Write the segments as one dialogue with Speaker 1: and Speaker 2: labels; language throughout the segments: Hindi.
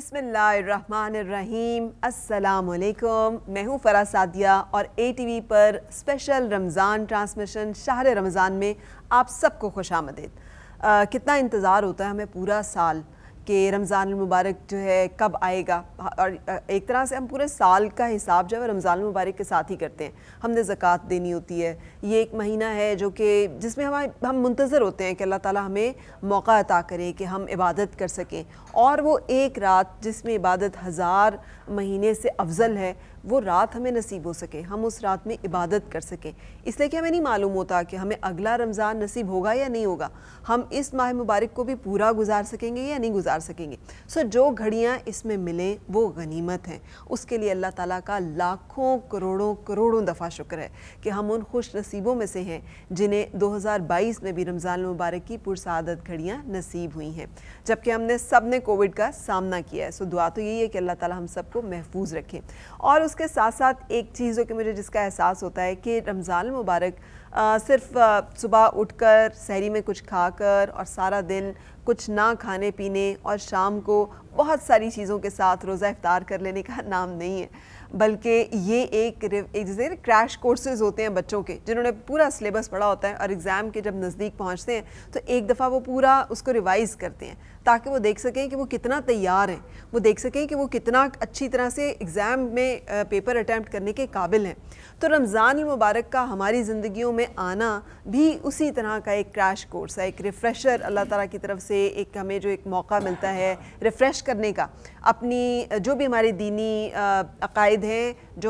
Speaker 1: बिस्मिल्लाहिर्रहमानिर्रहीम, अस्सलामुअलैकुम। मैं हूँ फराह सादिया और ATV पर स्पेशल रमज़ान ट्रांसमिशन शहर रमज़ान में आप सबको खुशामदीद। कितना इंतज़ार होता है हमें पूरा साल कि रमज़ान मुबारक जो है कब आएगा, और एक तरह से हम पूरे साल का हिसाब जो है रमज़ान मुबारक के साथ ही करते हैं। हमने ज़कात देनी होती है, ये एक महीना है जो कि जिसमें हम मुंतज़र होते हैं कि अल्लाह ताला हमें मौका अता करे कि हम इबादत कर सकें, और वो एक रात जिसमें इबादत हज़ार महीने से अफजल है, वो रात हमें नसीब हो सके, हम उस रात में इबादत कर सकें। इसलिए कि हमें नहीं मालूम होता कि हमें अगला रमज़ान नसीब होगा या नहीं होगा, हम इस माह मुबारक को भी पूरा गुजार सकेंगे या नहीं गुजार सकेंगे। जो घड़ियाँ इसमें मिलें वो गनीमत हैं, उसके लिए अल्लाह ताला का लाखों करोड़ों करोड़ों दफ़ा शुक्र है कि हम उन खुश नसीबों में से हैं जिन्हें 2022 में भी रमज़ान मुबारक की पुरसादत घड़ियाँ नसीब हुई हैं, जबकि हमने सब ने कोविड का सामना किया है। दुआ तो यही है कि अल्लाह ताला हम सबको महफूज रखे। और उसके साथ साथ एक चीज़ जो कि मुझे जिसका एहसास होता है कि रमज़ान मुबारक सिर्फ सुबह उठकर सहरी में कुछ खाकर और सारा दिन कुछ ना खाने पीने और शाम को बहुत सारी चीज़ों के साथ रोज़ा इफ्तार कर लेने का नाम नहीं है, बल्कि ये एक जैसे क्रैश कोर्सेज होते हैं बच्चों के, जिन्होंने पूरा सिलेबस पढ़ा होता है और एग्ज़ाम के जब नज़दीक पहुंचते हैं तो एक दफ़ा वो पूरा उसको रिवाइज़ करते हैं ताकि वो देख सकें कि वो कितना तैयार हैं, वो देख सकें कि वो कितना अच्छी तरह से एग्ज़ाम में पेपर अटैम्प्ट करने के काबिल हैं। तो रमज़ान मुबारक का हमारी ज़िंदगियों में आना भी उसी तरह का एक क्रैश कोर्स है, एक रिफ़्रेशर अल्लाह ताला की तरफ से एक हमें जो एक मौका मिलता है रिफ़्रेश करने का, अपनी जो भी हमारी दीनी अक़ाइद हैं, जो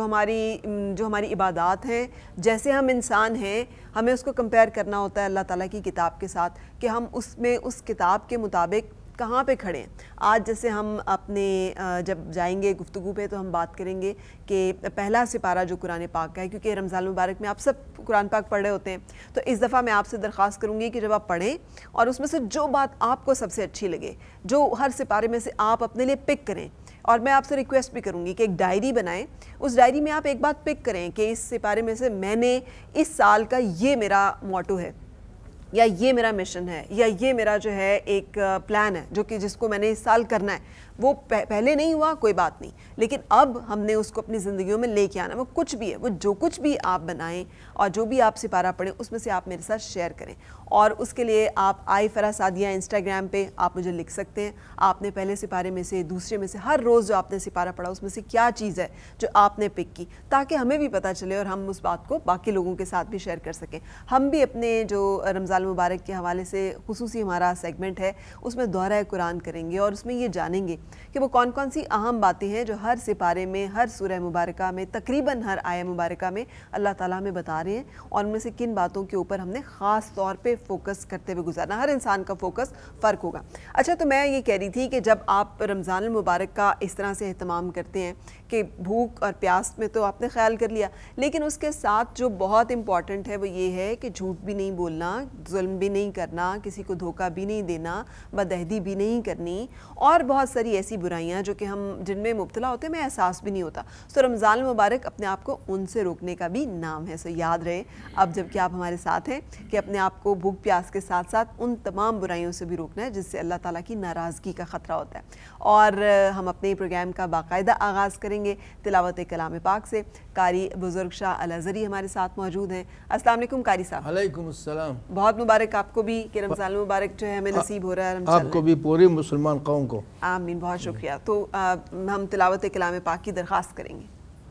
Speaker 1: हमारी इबादात हैं, जैसे हम इंसान हैं हमें उसको कंपेयर करना होता है अल्लाह ताला की किताब के साथ कि हम उसमें उस किताब के मुताबिक कहाँ पे खड़े हैं। आज जैसे हम अपने जब जाएंगे गुफ्तगू पे तो हम बात करेंगे कि पहला सिपारा जो कुरान पाक का है, क्योंकि रमज़ान मुबारक में आप सब कुरान पाक पढ़ रहे होते हैं, तो इस दफ़ा मैं आपसे दरख्वास्त करूँगी कि जब आप पढ़ें और उसमें से जो बात आपको सबसे अच्छी लगे, जो हर सिपारे में से आप अपने लिए पिक करें, और मैं आपसे रिक्वेस्ट भी करूँगी कि एक डायरी बनाएं, उस डायरी में आप एक बात पिक करें कि इस सिपारे में से मैंने इस साल का ये मेरा मोटो है, या ये मेरा मिशन है, या ये मेरा जो है एक प्लान है जो कि जिसको मैंने इस साल करना है। वो पहले नहीं हुआ कोई बात नहीं, लेकिन अब हमने उसको अपनी ज़िंदगियों में लेके आना। वो कुछ भी है, वो जो कुछ भी आप बनाएं और जो भी आप सिपारा पढ़ें उसमें से आप मेरे साथ शेयर करें, और उसके लिए आप फराह सादिया इंस्टाग्राम पे आप मुझे लिख सकते हैं आपने पहले सिपारे में से, दूसरे में से, हर रोज़ जो आपने सिपारा पढ़ा उसमें से क्या चीज़ है जो आपने पिक की, ताकि हमें भी पता चले और हम उस बात को बाकी लोगों के साथ भी शेयर कर सकें। हम भी अपने जो रमज़ान मुबारक के हवाले से खुसूसी हमारा सेगमेंट है उसमें दौरा कुरान करेंगे और उसमें ये जानेंगे कि वो कौन कौन सी अहम बातें हैं जो हर सिपारे में, हर सूरह मुबारका में, तकरीबन हर आया मुबारका में अल्लाह ताला हमें बता रहे हैं, और उनमें से किन बातों के ऊपर हमने ख़ास तौर पे फोकस करते हुए गुजारना। हर इंसान का फोकस फ़र्क होगा। अच्छा, तो मैं ये कह रही थी कि जब आप रमज़ान मुबारक का इस तरह से एहतमाम करते हैं कि भूख और प्यास में तो आपने ख्याल कर लिया, लेकिन उसके साथ जो बहुत इम्पॉर्टेंट है वो ये है कि झूठ भी नहीं बोलना, जुल्म भी नहीं करना, किसी को धोखा भी नहीं देना, बदअहदी भी नहीं करनी, और बहुत सारी ऐसी बुराइयां जो कि हम जिनमें मुब्तला होते हैं हमें एहसास भी नहीं होता। रमज़ान मुबारक अपने आप को उनसे रोकने का भी नाम है। याद रहे अब जबकि आप हमारे साथ हैं कि अपने आप को भूख प्यास के साथ साथ उन तमाम बुराइयों से भी रोकना है जिससे अल्लाह ताला की नाराज़गी का ख़तरा होता है। और हम अपने प्रोग्राम का बाकायदा आगाज़ करेंगे तिलावत कलाम पाक से। कारी बुज़ुर्ग शाह अल अज़हरी हमारे साथ मौजूद हैं। अस्सलाम वालेकुम कारी साहब।
Speaker 2: वालेकुम अस्सलाम।
Speaker 1: बहुत मुबारक आपको भी कि रमज़ान मुबारक जो है हमें नसीब हो रहा है।
Speaker 2: आपको भी, पूरी मुसलमान कौम को।
Speaker 1: आमीन, बहुत शुक्रिया। तो हम तिलावत कलाम पाक की दरख्वास्त करेंगे।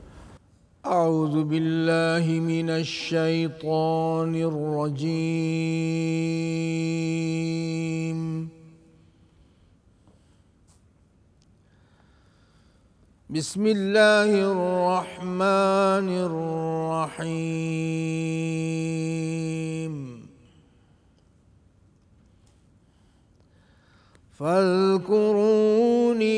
Speaker 2: अऊज़ु बिल्लाहि मिनश शैतानिर रजीम। बिस्मिल्लाहिर रहमानिर रहीम। फ़ज़्कुरूनी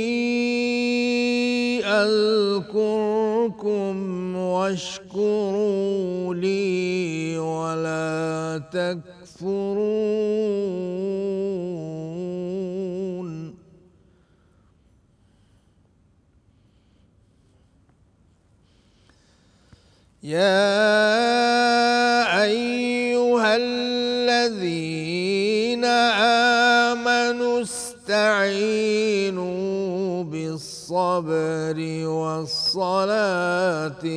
Speaker 2: अज़्कुरकुम वश्कुरू ली वला तकफुरून। या अय्युहल्लज़ीना आमनू नस्तईनु बिस्सब्रि वस्सलाति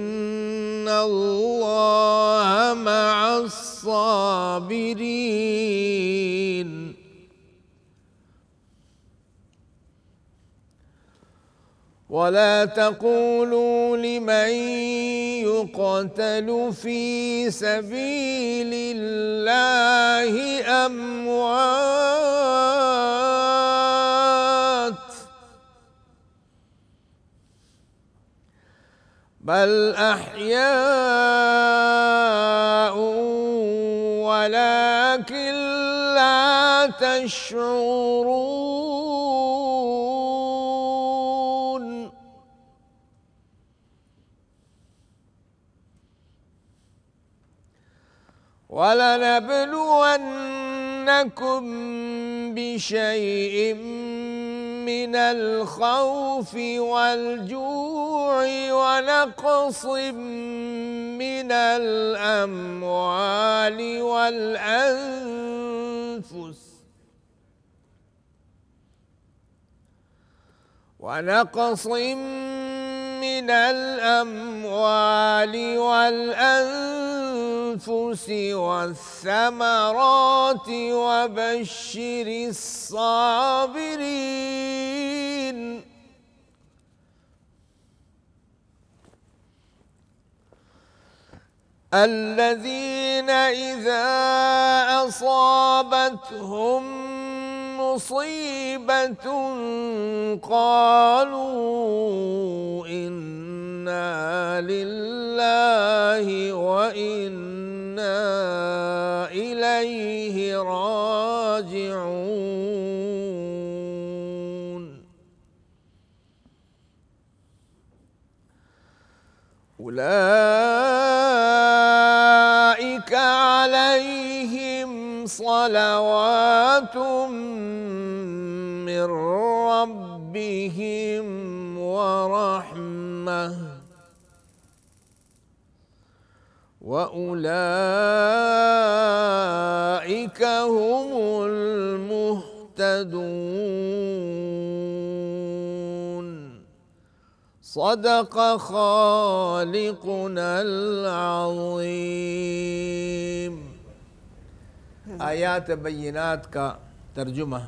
Speaker 2: इन्नल्लाह मअस्साबिरीन। वला तक़ूलू लिमन युक़तलु फ़ी सबीलिल्लाहि अम्वात बल अह्याउ वलाकिन ला तशऊरून। वलनब्लुवन्नकुम बिशैइन मिनल खौफि वल्जू'i वनक़सिम मिनल अम्वालि वल अन्फुस वनक़सिम मिनल अम्वालि वल अन्फुसि वस्समराति वबश्शिरिस साबिरीन। الذين إذا أصابتهم مصيبة قالوا إنا لله وإنا إليه راجعون أولئك عليهم صلوات من ربهم ورحمة وأولئك هم المهتدون صدق खालिकुना अल-अज़ीम। आयात बय्यिनात का तर्जुमा।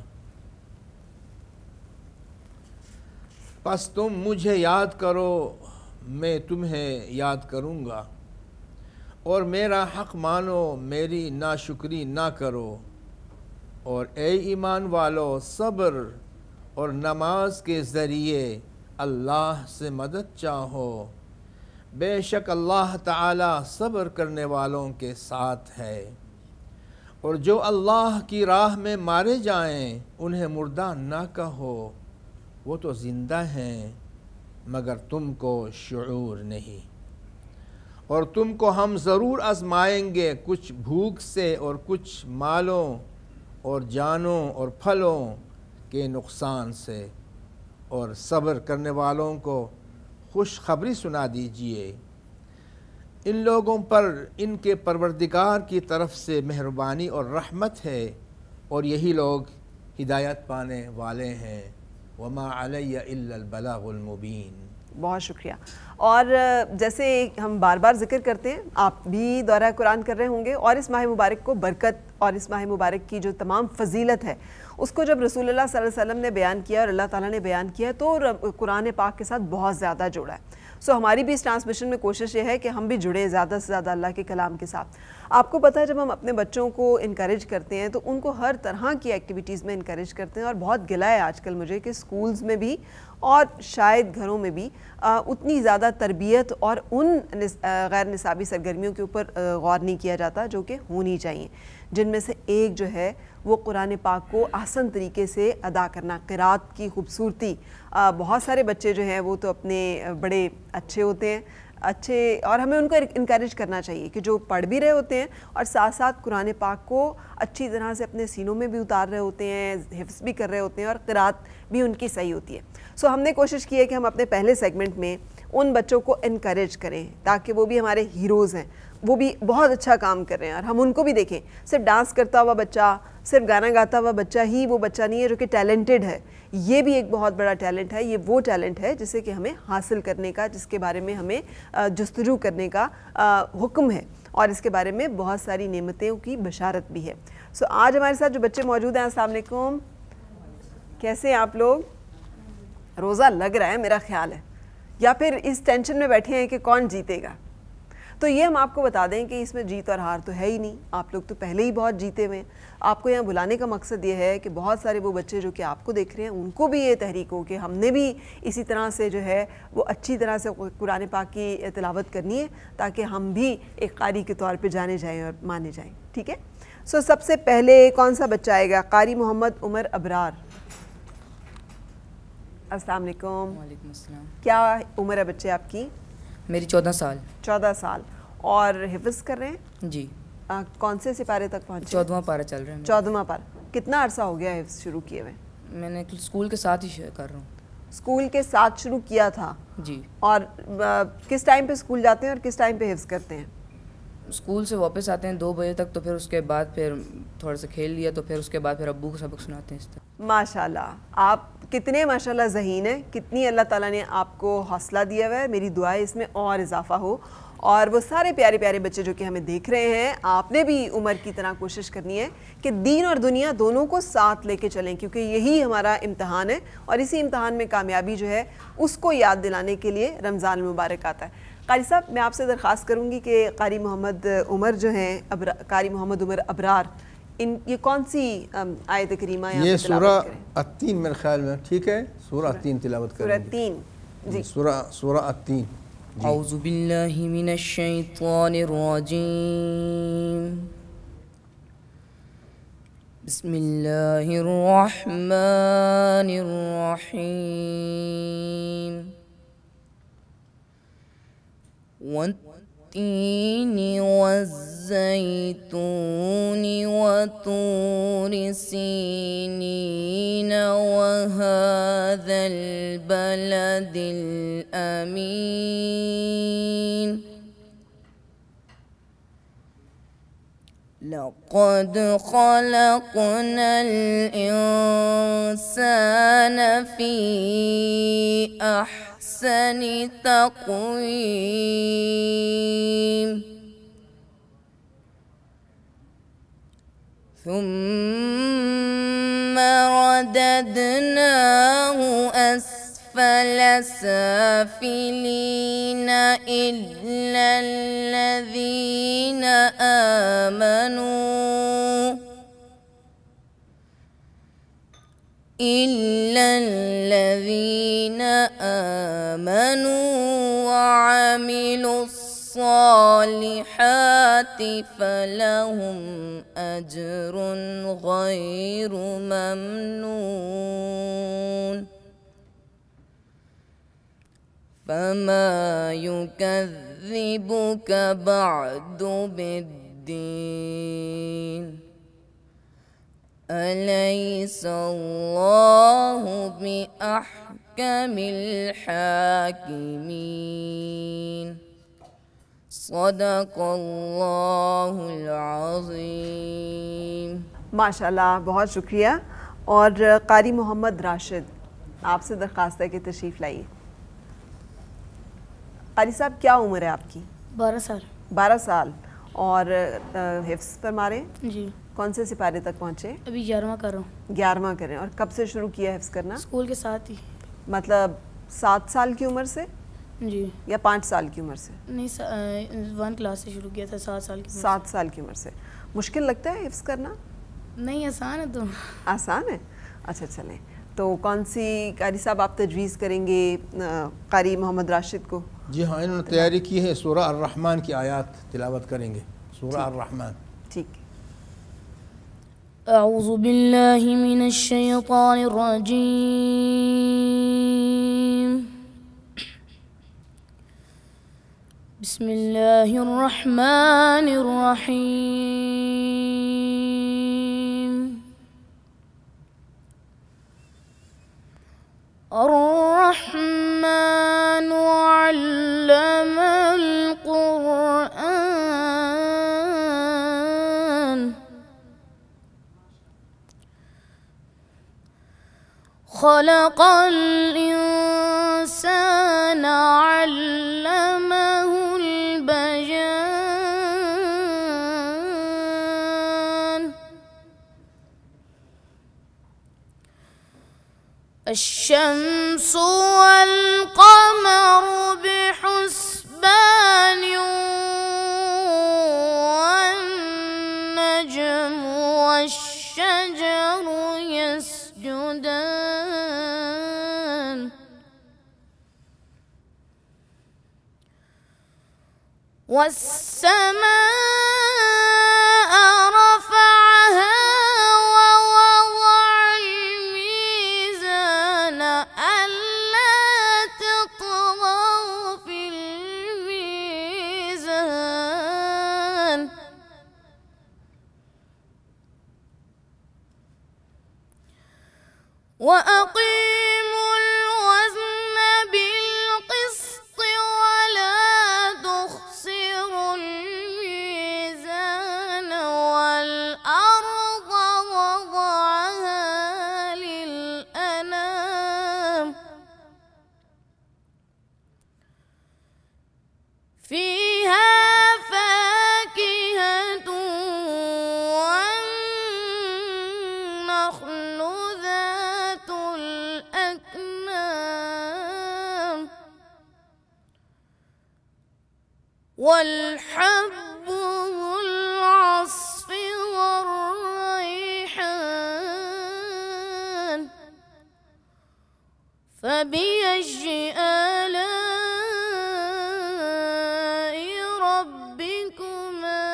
Speaker 2: बस तुम मुझे याद करो, मैं तुम्हें याद करूँगा, और मेरा हक़ मानो, मेरी नाशुक्री ना करो। और ए ईमान वालो, सब्र और नमाज के ज़रिए अल्लाह से मदद चाहो, बेशक अल्लाह ताला सब्र करने वालों के साथ है। और जो अल्लाह की राह में मारे जाएं, उन्हें मुर्दा ना कहो, वो तो ज़िंदा हैं मगर तुमको शऊर नहीं। और तुमको हम ज़रूर आज़माएंगे, कुछ भूख से और कुछ मालों और जानों और फलों के नुकसान से। और सब्र करने वालों को खुशखबरी सुना दीजिए, इन लोगों पर इनके परवरदिगार की तरफ से मेहरबानी और रहमत है, और यही लोग हिदायत पाने वाले हैं। वमा अलैया इल्लल बलागुल मुबीन।
Speaker 1: बहुत शुक्रिया। और जैसे हम बार बार जिक्र करते हैं, आप भी दौरा कुरान कर रहे होंगे, और इस माह मुबारक को बरकत और इस माह मुबारक की जो तमाम फजीलत है उसको जब रसूलुल्लाह सल्लल्लाहु अलैहि वसल्लम ने बयान किया और अल्लाह ताला ने बयान किया तो कुरान पाक के साथ बहुत ज़्यादा जुड़ा है। सो हमारी भी इस ट्रांसमिशन में कोशिश ये है कि हम भी जुड़े ज़्यादा से ज़्यादा अल्लाह के कलाम के साथ। आपको पता है, जब हम अपने बच्चों को इनकरेज करते हैं तो उनको हर तरह की एक्टिविटीज़ में इनकरेज करते हैं, और बहुत गिला है आजकल मुझे कि स्कूल्स में भी और शायद घरों में भी उतनी ज़्यादा तरबियत और उन गैर निसाबी सरगर्मियों के ऊपर गौर नहीं किया जाता जो कि होनी चाहिए, जिनमें से एक जो है वो कुरान पाक को आसान तरीके से अदा करना, क़िरात की खूबसूरती। बहुत सारे बच्चे जो हैं वो तो अपने बड़े अच्छे होते हैं, अच्छे, और हमें उनको इनकरेज करना चाहिए कि जो पढ़ भी रहे होते हैं और साथ साथ कुरान पाक को अच्छी तरह से अपने सीनों में भी उतार रहे होते हैं, हिफ्ज़ भी कर रहे होते हैं, और क़िरात भी उनकी सही होती है। सो हमने कोशिश की है कि हम अपने पहले सेगमेंट में उन बच्चों को इनकरेज करें ताकि वो भी हमारे हीरोज़ हैं, वो भी बहुत अच्छा काम कर रहे हैं और हम उनको भी देखें। सिर्फ डांस करता हुआ बच्चा, सिर्फ गाना गाता हुआ बच्चा ही वो बच्चा नहीं है जो कि टैलेंटेड है। ये भी एक बहुत बड़ा टैलेंट है। ये वो टैलेंट है जिसे कि हमें हासिल करने का, जिसके बारे में हमें जस्तजू करने का हुक्म है और इसके बारे में बहुत सारी नेमतों की बशारत भी है। सो आज हमारे साथ जो बच्चे मौजूद हैं, अस्सलाम वालेकुम, कैसे हैं आप लोग? रोज़ा लग रहा है मेरा ख्याल है, या फिर इस टेंशन में बैठे हैं कि कौन जीतेगा। तो ये हम आपको बता दें कि इसमें जीत और हार तो है ही नहीं। आप लोग तो पहले ही बहुत जीते हुए हैं। आपको यहाँ बुलाने का मकसद ये है कि बहुत सारे वो बच्चे जो कि आपको देख रहे हैं उनको भी ये तहरीक हो कि हमने भी इसी तरह से जो है वो अच्छी तरह से कुरान पाक की तिलावत करनी है, ताकि हम भी एक कारी के तौर पे जाने जाएं और माने जाएं। ठीक है। सो सबसे पहले कौन सा बच्चा आएगा? कारी मोहम्मद उमर अबरार। अस्सलाम वालेकुम।
Speaker 3: वालेकुम अस्सलाम।
Speaker 1: क्या उम्र है बच्चे आपकी?
Speaker 3: मेरी 14 साल।
Speaker 1: 14 साल। और हिफ्ज़ कर रहे हैं?
Speaker 3: जी।
Speaker 1: कौन से सिपारे तक पहुँचे?
Speaker 3: 14वां पारा चल रहा है।
Speaker 1: 14वां पारा। कितना अरसा हो गया हिफ्ज़ शुरू किए हुए?
Speaker 3: मैंने स्कूल के साथ ही कर रहा हूँ।
Speaker 1: स्कूल के साथ शुरू किया था
Speaker 3: जी।
Speaker 1: और किस टाइम पे स्कूल जाते हैं और किस टाइम पे हिफ्ज़ करते हैं?
Speaker 3: स्कूल से वापस आते हैं 2 बजे तक, तो फिर उसके बाद फिर थोड़ा सा खेल लिया, तो फिर उसके बाद फिर अब्बू को सबक सुनाते हैं इस तरह।
Speaker 1: माशाल्लाह, आप कितने माशाल्लाह ज़हीन हैं, कितनी अल्लाह ताला ने आपको हौसला दिया हुआ है। मेरी दुआ है इसमें और इजाफा हो और वो सारे प्यारे प्यारे बच्चे जो कि हमें देख रहे हैं, आपने भी उमर की तरह कोशिश करनी है कि दीन और दुनिया दोनों को साथ लेके चलें, क्योंकि यही हमारा इम्तहान है और इसी इम्तहान में कामयाबी जो है उसको याद दिलाने के लिए रमज़ान मुबारक आता है। कारी साहब, मैं आपसे दरख्वास्त करूँगी कि कारी मोहम्मद उमर जो हैं, कारी मोहम्मद उमर अबरार, ये कौन सी आयत करीमा है?
Speaker 2: ये सूरा अत्तीन मेरे ख्याल में, ठीक है, सूरा अत्तीन तिलावत करेंगे।
Speaker 1: सूरा 3 जी,
Speaker 2: सूरा अत्तीन।
Speaker 3: औज़ु बिल्लाहि मिनश शैतानिर रजीम। बिस्मिल्लाहिर रहमानिर रहीम। वत्तीनि वज़्ज़ैतूनि वतूरि सीनीन वहाज़ल बलदिल अमीन। लक़द ख़लक़नल इंसान फ़ी अहसनि तक़वीम। ثم رددناه أسفل سافلين إلا الذين آمنوا وعملوا الصالحات فلهم أجر غير ممنون. فما يكذبك بعد بالدين. أليس الله بأحكم الحاكمين. सदक़ल्लाहुल अज़ीम।
Speaker 1: माशाल्लाह, बहुत शुक्रिया। और कारी मोहम्मद राशिद, आपसे दरख्वास्त है कि तशरीफ़ लाइए। कारी साहब, क्या उम्र है आपकी?
Speaker 4: 12 साल।
Speaker 1: 12 साल। और हिफ्ज़ फरमा रहे हैं?
Speaker 4: जी।
Speaker 1: कौन से सिपारे तक पहुँचे?
Speaker 4: अभी 11वां कर रहा हूँ।
Speaker 1: 11वां करें। और कब से शुरू किया हिफ्ज़ करना?
Speaker 4: स्कूल के साथ ही।
Speaker 1: मतलब 7 साल की उम्र से
Speaker 4: जी।
Speaker 1: या 5 साल की उम्र से?
Speaker 4: नहीं, 1 क्लास से शुरू किया था, 7 साल की उम्र।
Speaker 1: 7 साल की उम्र से। मुश्किल लगता है हिफ्ज़ करना?
Speaker 4: नहीं, आसान है। तो
Speaker 1: आसान है। अच्छा, चलें। तो कौन सी कारी साहब आप तजवीज़ करेंगे कारी मोहम्मद राशिद को?
Speaker 2: जी हाँ, इन्होंने तैयारी की है, सूरा अर्रहमान की आयत तिलावत करेंगे। सूरा अर्रहमान।
Speaker 1: ठीक।
Speaker 4: अऊज़ु बिल्लाहि मिनश शैतानिर रजीम। बिस्मिल्लाहिर रहमानिर रहीम। अर्रहमानु अल्लमल क़ुरआन खलक़ल इंसान अल्लमहुल बयान अश्शम्सु वल क़मरु बिहुस्बान वन्नज्मु वश्शजरु यस्जुदान والسماء رفعها ووضع الميزان ألا تطغوا في الميزان وأقيموا الوزن بالقسط ولا تخسروا الميزان والأرض وضعها للأنام فيها فاكهة والنخل ذات الأكمام والحب ذو العصف والريحان فبأي آلاء ربكما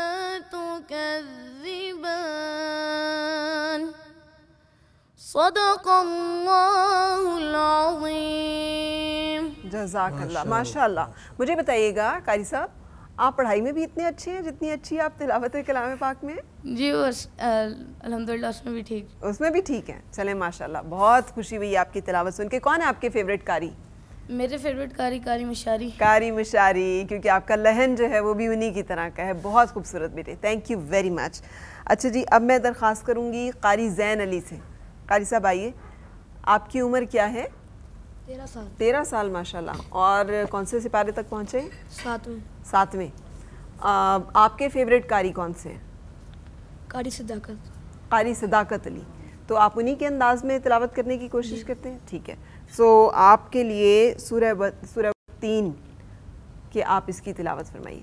Speaker 4: تكذبان صدق الله العظيम।
Speaker 1: जज़ाकल्लाह, माशाअल्लाह। मुझे बताइएगा कारी साहब, आप पढ़ाई में भी इतने अच्छे हैं जितनी अच्छी आप तिलावत कलाम पाक में?
Speaker 4: जी अल्हम्दुलिल्लाह उसमें भी ठीक।
Speaker 1: उसमें भी ठीक है। चलें माशाअल्लाह, बहुत खुशी हुई आपकी तिलावत सुन के। कौन है आपके फेवरेट कारी?
Speaker 4: मेरे फेवरेट कारी कारी मुशारी।
Speaker 1: कारी मुशारी, क्योंकि आपका लहन जो है वो भी उन्हीं की तरह का है। बहुत खूबसूरत बेटे, थैंक यू वेरी मच। अच्छा जी, अब मैं दरख्वास्त करूँगी कारी ज़ैन अली से। कारी साहब आइए, आपकी उम्र क्या है?
Speaker 4: 13 साल।
Speaker 1: 13 साल, माशाल्लाह। और कौन से सिपारे तक पहुँचे?
Speaker 4: 7वें।
Speaker 1: 7वें। आपके फेवरेट कारी कौन से हैं?
Speaker 4: कारी सदाकत।
Speaker 1: कारी सदाकत अली। तो आप उन्हीं के अंदाज में तिलावत करने की कोशिश करते हैं? ठीक है। सो आपके लिए सूरह 3 के आप इसकी तिलावत फरमाइए।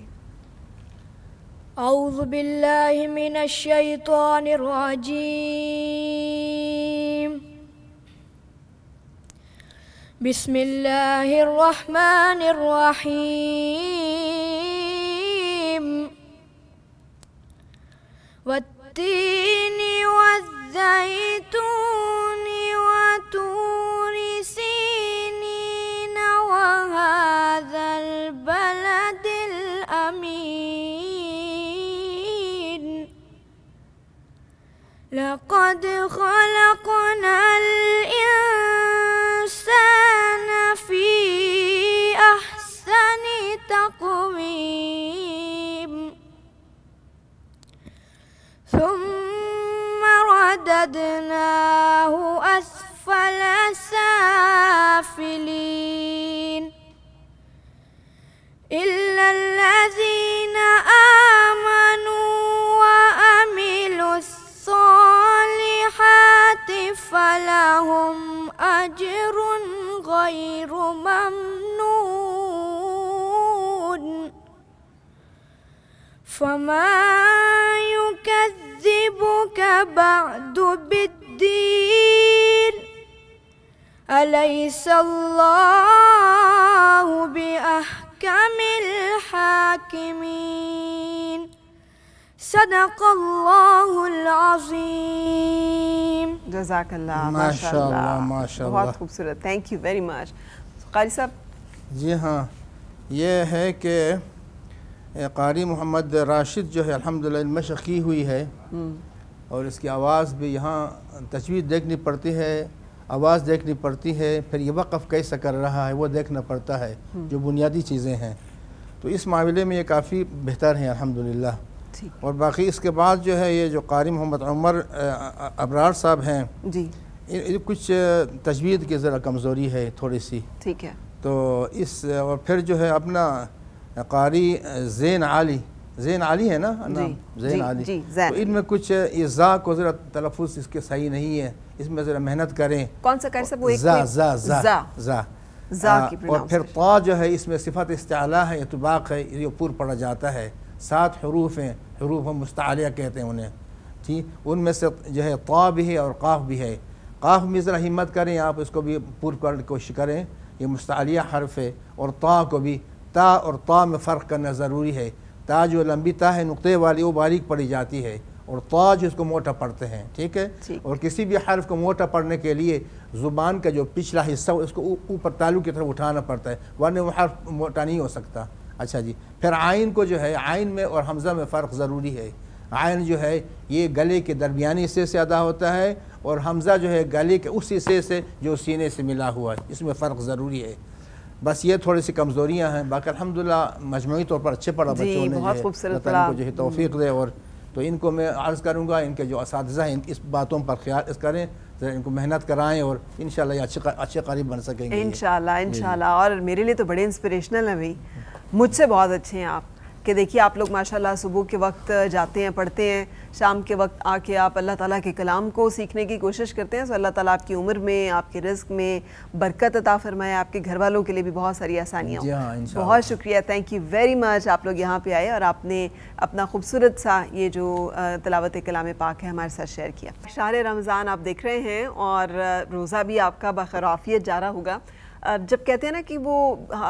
Speaker 4: औज़ु बिल्लाहि मिनश शैतानिर रजीम बिस्मिल्लाहिर रहमानिर रहीम वत्तीनि वज़्ज़ैतूनि वतूरि सीनीन वहाज़ल बलदिल अमीन लक़द ख़लक़नल इंसान फ़ी अहसनि तक़वीम ثم رددناه أسفل سافلين إلا الذين آمنوا وعملوا الصالحات فلهم أجر غير ممنون فما يكذبك بعد بالدين أليس الله بأحكم الحاكمين صدق الله العظيम।
Speaker 1: जज़ाकल्लाह,
Speaker 2: माशाअल्लाह, माशाअल्लाह,
Speaker 1: बहुत खूबसूरत, थैंक यू वेरी मच। कारी साहब।
Speaker 2: जी हाँ, ये है कि कारी मोहम्मद राशिद जो है अल्हम्दुलिल्लाह मशक़ की हुई है और इसकी आवाज़ भी यहाँ तजवीज़ देखनी पड़ती है, आवाज़ देखनी पड़ती है, फिर ये वक़फ़ कैसा कर रहा है वो देखना पड़ता है, जो बुनियादी चीज़ें हैं। तो इस मामले में ये काफ़ी बेहतर हैं अल्हम्दुलिल्लाह। और बाकी इसके बाद जो है ये जो कारी मोहम्मद उमर अबरार साहब हैं
Speaker 1: जी,
Speaker 2: कुछ तजवीद की ज़रा कमज़ोरी है थोड़ी सी,
Speaker 1: ठीक है।
Speaker 2: तो इस और फिर जो है अपना कारी ज़ैन आली है ना नाम, ज़ैन आली, तो इनमें कुछ इज़ा को ज़रा तलफ़ुज़ इसके सही नहीं है, इसमें ज़रा मेहनत करें।
Speaker 1: कौन सा कैसे वो एक
Speaker 2: ज़ा और फिर ता जो है इसमें सिफ़त इस्तिआला है, इत्बाक़ है, ये पूर पढ़ा जाता है। 7 हरूफ हैं, हरूफ मुस्तालिया कहते हैं उन्हें, ठीक। उनमें से जो है ता भी है और काफ भी है। काफ में ज़रा हिम्मत करें आप, इसको भी पूर करने की कोशिश करें, ये मुस्तालिया हर्फ है। और ता को भी, ता और ता में फ़र्क करना ज़रूरी है। ता जो लंबी ता है नुक्ते वाली वो बारीक पढ़ी जाती है, और ता जो इसको मोटा पढ़ते हैं, ठीक है। और किसी भी हर्फ को मोटा पढ़ने के लिए ज़ुबान का जो पिछला हिस्सा उसको ऊपर तालू की तरफ उठाना पड़ता है, वरना वो हर्फ मोटा नहीं हो सकता। अच्छा जी, फिर आइन को जो है, आइन में और हमज़ा में फ़र्क ज़रूरी है। आइन जो है ये गले के दरमियानी हिस्से से अदा होता है, और हमज़ा जो है गले के उस हिस्से से जो सीने से मिला हुआ है, इसमें फ़र्क ज़रूरी है। बस ये थोड़ी सी कमज़ोरियाँ हैं, बाकी अल्हम्दुलिल्लाह मजमूई तौर पर अच्छे पढ़ा बच्चों ने, को जो है तौफ़ीक़ दे। और तो इनको मैं अर्ज़ करूँगा, इनके जो असातिज़ा हैं इस बातों पर ख्याल करें, ज़रा इनको मेहनत कराएं, और इंशाल्लाह ये अच्छे क़ारी बन सकेंगे
Speaker 1: इंशाल्लाह। और मेरे लिए तो बड़े इंस्पिरेशनल हैं भाई, मुझसे बहुत अच्छे हैं आप, कि देखिए आप लोग माशाल्लाह सुबह के वक्त जाते हैं, पढ़ते हैं, शाम के वक्त आके आप अल्लाह ताला के कलाम को सीखने की कोशिश करते हैं। तो अल्लाह ताला आपकी उम्र में, आपके रिज़्क़ में बरकत अता फरमाए, आपके घर वालों के लिए भी बहुत सारी आसानियाँ हो। बहुत शुक्रिया, थैंक यू वेरी मच, आप लोग यहाँ पे आए और आपने अपना खूबसूरत सा ये जो तिलावत कलाम पाक है हमारे साथ शेयर किया। शहर रमज़ान आप देख रहे हैं और रोज़ा भी आपका बखैरियत जा रहा होगा। जब कहते हैं ना कि वो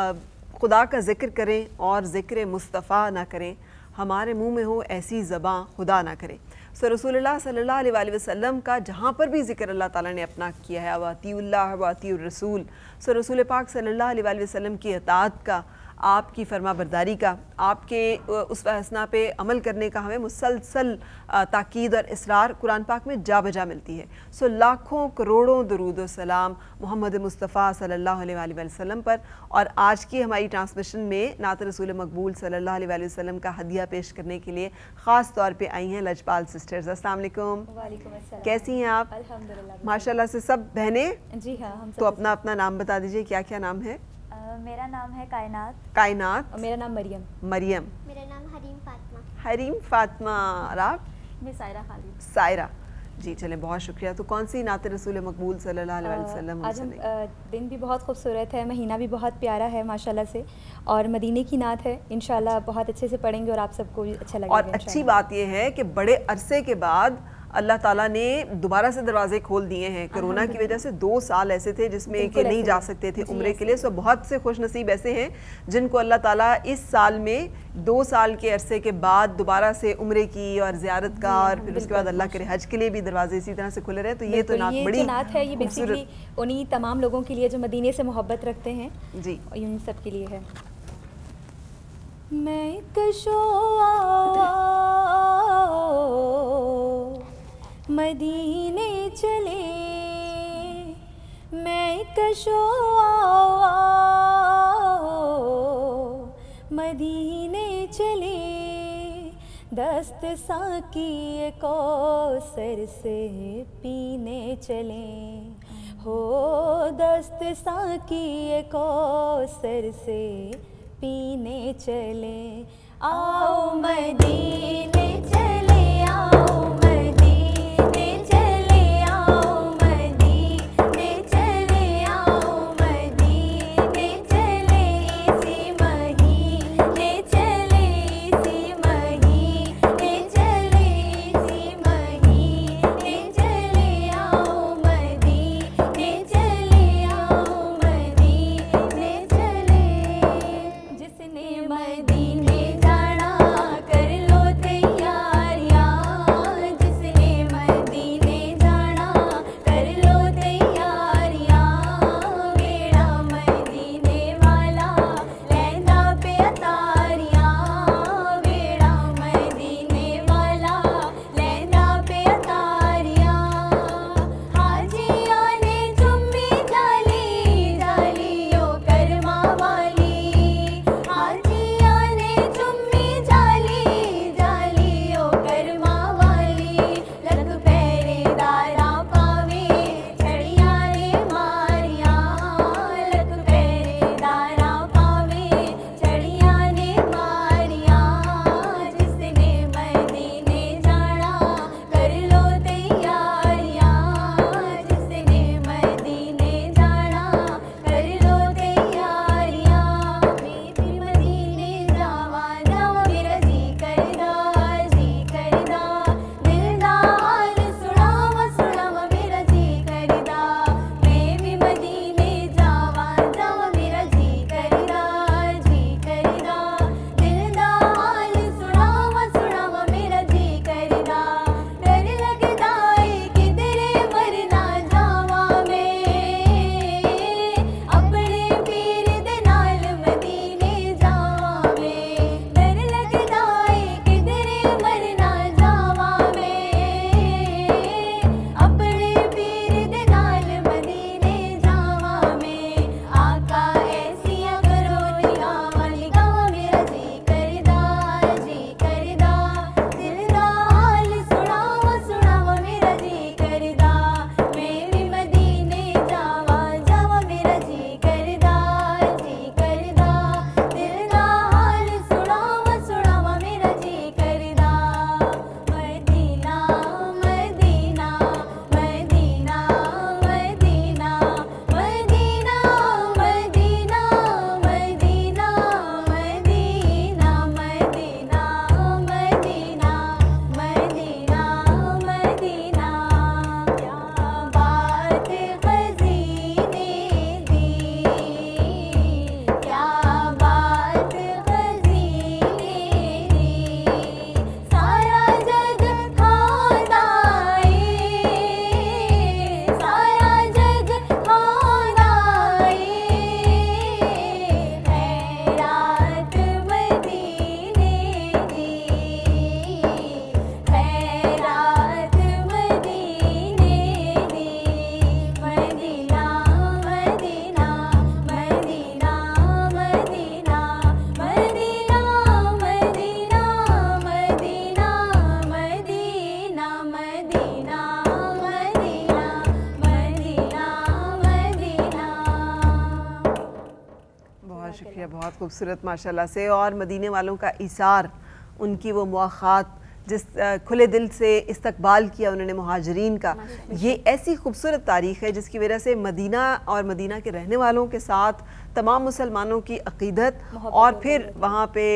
Speaker 1: खुदा का ज़िक्र करें और ज़िक्र मुस्तफ़ा ना करें, हमारे मुंह में हो ऐसी ज़बां खुदा ना करे। सो रसूलुल्लाह सल्लल्लाहु अलैहि वसल्लम का जहाँ पर भी ज़िक्र अल्लाह ताला ने अपना किया है, वातिउल्लाह वातिउर रसूल, सो रसूल पाक सल्लल्लाहु अलैहि वसल्लम की अताअत का, आपकी फरमाबरदारी का, आपके उस हसना पे अमल करने का हमें मुसलसल ताकीद और इसरार कुरान पाक में जा बजा मिलती है। सो लाखों करोड़ों दरूद व सलाम मोहम्मद मुस्तफ़ा सल्लल्लाहु अलैहि वसल्लम पर। और आज की हमारी ट्रांसमिशन में नात रसूल मकबूल सल्लल्लाहु अलैहि वसल्लम का हदिया पेश करने के लिए ख़ास तौर पे आई हैं लजपाल सिस्टर्स। अस्सलाम वालेकुम, कैसी हैं आप?
Speaker 5: अल्हम्दुलिल्लाह
Speaker 1: माशाल्लाह से सब बहनें।
Speaker 5: जी हाँ, हम
Speaker 1: तो अपना अपना नाम बता दीजिए, क्या क्या नाम है?
Speaker 5: मेरा नाम है
Speaker 1: कायनात।
Speaker 5: और मेरा नाम मरियम।
Speaker 6: मेरा नाम
Speaker 1: हरीम फातिमा। और आप?
Speaker 5: मैं सायरा खालिद।
Speaker 1: सायरा जी, चलें, बहुत शुक्रिया। तो कौन सी नात रसूल मकबूल सल्लल्लाहु अलैहि वसल्लम?
Speaker 5: आज हम दिन भी बहुत खूबसूरत है, महीना भी बहुत प्यारा है माशाल्लाह से, और मदीने की नात है, इंशाल्लाह बहुत अच्छे से पढ़ेंगे और आप सबको भी अच्छा लगेगा।
Speaker 1: और अच्छी बात यह है कि बड़े अरसे के बाद अल्लाह ताला ने दोबारा से दरवाजे खोल दिए हैं। कोरोना की वजह से 2 साल ऐसे थे जिसमें कि नहीं जा सकते थे उम्रे के लिए। सो बहुत से खुश नसीब ऐसे हैं जिनको अल्लाह ताला इस साल में 2 साल के अरसे के बाद दोबारा से उम्रे की और ज़ियारत का, और फिर उसके बाद अल्लाह करे हज के लिए भी दरवाजे इसी तरह से खुले रहे। तो ये तो नात बड़ी
Speaker 5: नात है, ये बेसिकली उन्हीं तमाम लोगों के लिए जो मदीने से मोहब्बत रखते हैं
Speaker 1: जी,
Speaker 5: उन सब के लिए है। मैं मदीने चले, मैं कशो मदीने चले, दस्त साकी कौसर से पीने चले, हो दस्त साकी कौसर से पीने चले, आओ मदीने चले, आओ मदीने जाना कर लो तैयार।
Speaker 1: शुक्रिया, बहुत खूबसूरत माशाल्लाह से। और मदीने वालों का इसार, उनकी वो मुआखात, जिस खुले दिल से इस्तकबाल किया उन्होंने मुहाजिरीन का, ये ऐसी खूबसूरत तारीख़ है जिसकी वजह से मदीना और मदीना के रहने वालों के साथ तमाम मुसलमानों की अक़ीदत और फिर वहाँ पे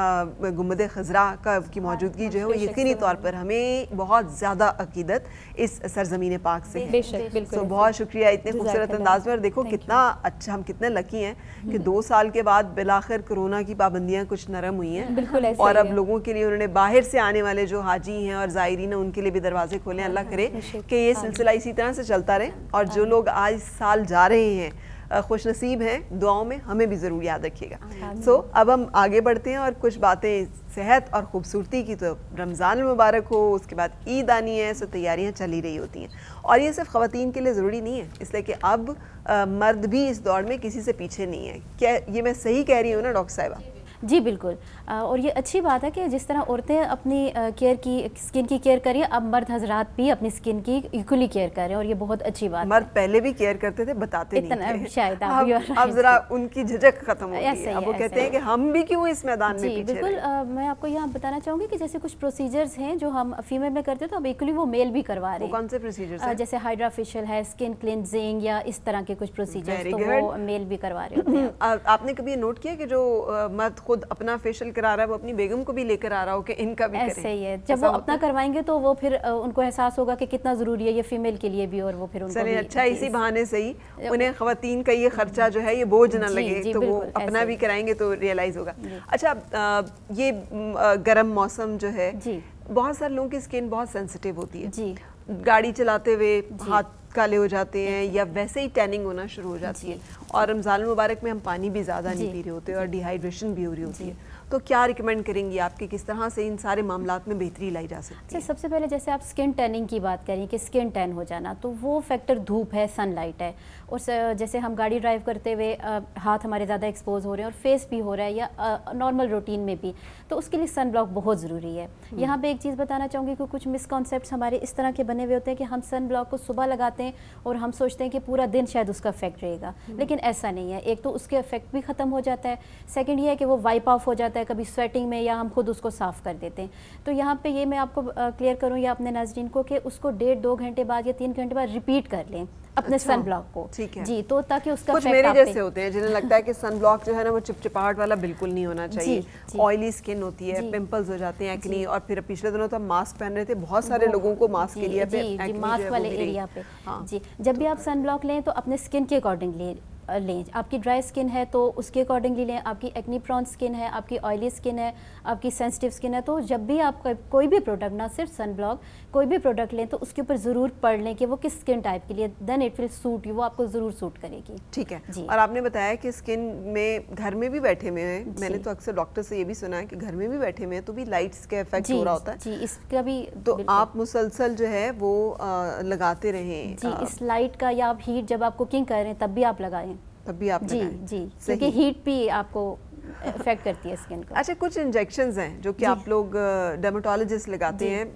Speaker 1: गुंबद खज़रा की मौजूदगी जो है वो यकीनी तौर पर हमें बहुत ज़्यादा अक़ीदत इस सरज़मीन पाक से है। तो बहुत शुक्रिया इतने खूबसूरत अंदाज में। और देखो कितना अच्छा, हम कितने लकी हैं कि 2 साल के बाद बिलाखिर कोरोना की पाबंदियाँ कुछ नरम हुई हैं और अब लोगों के लिए उन्होंने बाहर से आने वाले जो हाजी हैं और ज़ायरीन हैं उनके लिए भी दरवाजे खोले। अल्लाह करे कि ये सिलसिला इसी तरह से चलता रहे और जो लोग आज साल जा रहे हैं खुश नसीब हैं, दुआओं में हमें भी ज़रूर याद रखिएगा। सो अब हम आगे बढ़ते हैं और कुछ बातें सेहत और ख़ूबसूरती की। तो रमज़ान मुबारक हो, उसके बाद ईद आनी है, सो तैयारियां चल ही रही होती हैं और ये सिर्फ ख़वातीन के लिए ज़रूरी नहीं है, इसलिए कि अब मर्द भी इस दौड़ में किसी से पीछे नहीं है। क्या ये मैं सही कह रही हूँ ना डॉक्टर साहिबा?
Speaker 6: जी बिल्कुल। और ये अच्छी बात है कि जिस तरह औरतें अपनी केयर की, स्किन की केयर करिए, अब मर्द हजरात भी अपनी स्किन की इक्वली केयर कर रहे हैं और ये बहुत अच्छी बात है।
Speaker 1: मर्द पहले भी केयर करते थे, बताते
Speaker 6: इतना
Speaker 1: नहीं थे।
Speaker 6: शायद
Speaker 1: अब जरा उनकी झिझक खत्म हो गई है। अब वो कहते हैं कि हम भी क्यों इस मैदान में पीछे
Speaker 6: बिल्कुल। मैं आपको यहाँ बताना चाहूँगी कि जैसे कुछ प्रोसीजर्स हैं जो हम फीमेल में करते थे, तो अब इक्वली वो मेल भी करवा रहे हैं।
Speaker 1: कौन से प्रोसीजर्स?
Speaker 6: जैसे हाइड्रा फेशियल है, स्किन क्लिनजिंग या इस तरह के कुछ प्रोसीजर्स, तो वो मेल भी करवा रहे होते हैं।
Speaker 1: आपने कभी नोट किया कि जो मर्द खुद अपना फेशियल करा रहा है वो अपनी बेगम को भी लेकर आ रहा हो कि इनका भी करें?
Speaker 6: ऐसे ही है, जब वो अपना करवाएंगे तो वो फिर उनको एहसास होगा कि कितना ज़रूरी है ये फीमेल के लिए भी, और वो फिर उनको भी
Speaker 1: अच्छा इसी बहाने से ही उन्हें ख़वातीन का ये खर्चा जो है ये बोझ ना लगे, तो वो अपना भी कराएंगे तो रियलाइज़ होगा। अच्छा, ये गर्म मौसम जो है, बहुत सारे लोगों की स्किन बहुत सेंसिटिव होती है जी। गाड़ी चलाते हुए हाथ काले हो जाते हैं या वैसे ही टैनिंग होना शुरू हो जाती है, और रमज़ान मुबारक में हम पानी भी ज़्यादा नहीं पी रहे होते और डिहाइड्रेशन भी हो रही होती है। तो क्या रिकमेंड करेंगी आप कि किस तरह से इन सारे मामलात में बेहतरी लाई जा सकती है?
Speaker 6: सबसे पहले जैसे आप स्किन टैनिंग की बात करें कि स्किन टैन हो जाना, तो वो फैक्टर धूप है, सनलाइट है, और जैसे हम गाड़ी ड्राइव करते हुए हाथ हमारे ज़्यादा एक्सपोज हो रहे हैं और फेस भी हो रहा है या नॉर्मल रूटीन में भी, तो उसके लिए सन ब्लॉक बहुत ज़रूरी है। यहाँ पे एक चीज़ बताना चाहूँगी कि कुछ मिसकॉन्सेप्ट्स हमारे इस तरह के बने हुए होते हैं कि हम सन ब्लॉक को सुबह लगाते हैं और हम सोचते हैं कि पूरा दिन शायद उसका इफेक्ट रहेगा, लेकिन ऐसा नहीं है। एक तो उसके इफेक्ट भी ख़त्म हो जाता है, सेकंड ये है कि वो वाइप ऑफ हो जाता है कभी स्वेटिंग में या हम खुद उसको साफ़ कर देते हैं। तो यहाँ पे ये मैं आपको क्लियर करूँ या अपने नाज़रीन को कि उसको 1.5-2 घंटे बाद या 3 घंटे बाद रिपीट कर लें अपने सन ब्लॉक को।
Speaker 1: ठीक है
Speaker 6: जी, तो ताकि उसका
Speaker 1: कुछ मेरे जैसे होते हैं जिन्हें लगता है कि सन ब्लॉक जो है ना वो चिपचिपाहट वाला बिल्कुल नहीं होना चाहिए, ऑयली स्किन होती है, पिंपल्स हो जाते हैं, एक्नी, और फिर पिछले दिनों तो हम मास्क पहन रहे थे, बहुत सारे लोगों को मास्क एरिया पे,
Speaker 6: मास्क वाले एरिया पे। जी, जब भी आप सन ब्लॉक लें तो अपने स्किन के अकॉर्डिंग लें। आपकी ड्राई स्किन है तो उसके अकॉर्डिंगली लें, आपकी एक्नी प्रॉन स्किन है, आपकी ऑयली स्किन है, आपकी सेंसिटिव स्किन है, तो जब भी आप कोई भी प्रोडक्ट, ना सिर्फ सन ब्लॉक, कोई भी प्रोडक्ट लें तो उसके ऊपर ज़रूर पढ़ लें कि वो किस स्किन टाइप के लिए, then it will suit you, वो आपको ज़रूर सूट करेगी।
Speaker 1: ठीक है जी। और आपने बताया कि स्किन में घर में भी बैठे हुए हैं, मैंने तो अक्सर डॉक्टर से ये भी सुना है कि घर में भी बैठे हुए हैं तो भी लाइट्स का इफेक्ट हो रहा होता है।
Speaker 6: जी, इसका भी
Speaker 1: तो आप मुसलसल जो है वो लगाते रहें
Speaker 6: जी, इस लाइट का, या आप हीट जब आप कुकिंग कर रहे हैं तब भी आप लगाएं,
Speaker 1: तब भी आप
Speaker 6: जी जी, क्योंकि हीट भी आपको इफेक्ट करती है स्किन को।
Speaker 1: अच्छा, कुछ इंजेक्शंस हैं जो कि आप लोग डर्मेटोलॉजिस्ट लगाते हैं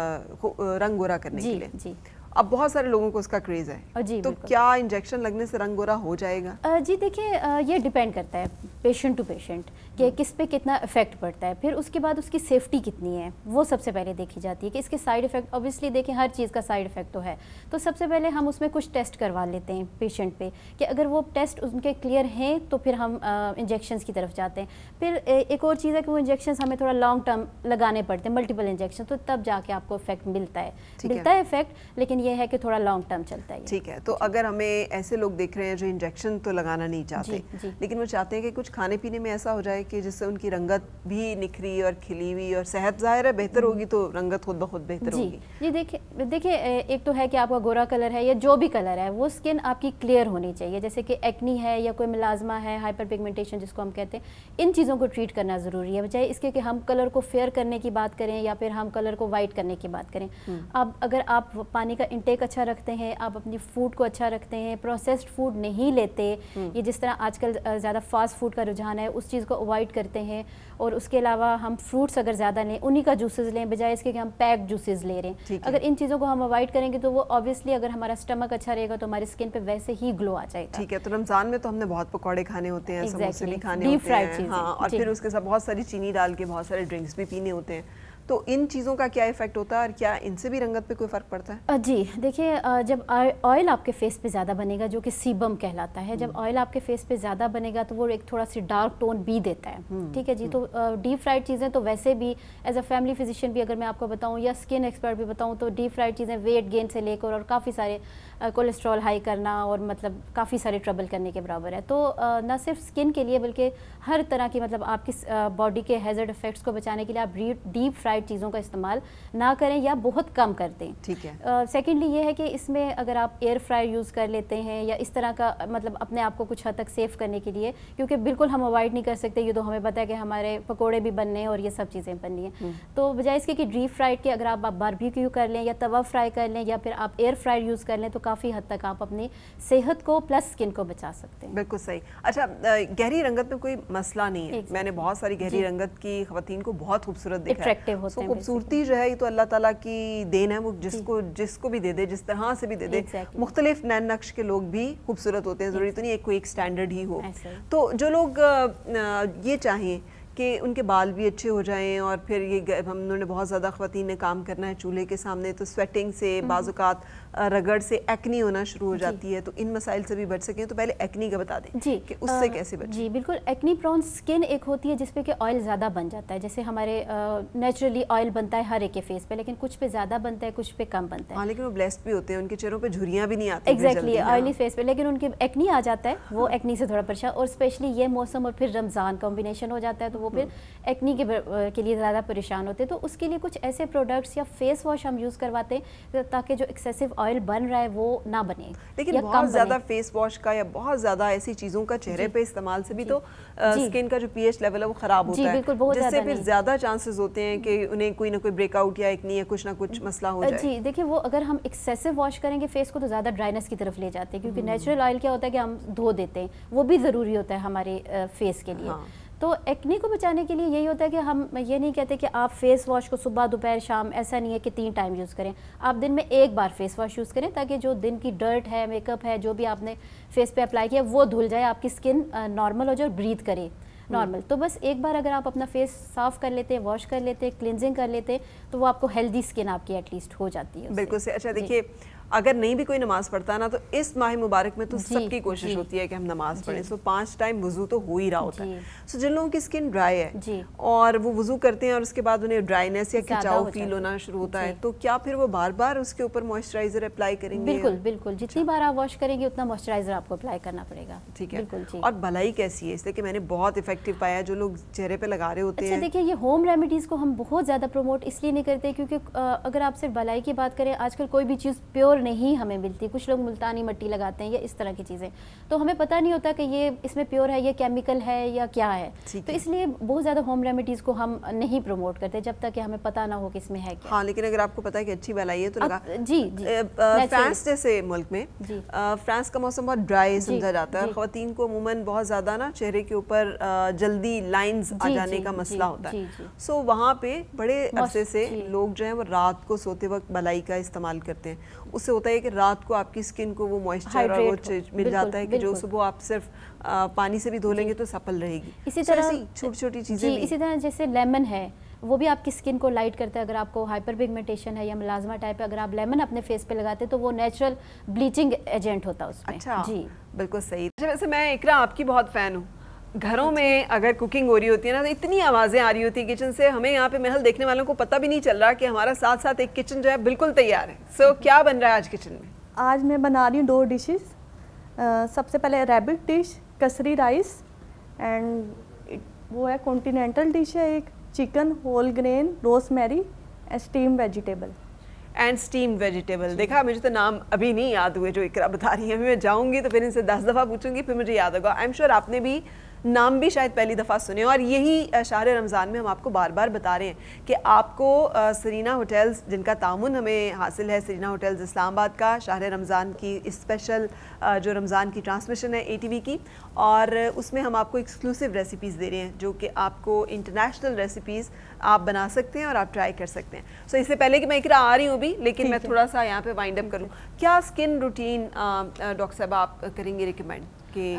Speaker 1: रंग गोरा करने के लिए। जी, अब बहुत सारे लोगों को उसका क्रेज़ है जी, तो क्या इंजेक्शन लगने से रंग गोरा हो जाएगा?
Speaker 6: जी देखिए, ये डिपेंड करता है पेशेंट टू पेशेंट कि किस पे कितना इफेक्ट पड़ता है, फिर उसके बाद उसकी सेफ्टी कितनी है वो सबसे पहले देखी जाती है कि इसके साइड इफेक्ट, ऑब्वियसली देखें हर चीज़ का साइड इफेक्ट तो है, तो सबसे पहले हम उसमें कुछ टेस्ट करवा लेते हैं पेशेंट पे कि अगर वो टेस्ट उनके क्लियर हैं तो फिर हम इंजेक्शंस की तरफ जाते हैं। फिर एक और चीज़ है कि वो इंजेक्शंस हमें थोड़ा लॉन्ग टर्म लगाने पड़ते हैं, मल्टीपल इंजेक्शन, तो तब जाके आपको इफेक्ट मिलता है इफेक्ट, लेकिन ये है कि थोड़ा लॉन्ग टर्म चलता है।
Speaker 1: ठीक है, तो अगर हमें ऐसे लोग देख रहे हैं जो इंजेक्शन तो लगाना नहीं चाहते, लेकिन वो चाहते हैं कि कुछ खाने पीने में ऐसा हो जाए कि जिससे उनकी रंगत भी निखरी और खिली हुई और सेहत ज़ाहिर है बेहतर होगी, तो रंगत खुद ब खुद बेहतर होगी।
Speaker 6: जी देखिए एक तो है कि आपका गोरा कलर है या जो भी कलर है वो स्किन आपकी क्लियर होनी चाहिए, जैसे कि एक्नी है या कोई मिलाजमा है, हाइपर पिगमेंटेशन जिसको हम कहते हैं, इन चीज़ों को ट्रीट करना ज़रूरी है, बजाय इसके कि हम कलर को फेयर करने की बात करें या फिर हम कलर को वाइट करने की बात करें। अब अगर आप पानी का इंटेक अच्छा रखते हैं, आप अपनी फूड को अच्छा रखते हैं, प्रोसेस्ड फूड नहीं लेते, ये जिस तरह आजकल ज़्यादा फास्ट फूड का रुझान है उस चीज़ को अवॉइड करते हैं, और उसके अलावा हम फ्रूट्स अगर ज़्यादा लें, उन्हीं का जूसेस लें बजाय इसके कि हम पैक्ड जूसेस ले रहे हैं। अगर इन चीज़ों को हम अवॉइड करेंगे तो वो ऑब्वियसली अगर हमारा स्टमक अच्छा रहेगा तो हमारी स्किन पे वैसे ही ग्लो आ जाएगा।
Speaker 1: ठीक है, तो रमज़ान में तो हमने बहुत पकौड़े खाने होते हैं, समोसे भी खाने
Speaker 6: डीप
Speaker 1: होते
Speaker 6: फ्राइड
Speaker 1: हैं,
Speaker 6: चीज़ें,
Speaker 1: हाँ, और फिर उसके साथ बहुत सारी चीनी डाल के बहुत सारे ड्रिंक्स भी पीने होते हैं। तो इन चीज़ों का क्या इफेक्ट होता है और क्या इनसे भी रंगत पे कोई फ़र्क पड़ता है?
Speaker 6: जी देखिए, जब ऑयल आपके फेस पे ज़्यादा बनेगा जो कि सीबम कहलाता है, जब ऑयल आपके फेस पे ज़्यादा बनेगा तो वो एक थोड़ा सी डार्क टोन भी देता है। ठीक है जी, तो डीप फ्राइड चीज़ें तो वैसे भी एज अ फैमिली फिजिशियन भी अगर मैं आपको बताऊँ या स्किन एक्सपर्ट भी बताऊँ तो डीप फ्राइड चीज़ें वेट गेन से लेकर और काफ़ी सारे कोलेस्ट्रॉल हाई करना और मतलब काफ़ी सारे ट्रबल करने के बराबर है। तो न सिर्फ स्किन के लिए बल्कि हर तरह की मतलब आपकी बॉडी के हैज़र्ड इफेक्ट्स को बचाने के लिए आप डीप फ्राइड चीज़ों का इस्तेमाल ना करें या बहुत कम कर दें।
Speaker 1: ठीक है।
Speaker 6: सेकेंडली ये है कि इसमें अगर आप एयर फ्रायर यूज़ कर लेते हैं या इस तरह का मतलब अपने आप को कुछ हद तक सेव करने के लिए, क्योंकि बिल्कुल हम अवॉइड नहीं कर सकते, ये तो हमें पता है कि हमारे पकोड़े भी बनने हैं और ये सब चीज़ें बननी है। तो बजाय इसके कि डीप फ्राइड के अगर आप बारबेक्यू कर लें या तवा फ्राई कर लें या फिर आप एयर फ्रायर यूज़ कर लें तो काफ़ी हद तक आप अपनी सेहत को प्लस स्किन को बचा सकते हैं।
Speaker 1: बिल्कुल सही। अच्छा, गहरी रंगत में कोई मसला नहीं है। मैंने बहुत सारी गहरी रंगत की खवातीन को बहुत खूबसूरत देखा है।
Speaker 6: अट्रैक्टिव होते हैं।
Speaker 1: खूबसूरती जो है ये तो अल्लाह ताला की देन है, वो जिसको भी दे दे, जिस तरह से भी दे दे। मुख्तलिफ नैन नक्श के लोग भी खूबसूरत होते हैं, ज़रूरी तो नहीं है कोई एक स्टैंडर्ड ही हो। तो जो लोग ये चाहें कि उनके बाल भी अच्छे हो जाएं और फिर ये हमने बहुत ज़्यादा ख़वातीन ने काम करना है चूल्हे के सामने, तो स्वेटिंग से बाज़-औक़ात रगड़ से एक्नी होना शुरू हो जाती है, तो इन मसाइल से भी बच सकें तो पहले एक्नी का बता दें
Speaker 6: जी
Speaker 1: कि उससे कैसे बचें।
Speaker 6: जी बिल्कुल, एक्नी प्रोन स्किन एक होती है जिसपे कि ऑयल ज़्यादा बन जाता है। जैसे हमारे नेचुरली ऑयल बनता है हर एक के फेस पे, लेकिन कुछ पे ज़्यादा बनता है कुछ पे कम बनता है।
Speaker 1: हाँ, लेकिन वो ब्लेस्ड भी होते हैं, उनके चेहरों पे झुर्रियाँ भी नहीं आती।
Speaker 6: एग्जैक्टली, ऑयली फेस पे, लेकिन उनके एक्नी आ जाता है, वो एक्नी से थोड़ा परेशान, और स्पेशली ये मौसम और फिर रमज़ान कॉम्बिनेशन हो जाता है तो वो फिर एक्नी के लिए ज़्यादा परेशान होते हैं। तो उसके लिए कुछ ऐसे प्रोडक्ट्स या फेस वॉश हम यूज़ करवाते हैं ताकि जो एक्सेसिव ऑयल बन रहा है वो ना बने।
Speaker 1: लेकिन बहुत ज़्यादा फेस वॉश का या बहुत ज़्यादा ऐसी चीज़ों का चेहरे पे इस्तेमाल से भी तो स्किन का जो पीएच लेवल है वो ख़राब होता है, जिससे फिर ज़्यादा चांसेस होते हैं कि उन्हें कोई ना कोई ब्रेकआउट या एक्नी या कुछ ना कुछ मसला हो जाए।
Speaker 6: जी देखिए, वो अगर हम एक्सेसिव वॉश करेंगे फेस को तो ज़्यादा ड्राइनेस की तरफ ले जाते हैं, क्योंकि नेचुरल ऑयल क्या होता है कि हम धो देते हैं, वो भी ज़रूरी होता है हमारे फेस के लिए। तो एक्नी को बचाने के लिए यही होता है कि हम ये नहीं कहते कि आप फेस वॉश को सुबह दोपहर शाम, ऐसा नहीं है कि 3 टाइम यूज़ करें। आप दिन में एक बार फेस वॉश यूज़ करें ताकि जो दिन की डर्ट है, मेकअप है, जो भी आपने फेस पे अप्लाई किया वो धुल जाए, आपकी स्किन नॉर्मल हो जाए और ब्रीथ करे नॉर्मल। तो बस एक बार अगर आप अपना फेस साफ़ कर लेते हैं, वॉश कर लेते हैं, क्लिनजिंग कर लेते हैं, तो वो आपको हेल्दी स्किन आपकी एटलीस्ट हो जाती है।
Speaker 1: बिल्कुल से। अच्छा देखिए, अगर नहीं भी कोई नमाज पढ़ता ना तो इस माह मुबारक में तो सबकी कोशिश होती है कि हम नमाज पढ़ें। सो 5 टाइम वुज़ू तो हो ही रहा होता है। सो जिन लोगों की स्किन ड्राई है और वो वुज़ू करते हैं और उसके बाद उन्हें ड्राइनेस या खिंचाव फील होना शुरू होता है, तो क्या फिर वो बार बार उसके ऊपर मॉइस्चराइजर अप्लाई करेंगे?
Speaker 6: बिल्कुल बिल्कुल, जितनी बार आप वॉश करेंगे उतना मॉइस्चराइजर आपको अप्लाई करना पड़ेगा।
Speaker 1: ठीक है। और भलाई कैसी है? इसलिए कि मैंने बहुत इफेक्टिव पाया जो लोग चेहरे पे लगा रहे होते हैं।
Speaker 6: अच्छा देखिए, ये होम रेमेडीज़ को हम बहुत ज़्यादा प्रमोट इसलिए नहीं करते क्योंकि अगर आप सिर्फ भलाई की बात करें, आजकल कोई भी चीज़ प्योर नहीं हमें मिलती। कुछ लोग मुल्तानी मिट्टी लगाते हैं या इस तरह की चीज़ें, तो हमें पता नहीं होता कि ये इसमें प्योर है, ये केमिकल है या क्या है। तो इसलिए बहुत ज़्यादा होम रेमेडीज़ को हम नहीं प्रमोट करते जब तक कि हमें पता ना हो कि इसमें है क्या।
Speaker 1: हाँ, लेकिन अगर आपको पता है कि अच्छी भलाई है तो लगा।
Speaker 6: जी
Speaker 1: फ्रांस जैसे मुल्क में फ्रांस का मौसम बहुत ड्राई समझा जाता है। ख़वातीन को अमूमन बहुत ज़्यादा ना चेहरे के ऊपर जल्दी लाइंस आ जाने का मसला होता है। सो वहाँ पे बड़े अरसे से लोग जो है वो रात को सोते वक्त भलाई का इस्तेमाल करते हैं। उससे होता है कि रात को आपकी स्किन को वो मॉइस्चर और वो मिल जाता है कि जो सुबह आप सिर्फ पानी से भी धो लेंगे तो सफल रहेगी।
Speaker 6: इसी तरह
Speaker 1: छोटी छोटी चीज़ें,
Speaker 6: इसी तरह जैसे लेमन है, वो भी आपकी स्किन को लाइट करता है। अगर आपको हाइपर पिगमेंटेशन है या मलाजमा टाइप है, अगर आप लेमन अपने फेस पे लगाते हैं तो वो नेचुरल ब्लीचिंग एजेंट होता है उसमें।
Speaker 1: अच्छा
Speaker 6: जी
Speaker 1: बिल्कुल सही। वैसे मैं इकरा आपकी बहुत फ़ैन हूँ। घरों में अगर कुकिंग हो रही होती है ना तो इतनी आवाज़ें आ रही होती है किचन से, हमें यहाँ पे महल देखने वालों को पता भी नहीं चल रहा कि हमारा साथ साथ एक किचन जो है बिल्कुल तैयार है। सो क्या बन रहा है आज किचन में?
Speaker 7: आज मैं बना रही हूँ 2 डिशेस। सबसे पहले रैबिट डिश, कसरी राइस, एंड वो है कॉन्टिनेंटल डिश है एक, chicken whole grain rosemary steam vegetable.
Speaker 1: And steam vegetable. देखा, मुझे तो नाम अभी नहीं याद हुए जो इकरा बता रही है। मैं जाऊंगी तो फिर इनसे 10 दफ़ा पूछूंगी, फिर मुझे याद होगा। आई एम श्योर आपने भी नाम भी शायद पहली दफ़ा सुने, और यही शहर रमज़ान में हम आपको बार बार बता रहे हैं कि आपको सरीना होटल्स, जिनका तामुन हमें हासिल है, सरीना होटल्स इस्लामाबाद का, शहर रमज़ान की स्पेशल जो रमज़ान की ट्रांसमिशन है ATV की, और उसमें हम आपको एक्सक्लूसिव रेसिपीज़ दे रहे हैं जो कि आपको इंटरनेशनल रेसिपीज़ आप बना सकते हैं और आप ट्राई कर सकते हैं। सो इससे पहले कि मैं इकरा आ रही हूँ भी, लेकिन मैं थोड़ा सा यहाँ पे वाइंड अप करूँ, क्या स्किन रूटीन डॉक्टर साहब आप करेंगे रिकमेंड कि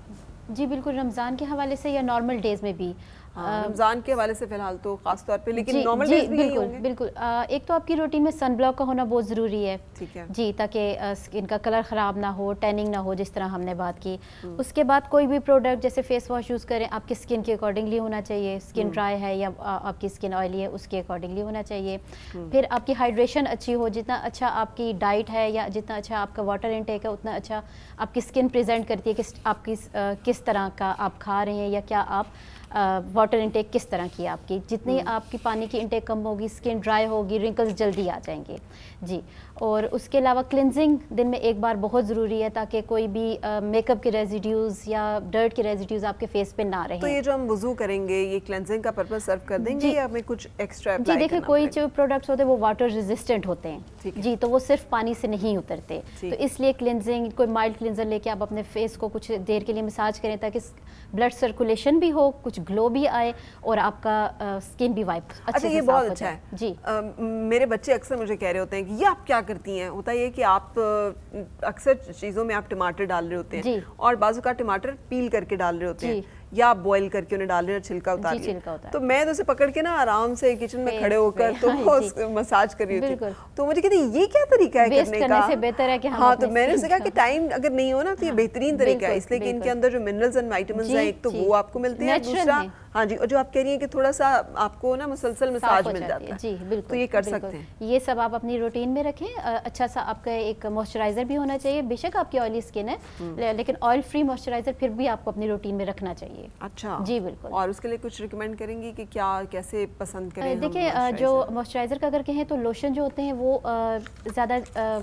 Speaker 6: जी बिल्कुल, रमज़ान के हवाले से या नॉर्मल डेज़ में भी?
Speaker 1: रमज़ान के हवाले से फ़िलहाल तो ख़ास तौर पे, लेकिन
Speaker 6: जी,
Speaker 1: नॉर्मल
Speaker 6: जी,
Speaker 1: डेज भी
Speaker 6: बिल्कुल
Speaker 1: होंगे।
Speaker 6: बिल्कुल। एक तो आपकी रूटीन में सन ब्लॉक का होना बहुत ज़रूरी है,
Speaker 1: ठीक है
Speaker 6: जी, ताकि स्किन का कलर ख़राब ना हो, टैनिंग ना हो, जिस तरह हमने बात की। उसके बाद कोई भी प्रोडक्ट जैसे फेस वॉश यूज़ करें, आपकी स्किन के अकॉर्डिंगली होना चाहिए। स्किन ड्राई है या आपकी स्किन ऑयली है, उसके अकॉर्डिंगली होना चाहिए। फिर आपकी हाइड्रेशन अच्छी हो, जितना अच्छा आपकी डाइट है या जितना अच्छा आपका वाटर इनटेक है, उतना अच्छा आपकी स्किन प्रेजेंट करती है कि आपकी किस तरह का आप खा रहे हैं या क्या आप वाटर इनटेक किस तरह की आपकी। जितनी आपकी पानी की इनटेक कम होगी, स्किन ड्राई होगी, रिंकल्स जल्दी आ जाएंगे जी। और उसके अलावा क्लिनजिंग दिन में एक बार बहुत ज़रूरी है, ताकि कोई भी मेकअप के रेजिड्यूज़ या डर्ट के रेजिड्यूज़ आपके फेस पे ना रहें।
Speaker 1: तो ये जो हम वुज़ू करेंगे, ये क्लेंजिंग का पर्पस सर्व कर देंगे या हमें कुछ एक्स्ट्रा
Speaker 6: जी? देखिए, कोई जो प्रोडक्ट्स होते हैं वो वाटर रेजिस्टेंट होते हैं जी, तो वो सिर्फ पानी से नहीं उतरते, तो इसलिए क्लिनजिंग, कोई माइल्ड क्लिनजर लेके आप अपने फेस को कुछ देर के लिए मसाज करें, ताकि ब्लड सर्कुलेशन भी हो, कुछ ग्लो भी आए और आपका स्किन भी वाइप अच्छे से
Speaker 1: ये
Speaker 6: साफ
Speaker 1: बहुत
Speaker 6: हो
Speaker 1: अच्छा
Speaker 6: जाए।
Speaker 1: है
Speaker 6: जी,
Speaker 1: मेरे बच्चे अक्सर मुझे कह रहे होते हैं कि ये आप क्या करती हैं। होता ये कि आप अक्सर चीज़ों में आप टमाटर डाल रहे होते हैं और बाजू का टमाटर पील करके डाल रहे होते हैं या आप बॉईल करके उन्हें डाल रहे हैं, छिलका उतार लिया, तो मैं तो उसे पकड़ के ना आराम से किचन में खड़े होकर तो मसाज कर रही होती, तो मुझे कहती ये क्या तरीका है करने का।
Speaker 6: से बेहतर है कि
Speaker 1: हाँ, तो मैंने उसे कहा कि टाइम अगर नहीं हो ना तो ये बेहतरीन तरीका है, इसलिए कि इनके अंदर जो मिनरल्स एंड विटामिन्स हैं, एक तो वो आपको मिलते हैं, दूसरा हाँ जी, और जो आप कह रही हैं कि थोड़ा सा आपको ना मुसलसल मसाज मिल जाता है जी, बिल्कुल, तो ये कर सकते हैं।
Speaker 6: ये सब आप अपनी रूटीन में रखें। अच्छा सा आपका एक मॉइस्चराइजर भी होना चाहिए। बेशक आपकी ऑयली स्किन है, लेकिन ऑयल फ्री मॉइस्चराइजर फिर भी आपको अपनी रूटीन में रखना चाहिए।
Speaker 1: अच्छा
Speaker 6: जी बिल्कुल।
Speaker 1: और उसके लिए कुछ रिकमेंड करेंगी कि क्या कैसे पसंद करें?
Speaker 6: देखिए, जो मॉइस्चराइजर का अगर कहें तो लोशन जो होते हैं वो ज़्यादा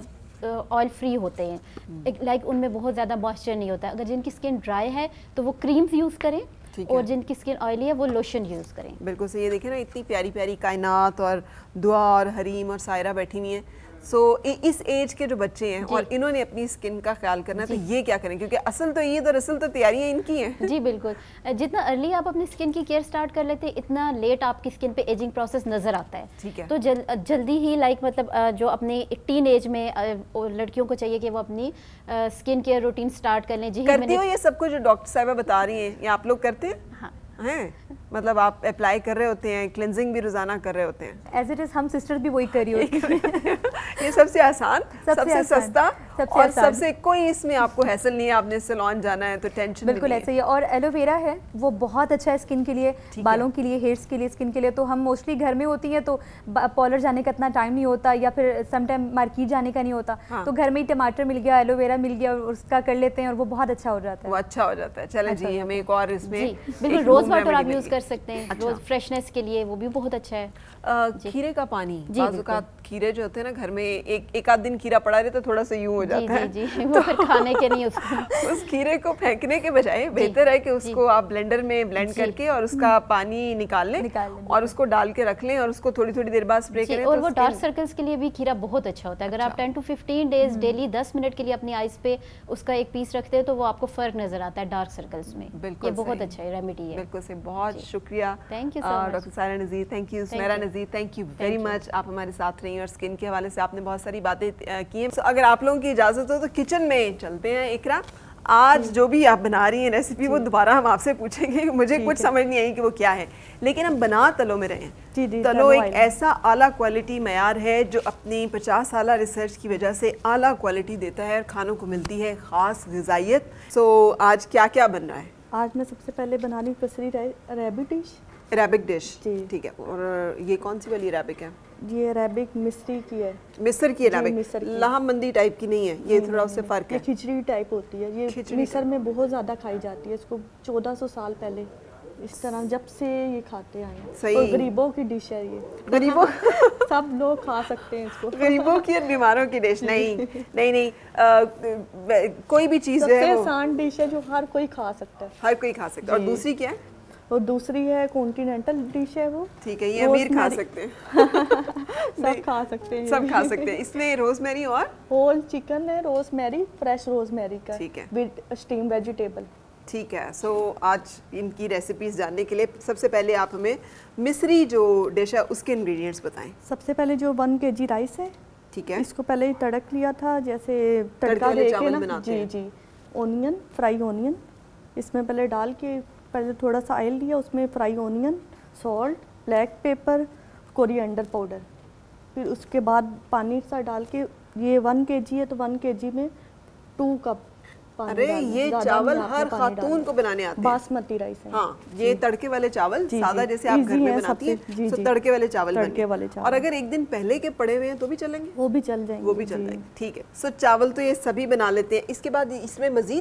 Speaker 6: ऑयल फ्री होते हैं, लाइक उनमें बहुत ज़्यादा मॉइस्चर नहीं होता। अगर जिनकी स्किन ड्राई है तो वो क्रीम्स यूज़ करें, और जिनकी स्किन ऑयली है वो लोशन यूज़ करें।
Speaker 1: बिल्कुल सही। ये देखें ना, इतनी प्यारी प्यारी कायनात और दुआ और हरीम और सायरा बैठी हुई हैं। सो इस एज के जो बच्चे हैं और इन्होंने अपनी स्किन का ख्याल करना है, तो ये क्या करें? क्योंकि असल तो ईद और असल तो तैयारियां इनकी हैं।
Speaker 6: जी बिल्कुल, जितना अर्ली आप अपनी स्किन की केयर स्टार्ट कर लेते हैं, इतना लेट आपकी स्किन पे एजिंग प्रोसेस नज़र आता है।
Speaker 1: ठीक है,
Speaker 6: तो जल्दी ही मतलब जो अपनी टीन एज में लड़कियों को चाहिए कि वो अपनी स्किन केयर रूटीन स्टार्ट कर लें। जी,
Speaker 1: करती हो ये सब कुछ जो डॉक्टर साहिबा बता रही हैं, ये आप लोग करते हैं?
Speaker 6: हाँ
Speaker 1: हैं, मतलब आप अप्लाई कर रहे होते हैं, क्लिनजिंग भी रोजाना कर रहे होते हैं?
Speaker 7: एज इट इज हम सिस्टर भी वही करी होती है।
Speaker 1: ये सबसे आसान, सबसे सस्ता और सबसे कोई इसमें आपको हैसल नहीं है, आपने सैलून जाना है तो टेंशन
Speaker 7: बिल्कुल ऐसे ही है। और एलोवेरा है वो बहुत अच्छा है स्किन के लिए, बालों के लिए, हेयर्स के लिए, स्किन के लिए। तो हम मोस्टली घर में होती हैं तो पार्लर जाने का इतना टाइम नहीं होता, या फिर समटाइम मार्केट जाने का नहीं होता, तो घर में ही टमाटर मिल गया, एलोवेरा मिल गया, उसका कर लेते हैं और वो बहुत अच्छा हो जाता है।
Speaker 1: वो अच्छा हो जाता है। चलें जी, हमें एक और इसमें
Speaker 6: बिल्कुल रोज वाटर आप यूज कर सकते हैं, रोज फ्रेशनेस के लिए, वो भी बहुत अच्छा है।
Speaker 1: खीरे का पानी, बाज़ खीरे जो होते हैं ना घर में, एक आध दिन खीरा पड़ा रहे तो थोड़ा सा यूं हो जाता है,
Speaker 6: जी, वो फिर खाने के नहीं उसको
Speaker 1: उस खीरे को फेंकने के बजाय बेहतर है कि उसको आप ब्लेंडर में ब्लेंड करके और उसका पानी निकाल लें और उसको डाल के रख लें और उसको थोड़ी थोड़ी देर बाद स्प्रे करें।
Speaker 6: और वो डार्क सर्कल्स के लिए भी खीरा बहुत अच्छा होता है। अगर आप 10 to 15 डेज डेली 10 मिनट के लिए अपनी आईज पे उसका एक पीस रखते हैं तो वो आपको फर्क नजर आता है डार्क सर्कल्स में। ये बहुत अच्छा रेमेडी है।
Speaker 1: बिल्कुल से, बहुत शुक्रिया।
Speaker 6: Thank you
Speaker 1: doctor Saira Nazir, thank you Sumera Nazir, thank you very much. आप हमारे साथ रही और स्किन के हवाले से आपने बहुत सारी बातें की हैं। अगर आप लोगों की इजाज़त हो तो किचन में चलते हैं। इकरा, आज जो भी आप बना रही हैं रेसिपी, वो दोबारा हम आपसे पूछेंगे, मुझे कुछ समझ नहीं आई कि वो क्या है, लेकिन हम बना तलो में रहें। तलो एक ऐसा आला क्वालिटी मयार है जो अपनी 50 साल रिसर्च की वजह से आला क्वालिटी देता है और खानों को मिलती है ख़ास ग़िज़ाइयत। सो आज क्या क्या बन रहा है?
Speaker 7: आज मैं सबसे पहले बना रही हूँ कसरी अरेबिक डिश।
Speaker 1: अरेबिक डिश, ठीक है। और ये कौन सी वाली अरेबिक है?
Speaker 7: ये अरेबिक मिस्री की है।
Speaker 1: मिस्र की अरेबिक, लाहमंदी टाइप की नहीं है, ये थोड़ा उससे फ़र्क है।
Speaker 7: खिचड़ी टाइप होती है, ये मिस्र में बहुत ज़्यादा खाई जाती है। इसको 1400 साल पहले इस तरह जब से ये खाते आए हैं।
Speaker 1: सही।
Speaker 7: और गरीबों की डिश है ये,
Speaker 1: गरीबों
Speaker 7: सब लोग खा सकते हैं इसको।
Speaker 1: गरीबों की और बीमारों की डिश नहीं नहीं नहीं, कोई भी चीज़ जो
Speaker 7: सबसे
Speaker 1: है वो
Speaker 7: आसान डिश है जो हर कोई खा सकता है।
Speaker 1: हर कोई खा सकता है। और
Speaker 7: जी।
Speaker 1: दूसरी क्या है?
Speaker 7: और दूसरी है कॉन्टिनेंटल डिश है वो।
Speaker 1: ठीक है, ये अमीर खा
Speaker 7: रोज़मेरी।
Speaker 1: सकते हैं।
Speaker 7: सब खा सकते हैं,
Speaker 1: सब खा सकते हैं। इसमें रोजमेरी और
Speaker 7: होल चिकन है, रोजमेरी, फ्रेश रोजमेरी का,
Speaker 1: ठीक है।
Speaker 7: With steam vegetable.
Speaker 1: ठीक है। सो आज इनकी रेसिपीज जानने के लिए सबसे पहले आप हमें मिस्री जो डिश है उसके इंग्रेडिएंट्स बताएं।
Speaker 7: सबसे पहले जो 1 kg राइस है,
Speaker 1: ठीक है।
Speaker 7: इसको पहले तड़क लिया था, जैसे तड़का
Speaker 1: वाले
Speaker 7: दे
Speaker 1: चावल
Speaker 7: के ना,
Speaker 1: बनाते
Speaker 7: जी
Speaker 1: हैं।
Speaker 7: जी, ऑनियन, फ्राई ऑनियन इसमें पहले डाल के, पहले थोड़ा सा ऑयल लिया, उसमें fry onion, salt, black pepper, coriander powder, फिर उसके बाद पानी सा डाल के, ये 1 kg है तो 1 kg में 2 कप पानी
Speaker 1: अरे
Speaker 7: डालना,
Speaker 1: ये
Speaker 7: ज़्यादा
Speaker 1: चावल
Speaker 7: नहीं आपने
Speaker 1: हर
Speaker 7: पानी
Speaker 1: खातून
Speaker 7: डालना।
Speaker 1: को बनाने आते हैं।
Speaker 7: बासमती राइस है।
Speaker 1: हाँ, ये तड़के वाले चावल
Speaker 7: जी,
Speaker 1: सादा
Speaker 7: जी,
Speaker 1: जैसे आप घर
Speaker 7: easy
Speaker 1: में
Speaker 7: है
Speaker 1: बनाती हैं,
Speaker 7: सबसे, जी,
Speaker 1: तो
Speaker 7: जी।
Speaker 1: तड़के वाले चावल
Speaker 7: तड़के
Speaker 1: बनेंगे।
Speaker 7: वाले चावल।
Speaker 1: और अगर एक दिन पहले के पड़े हुए हैं तो भी चलेंगे?
Speaker 7: वो भी चल जाएंगे,
Speaker 1: वो भी चल
Speaker 7: जी।
Speaker 1: जाएंगे। ठीक है। सो चावल तो ये सभी बना लेते हैं। इसके बाद इसमें मजीद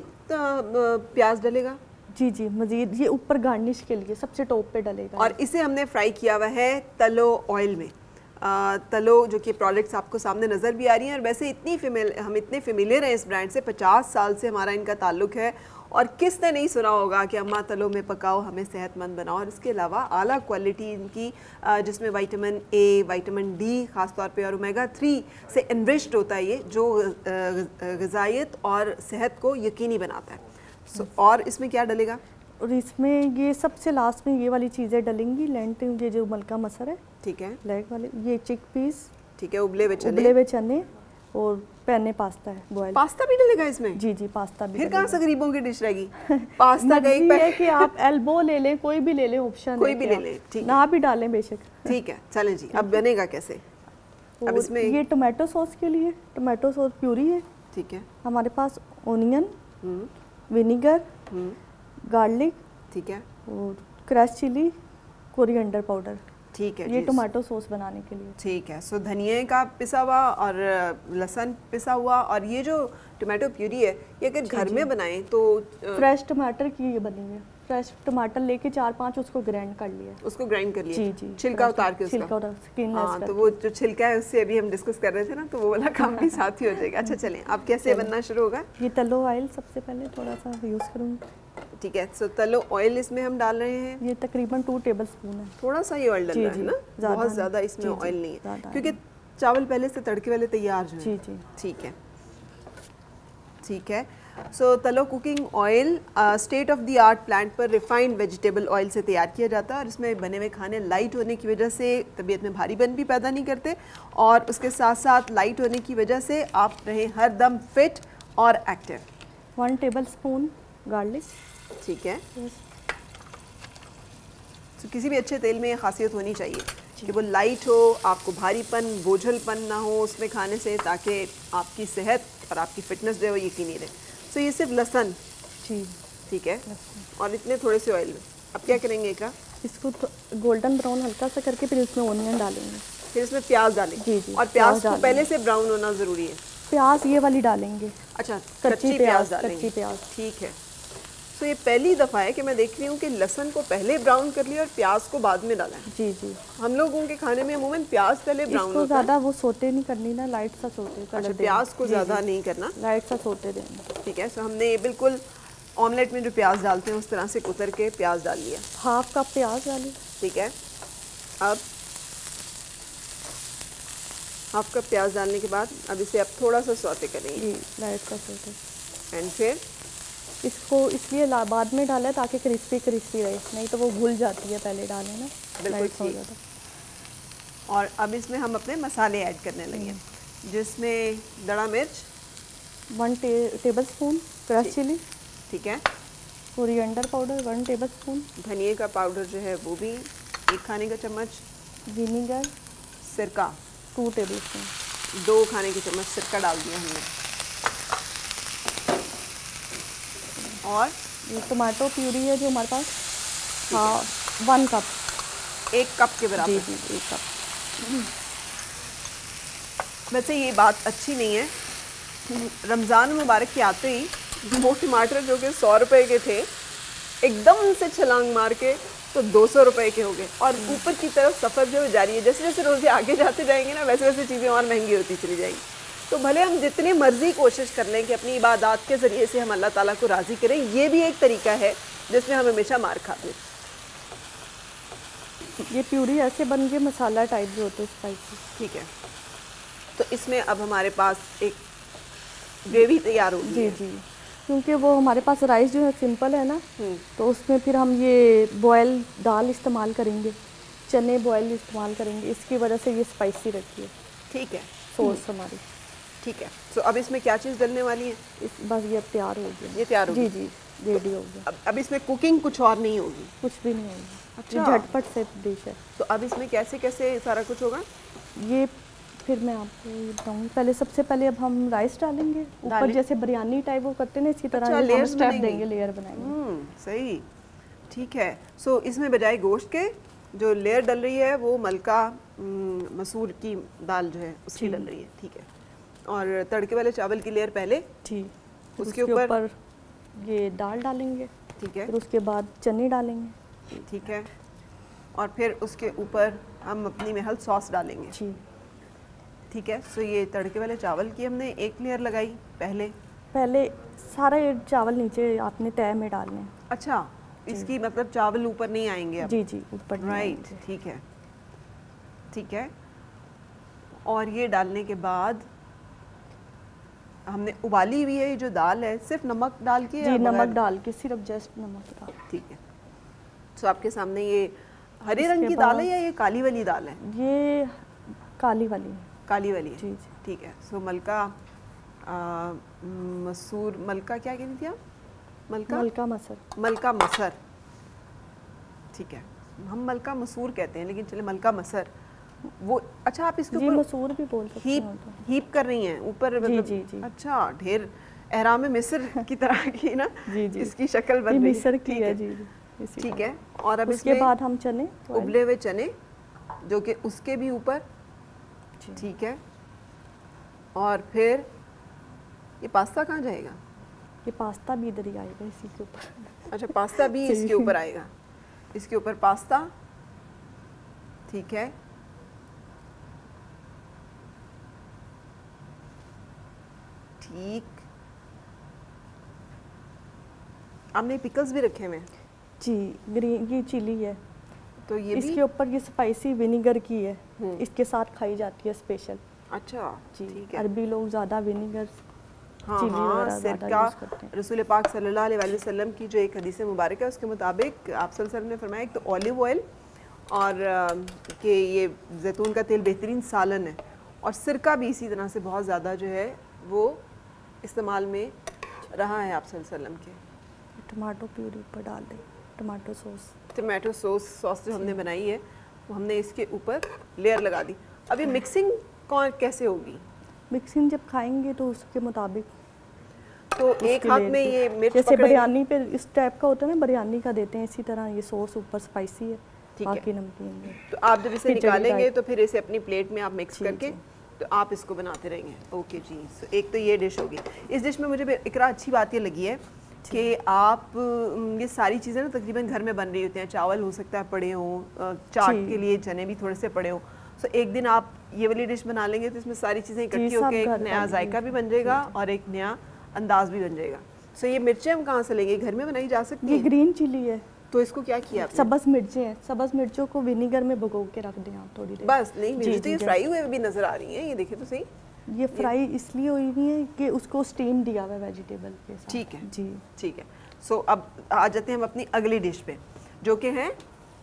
Speaker 1: प्याज डलेगा
Speaker 7: जी जी, मजीद ये ऊपर गार्निश के लिए सबसे टॉप पे डलेगा।
Speaker 1: और इसे हमने फ्राई किया हुआ है तलो ऑयल में। तलो जो कि प्रोडक्ट्स आपको सामने नज़र भी आ रही हैं। और वैसे हम इतने फेमिलियर हैं इस ब्रांड से, 50 साल से हमारा इनका ताल्लुक है। और किसने नहीं सुना होगा कि अम्मा तलो में पकाओ, हमें सेहतमंद बनाओ। और इसके अलावा आला क्वालिटी इनकी, जिसमें विटामिन ए, विटामिन डी ख़ासतौर पे और ओमेगा 3 से इनरिच्ड होता है, ये जो ग़िज़ाइयत और सेहत को यकीनी बनाता है। और इसमें क्या डलेगा?
Speaker 7: और इसमें ये सबसे लास्ट में ये वाली चीज़ें डलेंगी, लेंटिल, ये जो मलका मसर है,
Speaker 1: ठीक है,
Speaker 7: लेग वाले, ये चिक पीस,
Speaker 1: ठीक है, उबले हुए
Speaker 7: उबले हुए चने, और पैने पास्ता है बॉयल।
Speaker 1: पास्ता भी डलेगा इसमें?
Speaker 7: जी जी, पास्ता भी
Speaker 1: फिर कहाँ से
Speaker 7: डलेगा।
Speaker 1: गरीबों की डिश रहेगी? पास्ता का एक
Speaker 7: मर्जी है कि आप एल्बो ले लें, कोई भी ले लें, ऑप्शन
Speaker 1: कोई
Speaker 7: है
Speaker 1: भी
Speaker 7: कि
Speaker 1: ले लें,
Speaker 7: आप
Speaker 1: ठीक है।
Speaker 7: ना भी डालें बेशक।
Speaker 1: ठीक है, चलें जी। अब बनेगा कैसे? अब
Speaker 7: और
Speaker 1: इसमें
Speaker 7: ये टोमेटो सॉस के लिए टोमेटो सॉस प्यूरी है
Speaker 1: ठीक है,
Speaker 7: हमारे पास, onion,
Speaker 1: hmm,
Speaker 7: vinegar,
Speaker 1: hmm,
Speaker 7: garlic
Speaker 1: ठीक है,
Speaker 7: और क्रश चिली, कोरिएंडर पाउडर,
Speaker 1: ठीक है
Speaker 7: ये
Speaker 1: जी।
Speaker 7: टोमेटो सॉस बनाने के लिए।
Speaker 1: ठीक है। सो धनिए का पिसा हुआ और लहसुन पिसा हुआ, और ये जो टोमेटो प्यूरी है, ये अगर घर में बनाएं तो
Speaker 7: फ्रेश टमाटर की ये बनी है, फ्रेश टमाटर लेके 4-5 उसको ग्राइंड कर लिया।
Speaker 1: उसको ग्राइंड कर लिया,
Speaker 7: जी जी,
Speaker 1: छिलका
Speaker 7: fresh
Speaker 1: उतार के
Speaker 7: छिलका
Speaker 1: उसका।
Speaker 7: उतार, स्किनलेस
Speaker 1: हाँ, तो
Speaker 7: करके।
Speaker 1: वो जो छिलका है उससे अभी हम डिस्कस कर रहे थे ना, तो वो वाला काम भी साथ ही हो जाएगा। अच्छा चलें, अब कैसे बनना शुरू होगा?
Speaker 7: ये तलो ऑयल सबसे पहले थोड़ा सा यूज़ करूँगी।
Speaker 1: ठीक है। सो तलो ऑयल इसमें हम डाल रहे हैं।
Speaker 7: ये तकरीबन 2 टेबलस्पून है।
Speaker 1: थोड़ा सा ही ऑयल डल
Speaker 7: जी,
Speaker 1: रहा है
Speaker 7: जी,
Speaker 1: ना,
Speaker 7: ज़्यादा
Speaker 1: बहुत
Speaker 7: नहीं।
Speaker 1: ज़्यादा इसमें
Speaker 7: जी, जी,
Speaker 1: ऑयल नहीं है,
Speaker 7: ज़्यादा
Speaker 1: क्योंकि
Speaker 7: नहीं।
Speaker 1: चावल पहले से तड़के वाले तैयार जो हैं।
Speaker 7: जी जी,
Speaker 1: ठीक है, ठीक है। सो तलो cooking oil state of the art plant पर रिफाइंड वेजिटेबल ऑयल से तैयार किया जाता है। और इसमें बने हुए खाने लाइट होने की वजह से तबीयत में भारीपन भी पैदा नहीं करते, और उसके साथ साथ लाइट होने की वजह से आप रहें हर दम फिट और एक्टिव।
Speaker 7: 1 tablespoon garlic.
Speaker 1: ठीक है। तो किसी भी अच्छे तेल में ये खासियत होनी चाहिए कि वो लाइट हो, आपको भारीपन, बोझलपन ना हो उसमें खाने से, ताकि आपकी सेहत और आपकी फिटनेस जो है वो यकीनी रहे। तो ये सिर्फ लहसुन,
Speaker 7: जी,
Speaker 1: ठीक है, और इतने थोड़े से ऑयल में। अब क्या करेंगे का?
Speaker 7: इसको गोल्डन ब्राउन हल्का सा करके फिर इसमें ऑनियन डालेंगे।
Speaker 1: फिर इसमें प्याज डालेंगे?
Speaker 7: जी, जी,
Speaker 1: और प्याज
Speaker 7: प्याज
Speaker 1: को
Speaker 7: डालेंगे।
Speaker 1: पहले से ब्राउन होना ज़रूरी है?
Speaker 7: प्याज ये वाली डालेंगे,
Speaker 1: अच्छा,
Speaker 7: कच्ची
Speaker 1: प्याज
Speaker 7: प्याज,
Speaker 1: डालेंगे?
Speaker 7: कच्ची प्याज।
Speaker 1: ठीक है। तो ये पहली दफ़ा है कि मैं देख रही हूँ कि लहसुन को पहले ब्राउन कर लिया और प्याज को बाद में डाला है।
Speaker 7: जी जी,
Speaker 1: हम लोगों के खाने में अमूमन प्याज पहले ब्राउन
Speaker 7: इसको
Speaker 1: होता है।
Speaker 7: ज़्यादा वो सोते नहीं करनी ना, लाइट सा सोते
Speaker 1: अच्छा,
Speaker 7: कलर
Speaker 1: प्याज को
Speaker 7: देना।
Speaker 1: ज़्यादा
Speaker 7: जी, जी,
Speaker 1: नहीं करना,
Speaker 7: लाइट सा सोते देना।
Speaker 1: ठीक है। सो हमने ये बिल्कुल ऑमलेट में जो प्याज डालते हैं उस तरह से कुतर के प्याज डाल लिया।
Speaker 7: 1/2 कप प्याज डाली।
Speaker 1: ठीक है। अब 1/2 कप प्याज डालने के बाद अब इसे आप थोड़ा सा सौते करेंगे,
Speaker 7: जी, लाइट सा सोते।
Speaker 1: एंड फिर
Speaker 7: इसको इसलिए बाद में डाला है ताकि क्रिस्पी क्रिस्पी रहे, नहीं तो वो घुल जाती है पहले डालें ना,
Speaker 1: बिल्कुल
Speaker 7: लाइट सा हो
Speaker 1: ठीक।
Speaker 7: जाता।
Speaker 1: और अब इसमें हम अपने मसाले ऐड करने लगे, जिसमें दड़ा मिर्च,
Speaker 7: 1 टेबलस्पून क्रश चिली,
Speaker 1: ठीक है,
Speaker 7: कोरिएंडर पाउडर 1 टेबलस्पून,
Speaker 1: धनिए का पाउडर जो है वो भी 1 खाने का चम्मच,
Speaker 7: विनीगर
Speaker 1: सिरका
Speaker 7: 2 टेबलस्पून,
Speaker 1: 2 खाने के चम्मच सिरका डाल दिया हमने, और
Speaker 7: ये टमाटो प्यूरी है जो हमारे पास, हाँ 1 कप,
Speaker 1: 1 कप के
Speaker 7: जी
Speaker 1: बराबर।
Speaker 7: जी 1 कप।
Speaker 1: वैसे ये बात अच्छी नहीं है, रमज़ान मुबारक के आते ही वो टमाटर जो कि 100 रुपए के थे एकदम से छलांग मार के तो 200 रुपए के हो गए और ऊपर की तरफ सफ़र जो जारी है। जैसे जैसे रोज़े आगे जाते जाएंगे ना वैसे वैसे चीज़ें और महंगी होती चली जाएंगी। तो भले हम जितनी मर्जी कोशिश कर लें कि अपनी इबादत के ज़रिए से हम अल्लाह ताला को राज़ी करें, ये भी एक तरीका है जिसमें हम हमेशा मार खाते हैं।
Speaker 7: ये प्यूरी ऐसे बन के मसाला टाइप जो होते हैं स्पाइसी।
Speaker 1: ठीक है, तो इसमें अब हमारे पास एक ग्रेवी तैयार होगी।
Speaker 7: जी जी, क्योंकि वो हमारे पास राइस जो है सिंपल है ना, तो उसमें फिर हम ये बॉयल दाल इस्तेमाल करेंगे, चने बॉयल इस्तेमाल करेंगे, इसकी वजह से ये स्पाइसी रहती है।
Speaker 1: ठीक है,
Speaker 7: सॉस हमारी।
Speaker 1: ठीक है। तो अब इसमें क्या चीज़ डलने वाली है?
Speaker 7: बस ये तैयार हो गया।
Speaker 1: ये तैयार हो
Speaker 7: जी
Speaker 1: गया?
Speaker 7: जी, रेडी हो गया।
Speaker 1: अब इसमें कुकिंग कुछ और नहीं होगी?
Speaker 7: कुछ भी नहीं होगी।
Speaker 1: अच्छा।
Speaker 7: ये झटपट से डिश है।
Speaker 1: तो अब इसमें कैसे कैसे सारा कुछ होगा?
Speaker 7: ये फिर मैं आपको ये बताऊँगी। पहले सबसे पहले अब हम राइस डालेंगे ऊपर, जैसे बिरयानी टाइप वो करते हैं ना, इसी तरह
Speaker 1: अच्छा,
Speaker 7: हम स्टेप देंगे, लेयर बनाएंगे।
Speaker 1: सही, ठीक है। सो इसमें बजाय गोश्त के जो लेयर डल रही है वो मलका मसूर की दाल जो है उसकी डल रही है। ठीक है, और तड़के वाले चावल की लेयर पहले।
Speaker 7: ठीक,
Speaker 1: उसके ऊपर
Speaker 7: ये दाल डालेंगे।
Speaker 1: ठीक है,
Speaker 7: फिर उसके बाद चने डालेंगे।
Speaker 1: ठीक है, और फिर उसके ऊपर हम अपनी महल सॉस डालेंगे।
Speaker 7: जी,
Speaker 1: ठीक है। सो ये तड़के वाले चावल की हमने एक लेयर लगाई पहले
Speaker 7: सारा ये चावल नीचे आपने तय में डालने हैं।
Speaker 1: अच्छा, इसकी मतलब चावल ऊपर नहीं आएंगे अब?
Speaker 7: जी जी, ऊपर नहीं
Speaker 1: राइट,
Speaker 7: आएंगे।
Speaker 1: ठीक है, ठीक है। और ये डालने के बाद हमने उबाली हुई है ये जो दाल है, सिर्फ नमक डाल के?
Speaker 7: जी, नमक डाल के, सिर्फ जस्ट नमक डाल।
Speaker 1: ठीक है। तो आपके सामने ये हरे रंग की दाल है या ये काली वाली दाल है?
Speaker 7: ये काली वाली है।
Speaker 1: काली वाली है?
Speaker 7: जी जी,
Speaker 1: ठीक है। सो मलका मसूर, मलका क्या कहती थी आप?
Speaker 7: मलका मसर।
Speaker 1: मलका मसर, ठीक है। हम मलका मसूर कहते हैं लेकिन चले मलका मसर वो। अच्छा, आप इसके
Speaker 7: जी
Speaker 1: ऊपर
Speaker 7: मसूर भी बोल सकते हैं।
Speaker 1: हीप कर रही हैं ऊपर?
Speaker 7: जी
Speaker 1: मतलब
Speaker 7: जी जी।
Speaker 1: अच्छा, ढेर एहराम मिस्र की तरह की ना
Speaker 7: जी जी,
Speaker 1: इसकी शक्ल बन रही है।
Speaker 7: मिस्र की है। जी जी,
Speaker 1: ठीक है। और अब
Speaker 7: उसके बाद हम चने,
Speaker 1: उबले हुए चने जो कि उसके भी ऊपर। ठीक है, और फिर ये पास्ता कहाँ जाएगा?
Speaker 7: ये पास्ता भी इधर ही आएगा इसी के ऊपर।
Speaker 1: अच्छा, पास्ता भी इसके ऊपर आएगा, इसके ऊपर पास्ता। ठीक है, ठीक। आपने पिकल्स भी रखे हुए?
Speaker 7: जी, ग्रीन की चिली है,
Speaker 1: तो ये
Speaker 7: इसके
Speaker 1: भी?
Speaker 7: ऊपर ये स्पाइसी विनेगर की है, इसके साथ खाई जाती है स्पेशल।
Speaker 1: अच्छा,
Speaker 7: जी,
Speaker 1: ठीक है।
Speaker 7: अरबी लोग ज़्यादा विनेगर
Speaker 1: हाँ
Speaker 7: चिली
Speaker 1: हाँ,
Speaker 7: वगैरह ज़्यादा
Speaker 1: सिरका।
Speaker 7: यूज़ करते हैं।
Speaker 1: रसूल पाक सल्लल्लाहु अलैहि वसल्लम की जो एक हदीस मुबारक है उसके मुताबिक आप सल्लल्लाहु अलैहि वसल्लम ने फरमाया एक तो ऑलिव ऑयल और कि ये जैतून का तेल बेहतरीन सालन है, और सिरका भी इसी तरह से बहुत ज़्यादा जो है वो इस्तेमाल में रहा है आप सल्लल्लाहु अलैहि वसल्लम के।
Speaker 7: टमाटो प्यूरी ऊपर डाल दें, टमाटो सॉस।
Speaker 1: टमाटो सॉस जो हमने बनाई है वो हमने इसके ऊपर लेयर लगा दी। अब ये मिक्सिंग कौन कैसे होगी?
Speaker 7: मिक्सिंग जब खाएंगे तो उसके मुताबिक।
Speaker 1: तो एक हाथ में ये मिर्च
Speaker 7: जैसे
Speaker 1: पकड़ेंगे?
Speaker 7: बिरयानी पे इस टाइप का होता है ना, बिरयानी का देते हैं, इसी तरह ये सॉस ऊपर स्पाइसी है, बाकी नमकीन है।
Speaker 1: तो आप जब इसे
Speaker 7: खिचड़ी
Speaker 1: निकालेंगे
Speaker 7: टाइप।
Speaker 1: तो फिर इसे अपनी प्लेट में आप मिक्स करके तो आप इसको बनाते रहेंगे। ओके जी, सो एक तो ये डिश होगी। इस डिश में मुझे इकरा अच्छी बात ये लगी है कि आप ये सारी चीज़ें ना तकरीबन घर में बन रही होती हैं। चावल हो सकता है पड़े हों, चाट के लिए चने भी थोड़े से पड़े हों। सो एक दिन आप ये वाली डिश बना लेंगे तो इसमें सारी चीज़ें इकट्ठी होकर एक नया जायका भी बन जाएगा और एक नया अंदाज भी बन जाएगा। सो ये मिर्चें हम कहाँ से लेंगे? घर में बनाई जा सकती है?
Speaker 7: ये ग्रीन चिली है।
Speaker 1: तो इसको क्या किया आपने?
Speaker 7: सब्ज़ मिर्चें हैं, सब्ज़ मिर्चों को विनेगर में भिगो के रख दें आप थोड़ी देर।
Speaker 1: बस नहीं, मुझे तो ये फ्राई हुए भी नज़र आ रही हैं, ये देखिए तो सही।
Speaker 7: ये फ्राई इसलिए हुई हुई है कि उसको स्टीम दिया हुआ है वेजिटेबल के साथ।
Speaker 1: ठीक है
Speaker 7: जी,
Speaker 1: ठीक है। सो अब आ जाते हैं हम अपनी अगली डिश पे जो कि है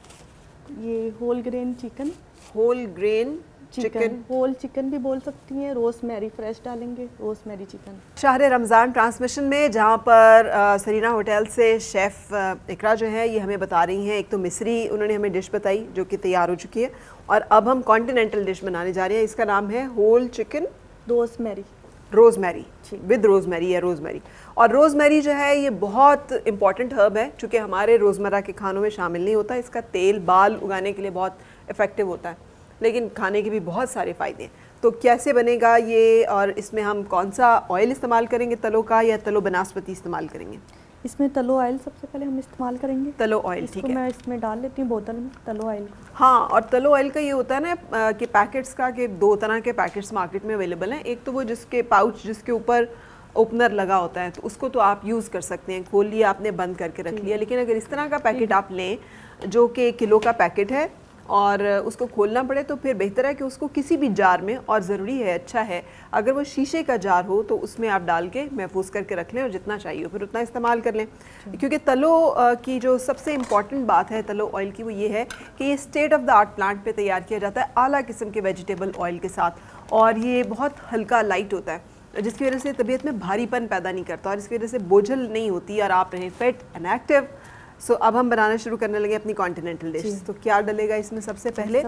Speaker 7: ये whole grain chicken.
Speaker 1: Whole grain chicken,
Speaker 7: whole chicken भी बोल सकती हैं। रोज़मेरी फ्रेश डालेंगे, रोज़मेरी चिकन।
Speaker 1: शहर रमज़ान ट्रांसमिशन में जहाँ पर सरीना होटल से शेफ़ इकरा जो है ये हमें बता रही हैं, एक तो मिस्री उन्होंने हमें डिश बताई जो कि तैयार हो चुकी है, और अब हम कॉन्टिनेंटल डिश बनाने जा रहे हैं। इसका नाम है whole chicken
Speaker 7: rosemary,
Speaker 1: rosemary with rosemary या रोज़मेरी। और रोज़मेरी जो है ये बहुत इंपॉर्टेंट हर्ब है, चूँकि हमारे रोज़मर्रा के खानों में शामिल नहीं होता। इसका तेल बाल उगाने के लिए बहुत इफ़ेक्टिव होता है, लेकिन खाने के भी बहुत सारे फ़ायदे हैं। तो कैसे बनेगा ये, और इसमें हम कौन सा ऑयल इस्तेमाल करेंगे, तलों का या तलो बनास्पति इस्तेमाल करेंगे?
Speaker 7: इसमें तलो ऑयल सबसे पहले हम इस्तेमाल करेंगे।
Speaker 1: तलो ऑयल, ठीक
Speaker 7: इसको
Speaker 1: है।
Speaker 7: मैं इसमें डाल लेती हूँ बोतल में तलो ऑयल को।
Speaker 1: हाँ, और तलो ऑयल का ये होता है ना कि पैकेट्स का, कि दो तरह के पैकेट्स मार्केट में अवेलेबल हैं। एक तो वो जिसके पाउच जिसके ऊपर ओपनर लगा होता है, तो उसको तो आप यूज़ कर सकते हैं, खोल लिया आपने, बंद करके रख लिया। लेकिन अगर इस तरह का पैकेट आप लें जो कि किलो का पैकेट है और उसको खोलना पड़े, तो फिर बेहतर है कि उसको किसी भी जार में, और ज़रूरी है, अच्छा है अगर वो शीशे का जार हो तो उसमें आप डाल के महफूज करके रख लें और जितना चाहिए फिर उतना इस्तेमाल कर लें। क्योंकि तलो की जो सबसे इम्पॉर्टेंट बात है तलो ऑयल की, वो ये है कि ये state of the art plant पे तैयार किया जाता है आला किस्म के वेजिटेबल ऑयल के साथ, और ये बहुत हल्का लाइट होता है जिसकी वजह से तबीयत में भारीपन पैदा नहीं करता और इसकी वजह से बोझल नहीं होती और आप रहें फिट एंड एक्टिव। सो अब हम बनाना शुरू करने लगे अपनी कॉन्टिनेंटल डिश। तो क्या डलेगा इसमें सबसे पहले?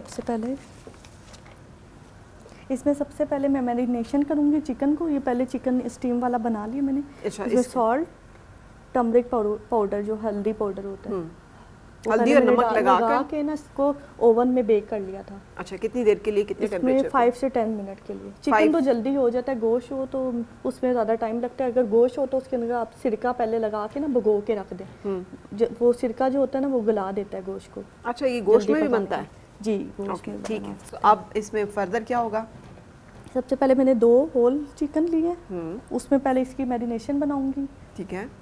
Speaker 7: इसमें सबसे पहले मैं मैरिनेशन करूँगी चिकन को। ये पहले चिकन स्टीम वाला बना लिया मैंने।
Speaker 1: अच्छा,
Speaker 7: इसमें सॉल्ट, टर्मरिक पाउडर जो हल्दी पाउडर होता है,
Speaker 1: हल्दी और नमक लगा
Speaker 7: के ना इसको ओवन में बेक कर लिया था।
Speaker 1: अच्छा, कितनी देर के लिए, कितने टेम्परेचर?
Speaker 7: 5 से 10 मिनट के लिए। चिकन तो जल्दी हो जाता है, गोश्त हो तो उसमें ज़्यादा टाइम लगता है। अगर गोश्त हो तो उसके अंदर आप सिरका पहले लगा के ना भगो के रख दें। वो सिरका जो होता है ना वो गला देता है गोश्त को।
Speaker 1: अच्छा, ये गोश्त में भी बनता है?
Speaker 7: जी, गोश्त में।
Speaker 1: ठीक है। तो अब इसमें फर्दर क्या होगा?
Speaker 7: सबसे पहले मैंने 2 होल चिकन लिए, उसमें पहले इसकी मैरिनेशन बनाऊंगी।
Speaker 1: ठीक है।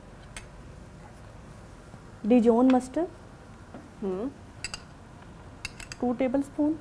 Speaker 7: Dijon mustard 2 tablespoon.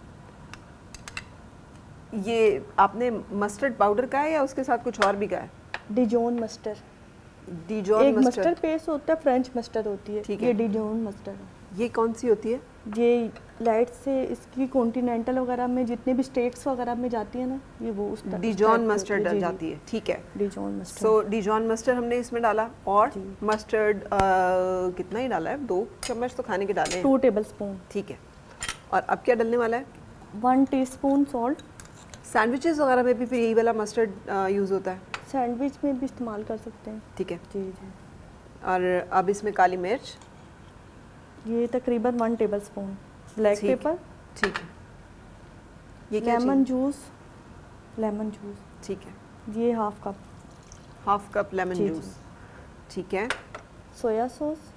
Speaker 1: ये आपने मस्टर्ड पाउडर का है या उसके साथ कुछ और भी का है?
Speaker 7: Dijon mustard.
Speaker 1: डिजोन
Speaker 7: एक मस्टर्ड पेस्ट होता है, फ्रेंच मस्टर्ड होती है।
Speaker 1: ठीक
Speaker 7: ये
Speaker 1: है।
Speaker 7: डिजोन मस्टर्ड है।
Speaker 1: ये कौन सी होती है?
Speaker 7: ये लाइट से इसकी कॉन्टिनेंटल वगैरह में जितने भी स्टेट्स वगैरह में जाती है ना, ये वो उस
Speaker 1: डिजोन मस्टर्ड डल जाती है। ठीक है,
Speaker 7: Dijon mustard.
Speaker 1: So Dijon mustard हमने इसमें डाला, और मस्टर्ड कितना ही डाला है? 2 चम्मच तो खाने के डाले हैं।
Speaker 7: 2 टेबलस्पून।
Speaker 1: ठीक है। और अब क्या डलने वाला है?
Speaker 7: 1 टीस्पून सॉल्ट।
Speaker 1: सैंडविचेस वगैरह में भी फिर यही वाला मस्टर्ड यूज़ होता है?
Speaker 7: सैंडविच में भी इस्तेमाल कर सकते हैं।
Speaker 1: ठीक है।
Speaker 7: जी जी।
Speaker 1: और अब इसमें काली मिर्च,
Speaker 7: ये तकरीबन 1 टेबलस्पून। Black pepper.
Speaker 1: ठीक है। ये क्या
Speaker 7: लेमन
Speaker 1: चीज़?
Speaker 7: जूस। Lemon juice.
Speaker 1: ठीक है।
Speaker 7: ये हाफ कप
Speaker 1: लेमन
Speaker 7: जी,
Speaker 1: जूस। ठीक है।
Speaker 7: Soya sauce.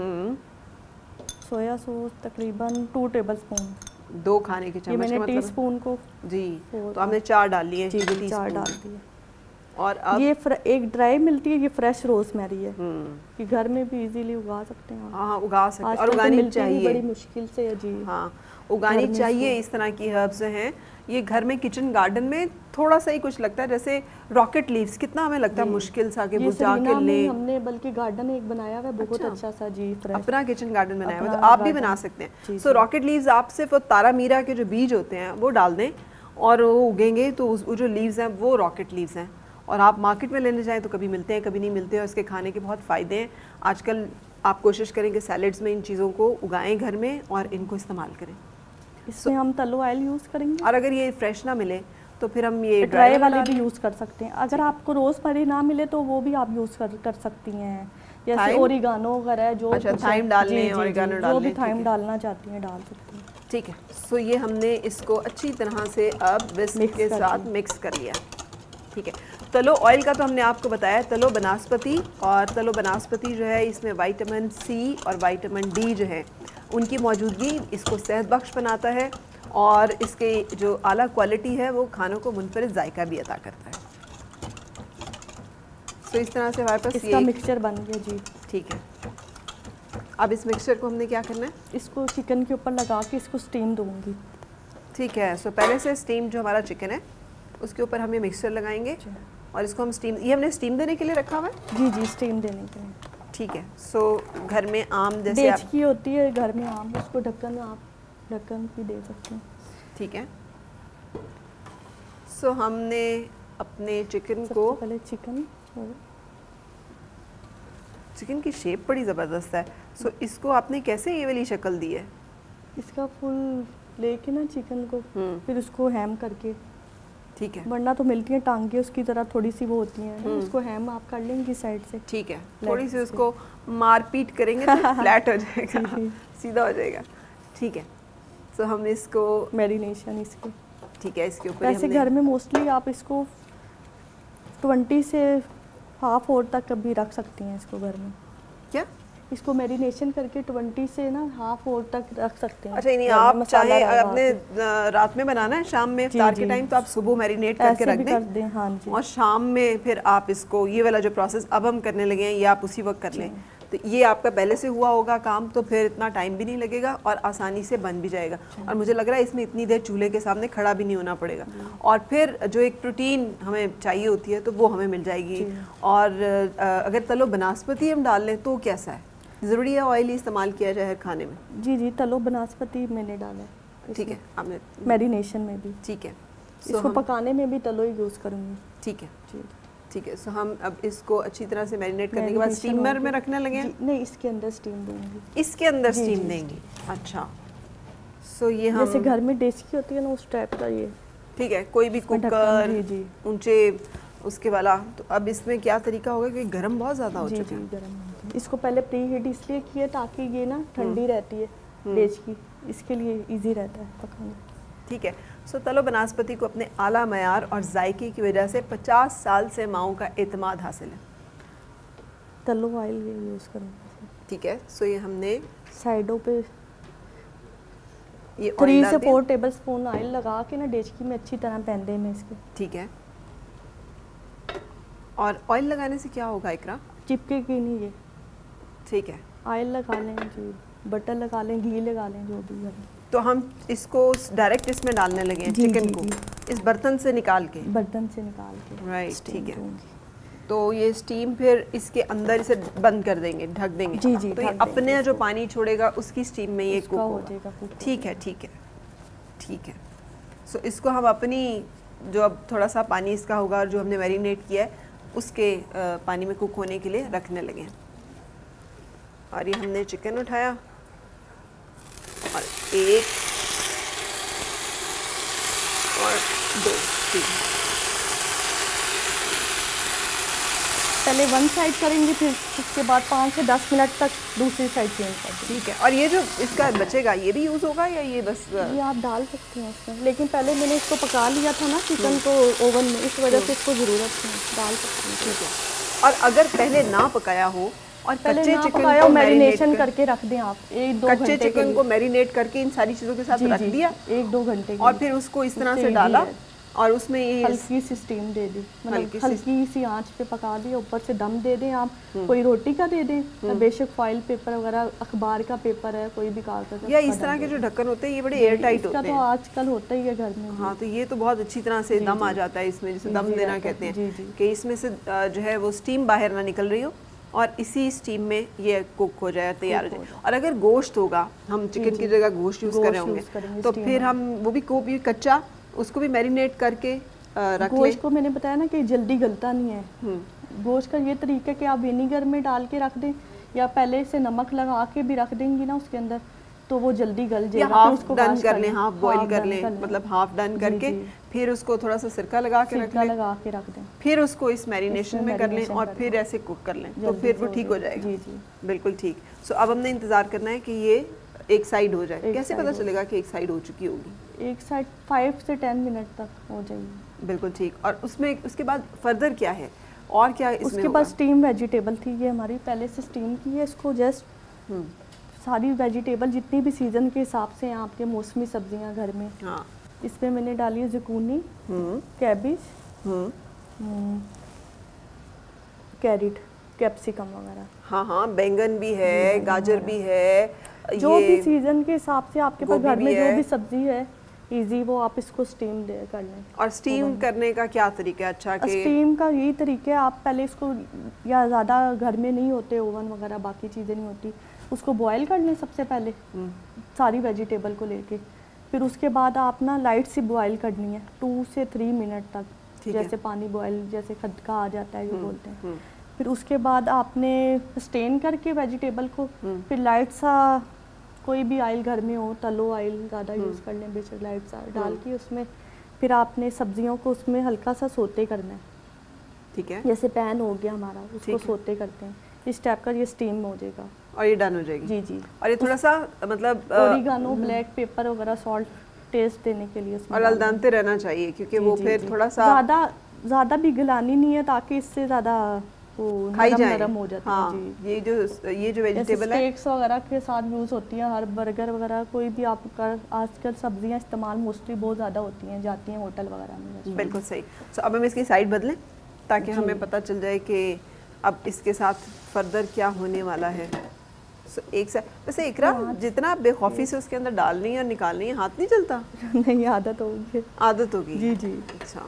Speaker 7: सोया सॉस तकरीबन 2 टेबलस्पून।
Speaker 1: 2 खाने के चम्मच।
Speaker 7: ये मैंने
Speaker 1: का मतलब
Speaker 7: टीस्पून को
Speaker 1: जी, तो आपने 4 डाल लिए।
Speaker 7: जी 4 डाल दिए।
Speaker 1: और अब
Speaker 7: ये एक ड्राई मिलती है, ये फ्रेश रोजमेरी है। ये घर में भी इजीली उगा सकते हैं।
Speaker 1: हाँ, उगा सकते हैं, और
Speaker 7: आजकल तो
Speaker 1: उगानी
Speaker 7: मिलती भी
Speaker 1: चाहिए।
Speaker 7: बड़ी मुश्किल से है जी।
Speaker 1: हाँ, उगानी चाहिए। इस तरह की हर्ब्स हैं ये घर में किचन गार्डन में थोड़ा सा ही कुछ लगता है, जैसे रॉकेट लीव्स, कितना हमें लगता है मुश्किल सा कि वो जाके ले।
Speaker 7: हमने बल्कि गार्डन एक बनाया हुआ है बहुत अच्छा सा जी, फ्रेश
Speaker 1: अपना किचन गार्डन बनाया हुआ है, तो आप भी बना सकते हैं। सो रॉकेट लीव्स आप सिर्फ तारा मीरा के जो बीज होते हैं वो डाल दें और वो उगेंगे, तो वो जो लीव्स हैं वो रॉकेट लीव्स हैं। और आप मार्केट में लेने जाएं तो कभी मिलते हैं कभी नहीं मिलते, और इसके खाने के बहुत फ़ायदे हैं। आजकल आप कोशिश करें कि सैलेड्स में इन चीज़ों को उगाएं घर में और इनको इस्तेमाल करें।
Speaker 7: इसमें हम तलो ऑयल यूज़ करेंगे,
Speaker 1: और अगर ये फ्रेश ना मिले तो फिर हम ये
Speaker 7: ड्राई वाले भी यूज़ कर सकते हैं। अगर आपको रोज़मेरी ना मिले तो वो भी आप यूज़ कर सकती हैं, जैसे ओरिगानो वगैरह जो
Speaker 1: थाइम डाल लें, ओरिगानो डाल लें,
Speaker 7: जो भी थाइम डालना चाहती हैं डाल सकती हैं।
Speaker 1: ठीक है। सो ये हमने इसको अच्छी तरह से अब विस्क के साथ मिक्स कर लिया। ठीक है। तलो ऑयल का तो हमने आपको बताया, तलो बनास्पति, और तलो बनास्पति जो है इसमें विटामिन सी और विटामिन डी जो है उनकी मौजूदगी इसको सेहत बख्श बनाता है, और इसके जो आला क्वालिटी है वो खानों को मुनफरिद जायका भी अता करता है। तो इस तरह से हमारे पास
Speaker 7: इसका मिक्सचर बन गया जी।
Speaker 1: ठीक है। अब इस मिक्सचर को हमने क्या करना है?
Speaker 7: इसको चिकन के ऊपर लगा के इसको स्टीम दूंगी।
Speaker 1: ठीक है। सो पहले से स्टीम जो हमारा चिकन है उसके ऊपर हम ये मिक्सचर लगाएंगे, और इसको हम स्टीम, ये हमने स्टीम देने के लिए रखा हुआ है?
Speaker 7: जी जी, स्टीम देने के लिए।
Speaker 1: ठीक है। सो घर में आम जैसे
Speaker 7: डेचकी होती है घर में आम, उसको ढक्कन आप ढक्कन भी दे सकते हैं।
Speaker 1: ठीक है। सो हमने अपने चिकन को,
Speaker 7: पहले
Speaker 1: चिकन की शेप बड़ी ज़बरदस्त है। सो इसको आपने कैसे ये वाली शक्ल दी है?
Speaker 7: इसका फुल लेके ना चिकन को फिर उसको हैम करके।
Speaker 1: ठीक है।
Speaker 7: वरना तो मिलती हैं टांगे उसकी तरह थोड़ी सी वो होती हैं, उसको हैम आप कर लेंगी साइड से।
Speaker 1: ठीक है। थोड़ी सी उसको मारपीट करेंगे तो फ्लैट हो जाएगा, सीधा हो जाएगा। ठीक है। सो हम इसको
Speaker 7: मैरिनेशन इसकी,
Speaker 1: ठीक है, इसके ऊपर
Speaker 7: ऐसे घर में मोस्टली आप इसको 20 से हाफ आवर तक कभी रख सकती हैं इसको घर में।
Speaker 1: क्या
Speaker 7: इसको मैरिनेशन करके 20 से ना हाफ आवर तक रख सकते हैं।
Speaker 1: अच्छा, यानी
Speaker 7: घर में
Speaker 1: आप
Speaker 7: मसाला
Speaker 1: चाहे
Speaker 7: लगा
Speaker 1: अपने
Speaker 7: के।
Speaker 1: रात में बनाना है, शाम में इफ्तार के
Speaker 7: जी।
Speaker 1: टाइम, तो आप सुबह मैरिनेट करके
Speaker 7: ऐसे
Speaker 1: रख
Speaker 7: भी
Speaker 1: दें
Speaker 7: कर दें, हाँ जी।
Speaker 1: और शाम में फिर आप इसको, ये वाला जो प्रोसेस अब हम करने लगे हैं, ये आप उसी वक्त कर लें। तो ये आपका पहले से हुआ होगा काम, तो फिर इतना टाइम भी नहीं लगेगा और आसानी से बन भी जाएगा। और मुझे लग रहा है इसमें इतनी देर चूल्हे के सामने खड़ा भी नहीं होना पड़ेगा। और फिर जो एक प्रोटीन हमें चाहिए होती है तो वो हमें मिल जाएगी। और अगर तलो बनास्पति हम डाल लें तो कैसा है, ज़रूरी है ऑयल ही इस्तेमाल किया जाए हर खाने में?
Speaker 7: जी जी, तलो बनास्पति मैंने डाला है।
Speaker 1: ठीक है, आपने
Speaker 7: मैरिनेशन में भी।
Speaker 1: ठीक है,
Speaker 7: इसको पकाने में भी तलो ही यूज़ करूँगी।
Speaker 1: ठीक है
Speaker 7: जी
Speaker 1: ठीक है। सो हम अब इसको अच्छी तरह से मैरिनेट करने के बाद स्टीमर में रखने लगे हैं?
Speaker 7: नहीं, इसके अंदर स्टीम दूंगी।
Speaker 1: इसके अंदर स्टीम देंगी? अच्छा। सो ये हम
Speaker 7: जैसे घर में डेचकी होती है ना, उस टाइप का ये।
Speaker 1: ठीक है, कोई भी
Speaker 7: ढक्कन,
Speaker 1: कुकर
Speaker 7: जी।
Speaker 1: ऊंचे उसके वाला। तो अब इसमें क्या तरीका होगा कि गर्म बहुत ज़्यादा हो
Speaker 7: जी
Speaker 1: चुका
Speaker 7: जी,
Speaker 1: है।
Speaker 7: गर्म। इसको पहले प्री हीट इसलिए किए ताकि ये ना ठंडी रहती है डेचकी, इसके लिए इजी रहता है पकाना।
Speaker 1: ठीक है। सो तलो बनास्पति को अपने आला मयार और जायके की वजह से 50 साल से माओं का एतमाद हासिल है।
Speaker 7: तलो ऑयल ये यूज़ करूँगी।
Speaker 1: ठीक है। सो ये हमने
Speaker 7: साइडों पे
Speaker 1: ये
Speaker 7: 3
Speaker 1: ऑयल
Speaker 7: से
Speaker 1: डाल दिया।
Speaker 7: 4 टेबलस्पून ऑयल लगा के ना डेचकी में अच्छी तरह पहन दें में इसके।
Speaker 1: ठीक है। और ऑयल लगाने से क्या होगा इकरा?
Speaker 7: चिपके की नहीं ये।
Speaker 1: ठीक है।
Speaker 7: ऑयल लगा लें जी, बटर लगा लें, घी लगा लें, जो भी है।
Speaker 1: तो हम इसको डायरेक्ट इसमें डालने लगे हैं,
Speaker 7: जी,
Speaker 1: चिकन
Speaker 7: जी,
Speaker 1: को
Speaker 7: जी।
Speaker 1: इस बर्तन से निकाल के।
Speaker 7: बर्तन से निकाल के
Speaker 1: राइट,
Speaker 7: steam
Speaker 1: ठीक है।
Speaker 7: दूंगी।
Speaker 1: तो ये स्टीम फिर इसके अंदर इसे बंद कर देंगे, ढक देंगे।
Speaker 7: जी, जी,
Speaker 1: तो ये
Speaker 7: ढक देंगे
Speaker 1: अपने जो
Speaker 7: इसको।
Speaker 1: पानी छोड़ेगा उसकी स्टीम में ये
Speaker 7: उसका
Speaker 1: कुक
Speaker 7: हो
Speaker 1: होगा।
Speaker 7: जाएगा cook।
Speaker 1: ठीक है ठीक है ठीक है। सो इसको हम अपनी जो अब थोड़ा सा पानी इसका होगा और जो हमने मैरिनेट किया है उसके पानी में कुक होने के लिए रखने लगे हैं। और ये हमने चिकन उठाया और 1 और 2, ठीक है।
Speaker 7: पहले वन साइड करेंगे, फिर उसके बाद 5 से 10 मिनट तक दूसरी साइड चेंज कर देंगे।
Speaker 1: ठीक है। और ये जो इसका बचेगा ये भी यूज़ होगा या ये बस?
Speaker 7: ये आप डाल सकते हैं उसमें, लेकिन पहले मैंने इसको पका लिया था ना चिकन को ओवन में, इस वजह से इसको ज़रूरत नहीं, डाल सकते हैं।
Speaker 1: ठीक है। और अगर पहले ना पकाया हो और
Speaker 7: पहले
Speaker 1: कच्चे
Speaker 7: ना
Speaker 1: चिकन
Speaker 7: पकाया
Speaker 1: को
Speaker 7: मैरिनेशन करके रख दें आप 1-2 घंटे
Speaker 1: कच्चे
Speaker 7: के
Speaker 1: चिकन
Speaker 7: लिए।
Speaker 1: को मैरिनेट करके इन सारी चीज़ों के साथ
Speaker 7: जी,
Speaker 1: रख
Speaker 7: जी,
Speaker 1: दिया
Speaker 7: 1-2 घंटे के
Speaker 1: और
Speaker 7: लिए।
Speaker 1: फिर उसको इस तरह
Speaker 7: उससे
Speaker 1: से
Speaker 7: easy
Speaker 1: डाला
Speaker 7: है।
Speaker 1: और उसमें ये
Speaker 7: हल्की सी स्टीम दे दी, मतलब
Speaker 1: हल्की
Speaker 7: हल्की सी आंच पे पका दिया, ऊपर से दम दे दें आप। कोई रोटी का दे दें या बेशक फॉइल पेपर वगैरह, अखबार का पेपर है, कोई भी कागज है,
Speaker 1: या
Speaker 7: उसका
Speaker 1: इस तरह
Speaker 7: दम
Speaker 1: के
Speaker 7: दे
Speaker 1: जो
Speaker 7: दें।
Speaker 1: ढक्कन होते हैं ये बड़े एयर टाइट
Speaker 7: इसका
Speaker 1: होते
Speaker 7: तो
Speaker 1: हैं।
Speaker 7: आजकल होता ही है घर में।
Speaker 1: हाँ, तो ये तो बहुत अच्छी तरह से दम आ जाता है इसमें, जिसे दम
Speaker 7: जी,
Speaker 1: देना
Speaker 7: रहता है।
Speaker 1: कहते
Speaker 7: जी,
Speaker 1: हैं
Speaker 7: जी।
Speaker 1: कि इसमें से जो है वो स्टीम बाहर ना निकल रही हो और इसी स्टीम में ये कुक हो जाए, तैयार हो जाए। और अगर गोश्त होगा, हम चिकन की जगह गोश्त यूज़ कर रहे
Speaker 7: गोश्त यूज़ करेंगे
Speaker 1: होंगे तो
Speaker 7: steam
Speaker 1: फिर
Speaker 7: में।
Speaker 1: हम वो भी कच्चा उसको भी मैरिनेट करके रख लें।
Speaker 7: गोश्त को मैंने बताया ना कि जल्दी गलता नहीं है। गोश्त का ये तरीका है कि आप विनीगर में डाल के रख दें या पहले से नमक लगा के भी रख देंगी ना उसके अंदर, तो वो जल्दी गल
Speaker 1: या
Speaker 7: जाएगा। फिर
Speaker 1: हाफ
Speaker 7: उसको
Speaker 1: डन
Speaker 7: wash
Speaker 1: कर लें, हाफ बॉईल कर
Speaker 7: done
Speaker 1: लें, मतलब हाफ डन
Speaker 7: जी,
Speaker 1: करके
Speaker 7: जी।
Speaker 1: फिर उसको थोड़ा सा सिरका लगा के रख
Speaker 7: सिरका
Speaker 1: लें,
Speaker 7: लगा के रख दें,
Speaker 1: फिर उसको इस मैरिनेशन
Speaker 7: इसमें
Speaker 1: में कर लें
Speaker 7: marination
Speaker 1: और
Speaker 7: कर
Speaker 1: फिर
Speaker 7: लें।
Speaker 1: ऐसे कुक कर लें तो
Speaker 7: जल्दी
Speaker 1: फिर
Speaker 7: से
Speaker 1: वो
Speaker 7: हो
Speaker 1: ठीक हो
Speaker 7: जाएगा।
Speaker 1: जाएगा।
Speaker 7: जी, जी।
Speaker 1: बिल्कुल ठीक। सो अब हमने इंतज़ार करना है कि ये एक साइड हो जाए।
Speaker 7: एक
Speaker 1: कैसे
Speaker 7: side
Speaker 1: पता
Speaker 7: हो
Speaker 1: चलेगा कि एक साइड हो चुकी होगी?
Speaker 7: एक साइड 5 से 10 मिनट तक हो जाएगी।
Speaker 1: बिल्कुल ठीक। और उसमें उसके बाद फर्दर क्या है और क्या इसमें
Speaker 7: उसके
Speaker 1: होगा?
Speaker 7: बाद स्टीम वेजिटेबल थी, ये हमारी पहले से स्टीम की है। इसको जस्ट सारी वेजिटेबल जितनी भी सीज़न के हिसाब से हैं आपके, मौसमी सब्जियां घर में,
Speaker 1: हाँ।
Speaker 7: इसमें मैंने डाली है ज़ुकूनी, कैबिज, कैरेट, कैप्सिकम वगैरह।
Speaker 1: हाँ हाँ, बैंगन भी है, गाजर भी है,
Speaker 7: जो
Speaker 1: ये
Speaker 7: भी सीज़न के हिसाब से आपके पास
Speaker 1: गोभी
Speaker 7: घर
Speaker 1: भी
Speaker 7: में
Speaker 1: है।
Speaker 7: जो भी सब्जी है इजी, वो आप इसको स्टीम दे कर लें।
Speaker 1: और स्टीम करने का क्या तरीका है? अच्छा कि
Speaker 7: स्टीम का यही तरीका है, आप पहले इसको, या ज़्यादा घर में नहीं होते ओवन वगैरह, बाकी चीज़ें नहीं होती, उसको बॉयल कर लें सबसे पहले सारी वेजिटेबल को लेके। फिर उसके बाद आप ना लाइट सी बॉयल करनी है 2 से 3 मिनट तक,
Speaker 1: ठीक है।
Speaker 7: जैसे पानी बॉयल, जैसे खदका आ जाता है जो बोलते हैं। फिर उसके बाद आपने स्टेन करके वेजिटेबल को, फिर लाइट सा कोई भी ऑयल घर में हो, तलो ऑयल ज़्यादा यूज़ कर लें, बेशक लाइट सा डाल के उसमें फिर आपने सब्जियों को उसमें हल्का सा सोते करना है।
Speaker 1: ठीक है।
Speaker 7: जैसे पैन हो गया हमारा, उसको
Speaker 1: ठीक है।
Speaker 7: सोते करते हैं, इस टाइप का ये स्टीम हो जाएगा।
Speaker 1: और ये डन हो जाएगी?
Speaker 7: जी जी।
Speaker 1: और ये थोड़ा सा मतलब
Speaker 7: ओरिगानो, ब्लैक पेपर वगैरह, सॉल्ट टेस्ट देने के लिए उसमें
Speaker 1: और
Speaker 7: डालना है।
Speaker 1: अलदंते रहना चाहिए क्योंकि
Speaker 7: जी,
Speaker 1: वो
Speaker 7: जी,
Speaker 1: फिर
Speaker 7: जी।
Speaker 1: थोड़ा सा
Speaker 7: ज़्यादा भी गलानी नहीं है ताकि इससे ज़्यादा वो
Speaker 1: खाई जाए,
Speaker 7: नरम हो जाती
Speaker 1: हाँ,
Speaker 7: है जी।
Speaker 1: ये जो वेजिटेबल है
Speaker 7: स्टेक्स वगैरह के साथ यूज़ होती हैं, हर बर्गर वगैरह कोई भी आपका आजकल सब्जियां इस्तेमाल मोस्टली बहुत ज़्यादा होती हैं, जाती हैं होटल वगैरह में।
Speaker 1: बिल्कुल सही। सो अब हम इसकी साइड बदलें ताकि हमें पता चल जाए कि अब इसके साथ फर्दर क्या होने वाला है। सो एक साथ वैसे इकरा जितना आप बेखौफी से उसके अंदर डाल रही हैं और निकाल रही हैं, हाथ नहीं चलता?
Speaker 7: नहीं, आदत होगी।
Speaker 1: आदत होगी
Speaker 7: जी जी।
Speaker 1: अच्छा,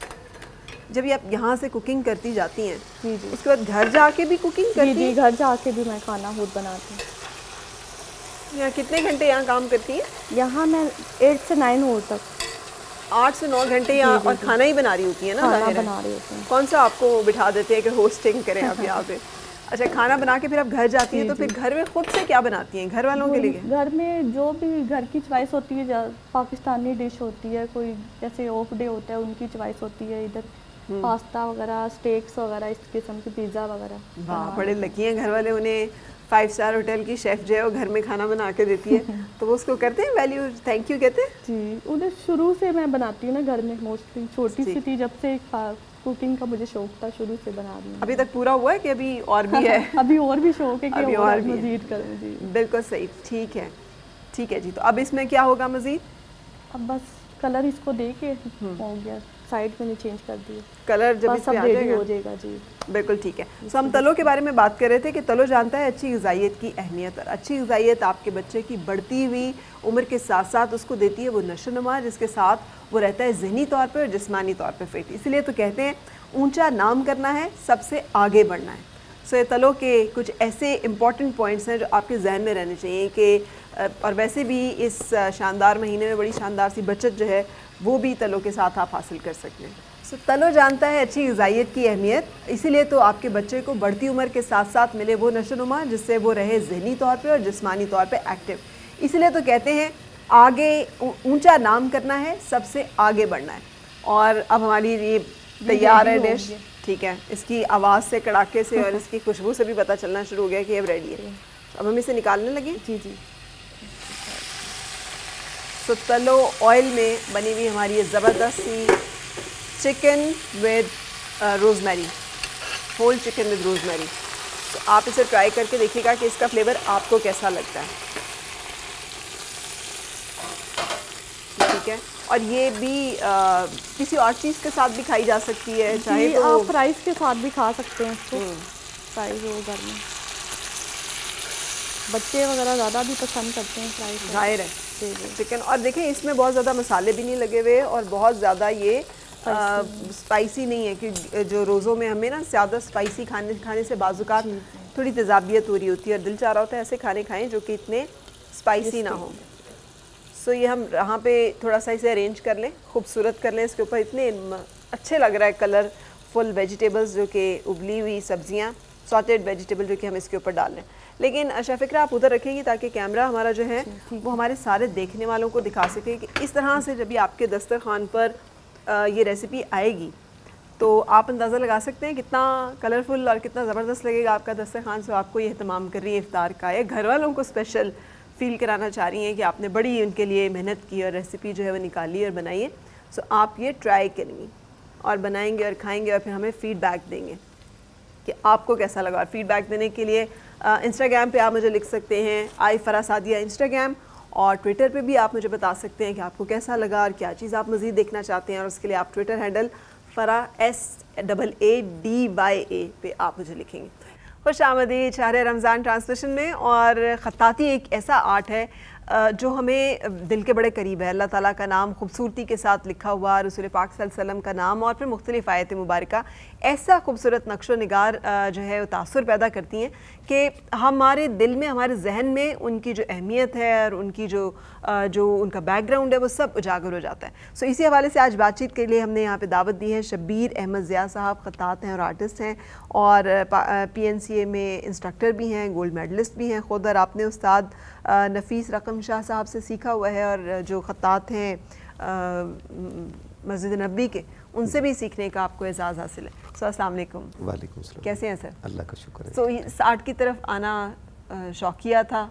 Speaker 1: जब ये आप यहाँ से कुकिंग करती जाती हैं
Speaker 7: जी जी।
Speaker 1: उसके बाद घर जाके भी कुकिंग करती
Speaker 7: जी
Speaker 1: हैं?
Speaker 7: घर जाके भी मैं खाना खुद बनाती हूँ।
Speaker 1: यहाँ कितने घंटे यहाँ काम करती हैं?
Speaker 7: यहाँ मैं 8 से 9 हो तक
Speaker 1: 8 से 9 घंटे यहाँ, और खाना ही बना रही होती है ना?
Speaker 7: खाना
Speaker 1: जाहिर है।
Speaker 7: बना रही होती हैं।
Speaker 1: कौन सा आपको बिठा देते हैं कि होस्टिंग करें आप यहाँ पे? अच्छा, खाना बना के फिर आप घर जाती हैं, तो फिर घर में खुद से क्या बनाती हैं घर वालों के लिए?
Speaker 7: घर में जो भी घर की चॉइस होती है, पाकिस्तानी डिश होती है, कोई जैसे ऑफ डे होता है उनकी चॉइस होती है, इधर पास्ता वगैरह, स्टेक्स वगैरह, इस किस्म की पिज़्ज़ा वगैरह।
Speaker 1: वाह, बड़े लकी हैं घर वाले, उन्हें 5 स्टार होटल की शेफ़ जो है वो घर में खाना बना के देती है तो वो उसको करते हैं वैल्यू, थैंक यू कहते हैं
Speaker 7: जी। उन्हें शुरू से मैं बनाती हूँ ना घर में, मोस्टली छोटी सी थी जब से कुकिंग का मुझे शौक था, शुरू से बना रही हूँ।
Speaker 1: अभी तक पूरा हुआ है कि अभी और भी है?
Speaker 7: अभी और भी शौक है कि
Speaker 1: अभी और भी
Speaker 7: मज़ीद करूँ जी।
Speaker 1: बिल्कुल सही, ठीक है, ठीक है जी। तो अब इसमें क्या होगा मज़ीद?
Speaker 7: अब बस कलर इसको दे के हो गया, साइड में चेंज कर दिया,
Speaker 1: कलर जब इस पे आ जाएगा
Speaker 7: हो जाएगा जी।
Speaker 1: बिल्कुल ठीक है। तो हम तलो के बारे में बात कर रहे थे कि तलो जानता है अच्छी ग़िज़ाइयत की अहमियत, और अच्छी ग़िज़ाइयत आपके बच्चे की बढ़ती हुई उम्र के साथ साथ उसको देती है वो नशोनुमा, जिसके साथ वो रहता है ज़हनी तौर पर और जिस्मानी तौर पर फिट। इसलिए तो कहते हैं ऊंचा नाम करना है, सबसे आगे बढ़ना है। सो ये तलो के कुछ ऐसे इम्पॉर्टेंट पॉइंट्स हैं जो आपके जहन में रहने चाहिए कि और वैसे भी इस शानदार महीने में बड़ी शानदार सी बचत जो है वो भी तलो के साथ आप हासिल कर सकते हैं। सो तलो जानता है अच्छी ग़िज़ाइयत की अहमियत, इसीलिए तो आपके बच्चे को बढ़ती उम्र के साथ साथ मिले वो नशोनुमा जिससे वो रहे ज़हनी तौर पे और जिस्मानी तौर पे एक्टिव। इसलिए तो कहते हैं आगे ऊंचा नाम करना है, सबसे आगे बढ़ना है। और अब हमारी ये तैयार है डिश, ठीक है। इसकी आवाज़ से, कड़ाके से और इसकी खुशबू से भी पता चलना शुरू हो गया कि अब रेडी है। अब हम इसे निकालने लगे।
Speaker 7: जी जी।
Speaker 1: सो तलो ऑयल में बनी हुई हमारी ये ज़बरदस्त सी chicken with rosemary, whole chicken with rosemary. तो आप इसे ट्राई करके देखिएगा कि इसका फ्लेवर आपको कैसा लगता है, ठीक है। और ये भी किसी और चीज़ के साथ भी खाई जा सकती है, चाहे तो
Speaker 7: आप राइस के साथ भी खा सकते हैं इसको, फ्राइज हो घर में, बच्चे वगैरह ज़्यादा भी पसंद करते हैं फ्राइज,
Speaker 1: जाहिर है चिकन। और देखें इसमें बहुत ज़्यादा मसाले भी नहीं लगे हुए और बहुत ज़्यादा ये स्पाइसी नहीं है, कि जो रोज़ों में हमें ना ज़्यादा स्पाइसी खाने से बाज़ुकात थोड़ी तेज़ाबियत हो रही होती है और दिल चाह रहा होता है ऐसे खाने खाएं जो कि इतने स्पाइसी ना हो। सो ये हम यहाँ पे थोड़ा सा इसे अरेंज कर लें, खूबसूरत कर लें। इसके ऊपर इतने अच्छे लग रहा है कलरफुल वेजिटेबल्स जो कि उबली हुई सब्जियाँ, सॉटेड वेजिटेबल जो कि हम इसके ऊपर डाल लें। लेकिन शेफ़िक्रा आप उधर रखेंगी ताकि कैमरा हमारा जो है वो हमारे सारे देखने वालों को दिखा सके कि इस तरह से जब भी आपके दस्तरखान पर ये रेसिपी आएगी तो आप अंदाज़ा लगा सकते हैं कितना कलरफुल और कितना ज़बरदस्त लगेगा आपका दस्तरखान। से आपको ये एहतमाम कर रही है इफ्तार का, या घर वालों को स्पेशल फ़ील कराना चाह रही हैं कि आपने बड़ी उनके लिए मेहनत की और रेसिपी जो है वो निकाली और बनाई है। सो आप ये ट्राई करेंगी और बनाएंगे और खाएंगे और फिर हमें फ़ीडबैक देंगे कि आपको कैसा लगा। और फीडबैक देने के लिए इंस्टाग्राम पे आप मुझे लिख सकते हैं, आई फ़रा सादिया इंस्टाग्राम, और ट्विटर पे भी आप मुझे बता सकते हैं कि आपको कैसा लगा और क्या चीज़ आप मज़ीद देखना चाहते हैं। और उसके लिए आप ट्विटर हैंडल फ़रा SAADYA पे आप मुझे लिखेंगे। खुश आमदीद शहर रमज़ान ट्रांसलेशन में। और ख़त्ताती एक ऐसा आर्ट है जो हमें दिल के बड़े करीब है। अल्लाह ताला का नाम खूबसूरती के साथ लिखा हुआ, रसूल पाक सल्लल्लाहु अलैहि वसल्लम का नाम और फिर मुख्तलिफ आयत मुबारका ऐसा खूबसूरत नक्शो निगार जो है वो तासुर पैदा करती हैं कि हमारे दिल में, हमारे जहन में उनकी जो अहमियत है और उनकी जो उनका बैकग्राउंड है वो सब उजागर हो जाता है। सो इसी हवाले से आज बातचीत के लिए हमने यहाँ पे दावत दी है। शब्बीर अहमद ज़िया साहब ख़त्तात हैं और आर्टिस्ट हैं और PNCA में इंस्ट्रक्टर भी हैं, गोल्ड मेडलिस्ट भी हैं खुद। और आपने उस्ताद नफ़ीस रकम शाह साहब से सीखा हुआ है और जो ख़त्तात हैं मस्जिद नबी के, उनसे भी सीखने का आपको एजाज़ हासिल है। सो अस्सलाम वालेकुम।
Speaker 8: वालेकुम सलाम।
Speaker 1: कैसे हैं सर?
Speaker 8: अल्लाह का शुक्र है।
Speaker 1: सो इस आर्ट की तरफ आना शौकिया था?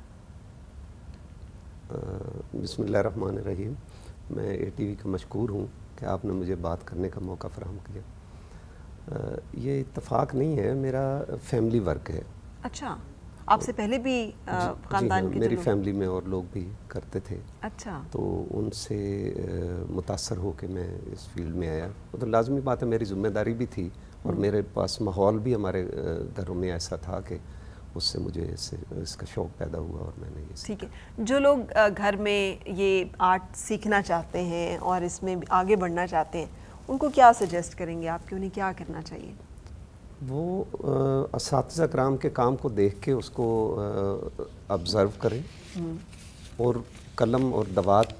Speaker 8: बिस्मिल्लाहिर्रहमानिर्रहीम। मैं ATV का मशकूर हूँ कि आपने मुझे बात करने का मौका फ़राहम किया। ये इत्तेफाक नहीं है, मेरा फैमिली वर्क है।
Speaker 1: अच्छा, आपसे पहले भी ख़ानदान के
Speaker 8: मेरी
Speaker 1: जो
Speaker 8: फैमिली में और लोग भी करते थे।
Speaker 1: अच्छा,
Speaker 8: तो उनसे मुतासर होकर मैं इस फील्ड में आया। वो तो लाजमी बात है, मेरी ज़िम्मेदारी भी थी और मेरे पास माहौल भी हमारे घरों में ऐसा था कि उससे मुझे इसका शौक़ पैदा हुआ और मैंने ये।
Speaker 1: ठीक है, जो लोग घर में ये आर्ट सीखना चाहते हैं और इसमें आगे बढ़ना चाहते हैं, उनको क्या सजेस्ट करेंगे आप कि उन्हें क्या करना चाहिए?
Speaker 8: वो असातिज़ा कराम के काम को देख के उसको ऑब्ज़र्व करें और कलम और दवात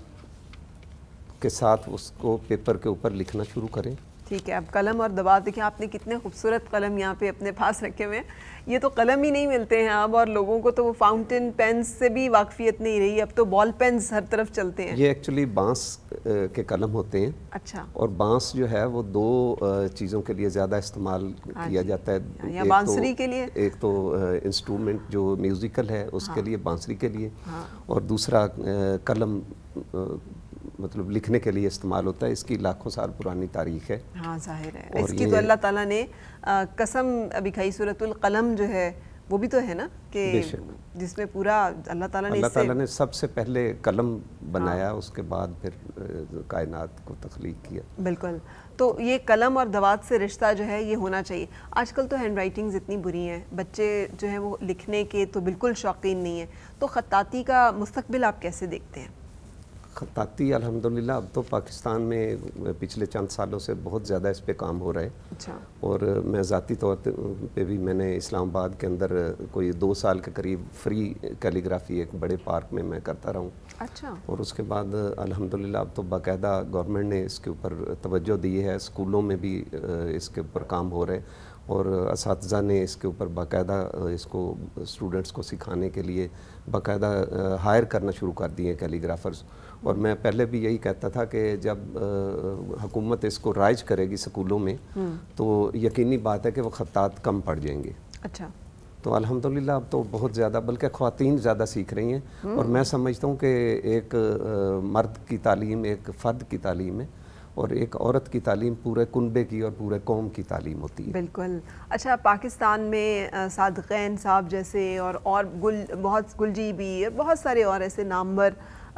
Speaker 8: के साथ उसको पेपर के ऊपर लिखना शुरू करें।
Speaker 1: ठीक है, अब कलम और दवात देखिए, आपने कितने खूबसूरत कलम यहाँ पे अपने पास रखे हुए हैं। ये तो कलम ही नहीं मिलते हैं अब, और लोगों को तो वो फाउंटेन पेन्स से भी वाकफियत नहीं रही, अब तो बॉल पेन्स हर तरफ चलते हैं।
Speaker 8: ये एक्चुअली बांस के कलम होते हैं।
Speaker 1: अच्छा। और
Speaker 8: बांस जो है वो दो चीज़ों के लिए ज़्यादा इस्तेमाल किया जाता है।
Speaker 1: या बांसुरी के लिए,
Speaker 8: एक तो इंस्ट्रूमेंट जो म्यूज़िकल है उसके लिए, बांसुरी के लिए, और दूसरा कलम मतलब लिखने के लिए इस्तेमाल होता है। इसकी लाखों साल पुरानी तारीख है।
Speaker 1: हाँ, जाहिर है। इसकी तो अल्लाह ताला ने कसम अभी खाई, सूरतुल कलम जो है वो भी तो है ना, कि जिसमें पूरा अल्लाह ताला ने
Speaker 8: सबसे पहले कलम बनाया, उसके बाद फिर कायनात को तख्लीक किया।
Speaker 1: बिल्कुल। तो ये कलम और दवात से रिश्ता जो है ये होना चाहिए। आजकल तो हैंड राइटिंग्स इतनी बुरी हैं, बच्चे जो है वो लिखने के तो बिल्कुल शौकीन नहीं है, तो ख़त्ताती का मुस्तकबिल आप कैसे देखते हैं?
Speaker 8: ख़त्ताती अल्हम्दुलिल्लाह अब तो पाकिस्तान में पिछले चंद सालों से बहुत ज़्यादा इस पे काम हो रहा है।
Speaker 1: अच्छा।
Speaker 8: और मैं ज़ाती तौर पे भी मैंने इस्लामाबाद के अंदर कोई 2 साल के करीब फ्री कैलीग्राफी एक बड़े पार्क में मैं करता रहा हूँ।
Speaker 1: अच्छा।
Speaker 8: और उसके बाद अल्हम्दुलिल्लाह अब तो बाकायदा गवर्नमेंट ने इसके ऊपर तवज्जो दी है, स्कूलों में भी इसके ऊपर काम हो रहे हैं और असातिज़ा ने इसके ऊपर बाकायदा इसको स्टूडेंट्स को सिखाने के लिए बाकायदा हायर करना शुरू कर दिए कैलीग्राफर्स। और मैं पहले भी यही कहता था कि जब हुकूमत इसको राइज करेगी स्कूलों में तो यकीनी बात है कि वो ख़त्तात कम पड़ जाएंगे।
Speaker 1: अच्छा।
Speaker 8: तो अल्हम्दुलिल्लाह अब तो बहुत ज़्यादा, बल्कि ख़वातीन ज़्यादा सीख रही हैं। और मैं समझता हूँ कि एक मर्द की तालीम एक फ़र्द की तालीम है और एक औरत की तालीम पूरे कुनबे की और पूरे कौम की तालीम होती है।
Speaker 1: बिल्कुल। अच्छा, पाकिस्तान में सादक़ैन साहब जैसे और बहुत गुलजी भी, बहुत सारे और ऐसे नामवर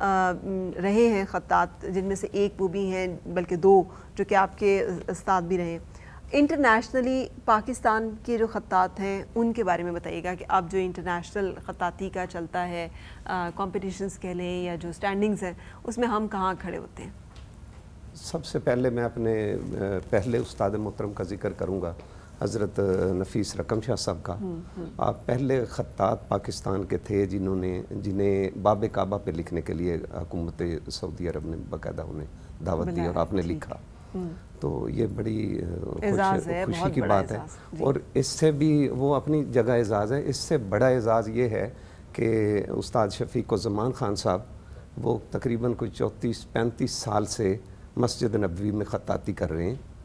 Speaker 1: रहे हैं ख़त्तात, जिनमें से एक वो भी हैं, बल्कि 2 जो कि आपके उस्ताद भी रहे। इंटरनेशनली पाकिस्तान के जो ख़त्तात हैं उनके बारे में बताइएगा कि आप जो इंटरनेशनल ख़त्ताती का चलता है कॉम्पिटिशन्स कह लें या जो स्टैंडिंग्स हैं, उसमें हम कहाँ खड़े होते हैं?
Speaker 8: सबसे पहले मैं अपने पहले उस्ताद मोहतरम का जिक्र करूँगा, हज़रत नफ़ीस रकम शाह साहब का। आप पहले ख़त्तात पाकिस्तान के थे जिन्हें बाब काबा पे लिखने के लिए हुकूमत सऊदी अरब ने बाकायदा उन्हें दावत दी और आपने लिखा। तो ये बड़ी खुशी की बात है। और इससे भी वो अपनी जगह एजाज़ है। इससे बड़ा एजाज़ ये है कि उस्ताद शफ़ीक़ुज़्ज़मान ख़ान साहब वो तकरीबन कोई 34-35 साल से मस्जिद नबवी में ख़त्ताती कर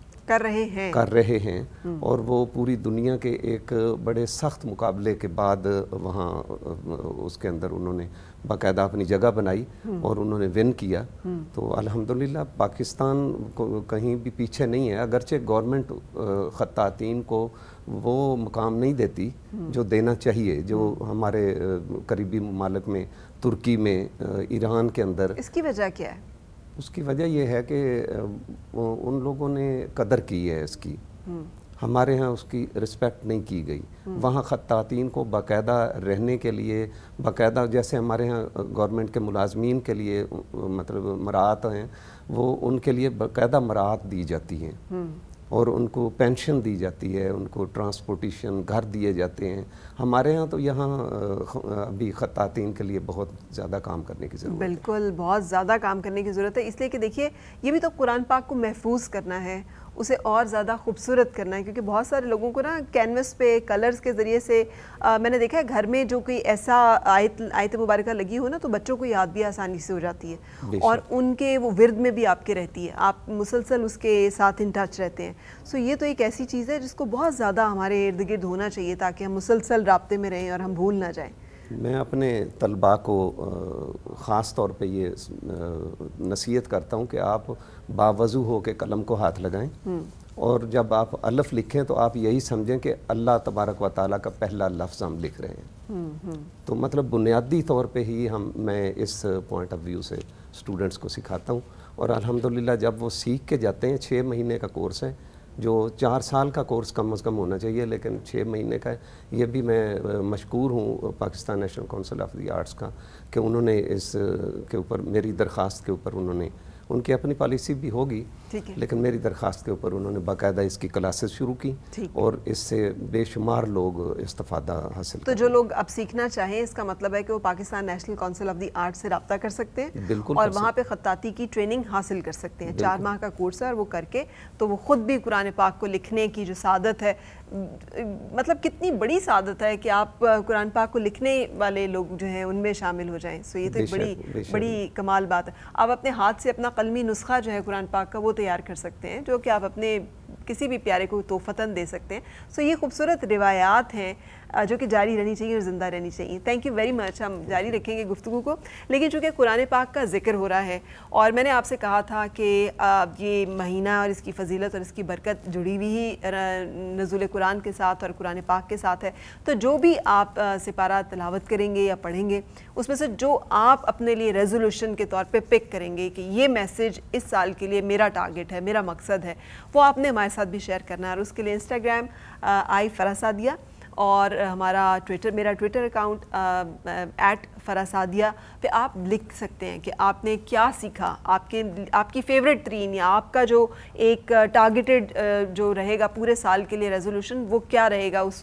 Speaker 8: रहे हैं और वो पूरी दुनिया के एक बड़े सख्त मुकाबले के बाद वहाँ उसके अंदर उन्होंने बाकायदा अपनी जगह बनाई और उन्होंने विन किया। तो अल्हम्दुलिल्लाह पाकिस्तान को कहीं भी पीछे नहीं है, अगरचे गवर्नमेंट ख़त्तातीन को वो मुकाम नहीं देती जो देना चाहिए, जो हमारे करीबी ममालिक में, तुर्की में, ईरान के अंदर।
Speaker 1: इसकी वजह क्या है?
Speaker 8: उसकी वजह यह है कि उन लोगों ने कदर की है इसकी, हमारे यहाँ उसकी रिस्पेक्ट नहीं की गई। वहाँ ख़त्तातीन को बाकायदा रहने के लिए बाकायदा, जैसे हमारे यहाँ गवर्नमेंट के मुलाजमीन के लिए मतलब मराहत हैं, वो उनके लिए बाकायदा मराहत दी जाती हैं और उनको पेंशन दी जाती है, उनको ट्रांसपोर्टेशन, घर दिए जाते हैं। हमारे यहाँ तो यहाँ अभी ख़त्तातीन के लिए बहुत ज़्यादा काम करने की ज़रूरत है।
Speaker 1: बिल्कुल, बहुत ज़्यादा काम करने की ज़रूरत है, इसलिए कि देखिए ये भी तो कुरान पाक को महफूज करना है, उसे और ज़्यादा खूबसूरत करना है, क्योंकि बहुत सारे लोगों को ना कैनवस पे कलर्स के ज़रिए से मैंने देखा है घर में जो कोई ऐसा आयत मुबारका लगी हो ना तो बच्चों को याद भी आसानी से हो जाती है और उनके वो विर्द में भी आपके रहती है, आप मुसलसल उसके साथ इन टच रहते हैं। सो ये तो एक ऐसी चीज़ है जिसको बहुत ज़्यादा हमारे इर्द गिर्द होना चाहिए ताकि हम मुसलसल राब्ते में रहें और हम भूल ना जाएँ।
Speaker 8: मैं अपने तलबा को ख़ास तौर पे ये नसीहत करता हूँ कि आप बावज़ू हो के कलम को हाथ लगाएं और जब आप अलिफ लिखें तो आप यही समझें कि अल्लाह तबारक व ताला का पहला लफ्ज़ हम लिख रहे हैं। तो मतलब बुनियादी तौर पे ही मैं इस पॉइंट ऑफ व्यू से स्टूडेंट्स को सिखाता हूँ। और अल्हम्दुलिल्लाह जब वो सीख के जाते हैं, 6 महीने का कोर्स है, जो 4 साल का कोर्स कम से कम होना चाहिए, लेकिन 6 महीने का है। ये भी मैं मशकूर हूँ Pakistan national council of the arts का कि उन्होंने इस के ऊपर मेरी दरख्वास्त के ऊपर उन्होंने, उनकी अपनी पॉलिसी भी होगी लेकिन मेरी दरख्वास्त के ऊपर उन्होंने बाकायदा इसकी क्लासेस शुरू की और इससे बेशुमार लोग इस्तिफादा हासिल।
Speaker 1: तो जो लोग अब सीखना चाहें, इसका मतलब है कि वो Pakistan national council of the arts से रब्ता कर सकते हैं।
Speaker 8: बिल्कुल।
Speaker 1: और वहाँ पे खत्ताती की ट्रेनिंग हासिल कर सकते हैं। 4 माह का कोर्स है और वो करके तो वो खुद भी कुरान पाक को लिखने की जो सादत है, मतलब कितनी बड़ी सादत है कि आप कुरान पाक को लिखने वाले लोग जो हैं उनमें शामिल हो जाएं। सो ये तो एक बड़ी कमाल बात है। आप अपने हाथ से अपना कलमी नुस्खा जो है कुरान पाक का वो तैयार कर सकते हैं, जो कि आप अपने किसी भी प्यारे को तोहफ़तन दे सकते हैं। सो ये खूबसूरत रिवायात हैं जो कि जारी रहनी चाहिए और ज़िंदा रहनी चाहिए। Thank you very much. हम जारी रखेंगे गुफ्तगू को, लेकिन चूँकि कुरान पाक का जिक्र हो रहा है और मैंने आपसे कहा था कि ये महीना और इसकी फजीलत और इसकी बरकत जुड़ी हुई ही नज़ुल कुरान के साथ और कुरान पाक के साथ है। तो जो भी आप सिपारा तिलावत करेंगे या पढ़ेंगे, उसमें से जो आप अपने लिए रेजोल्यूशन के तौर पे पिक करेंगे कि ये मैसेज इस साल के लिए मेरा टारगेट है, मेरा मकसद है, वो आपने हमारे साथ भी शेयर करना है। और उसके लिए इंस्टाग्राम @फरासादिया और हमारा मेरा ट्विटर अकाउंट @फरासादिया पे आप लिख सकते हैं कि आपने क्या सीखा, आपकी फेवरेट 3 या आपका जो एक टारगेटेड जो रहेगा पूरे साल के लिए रेजोल्यूशन, वो क्या रहेगा उस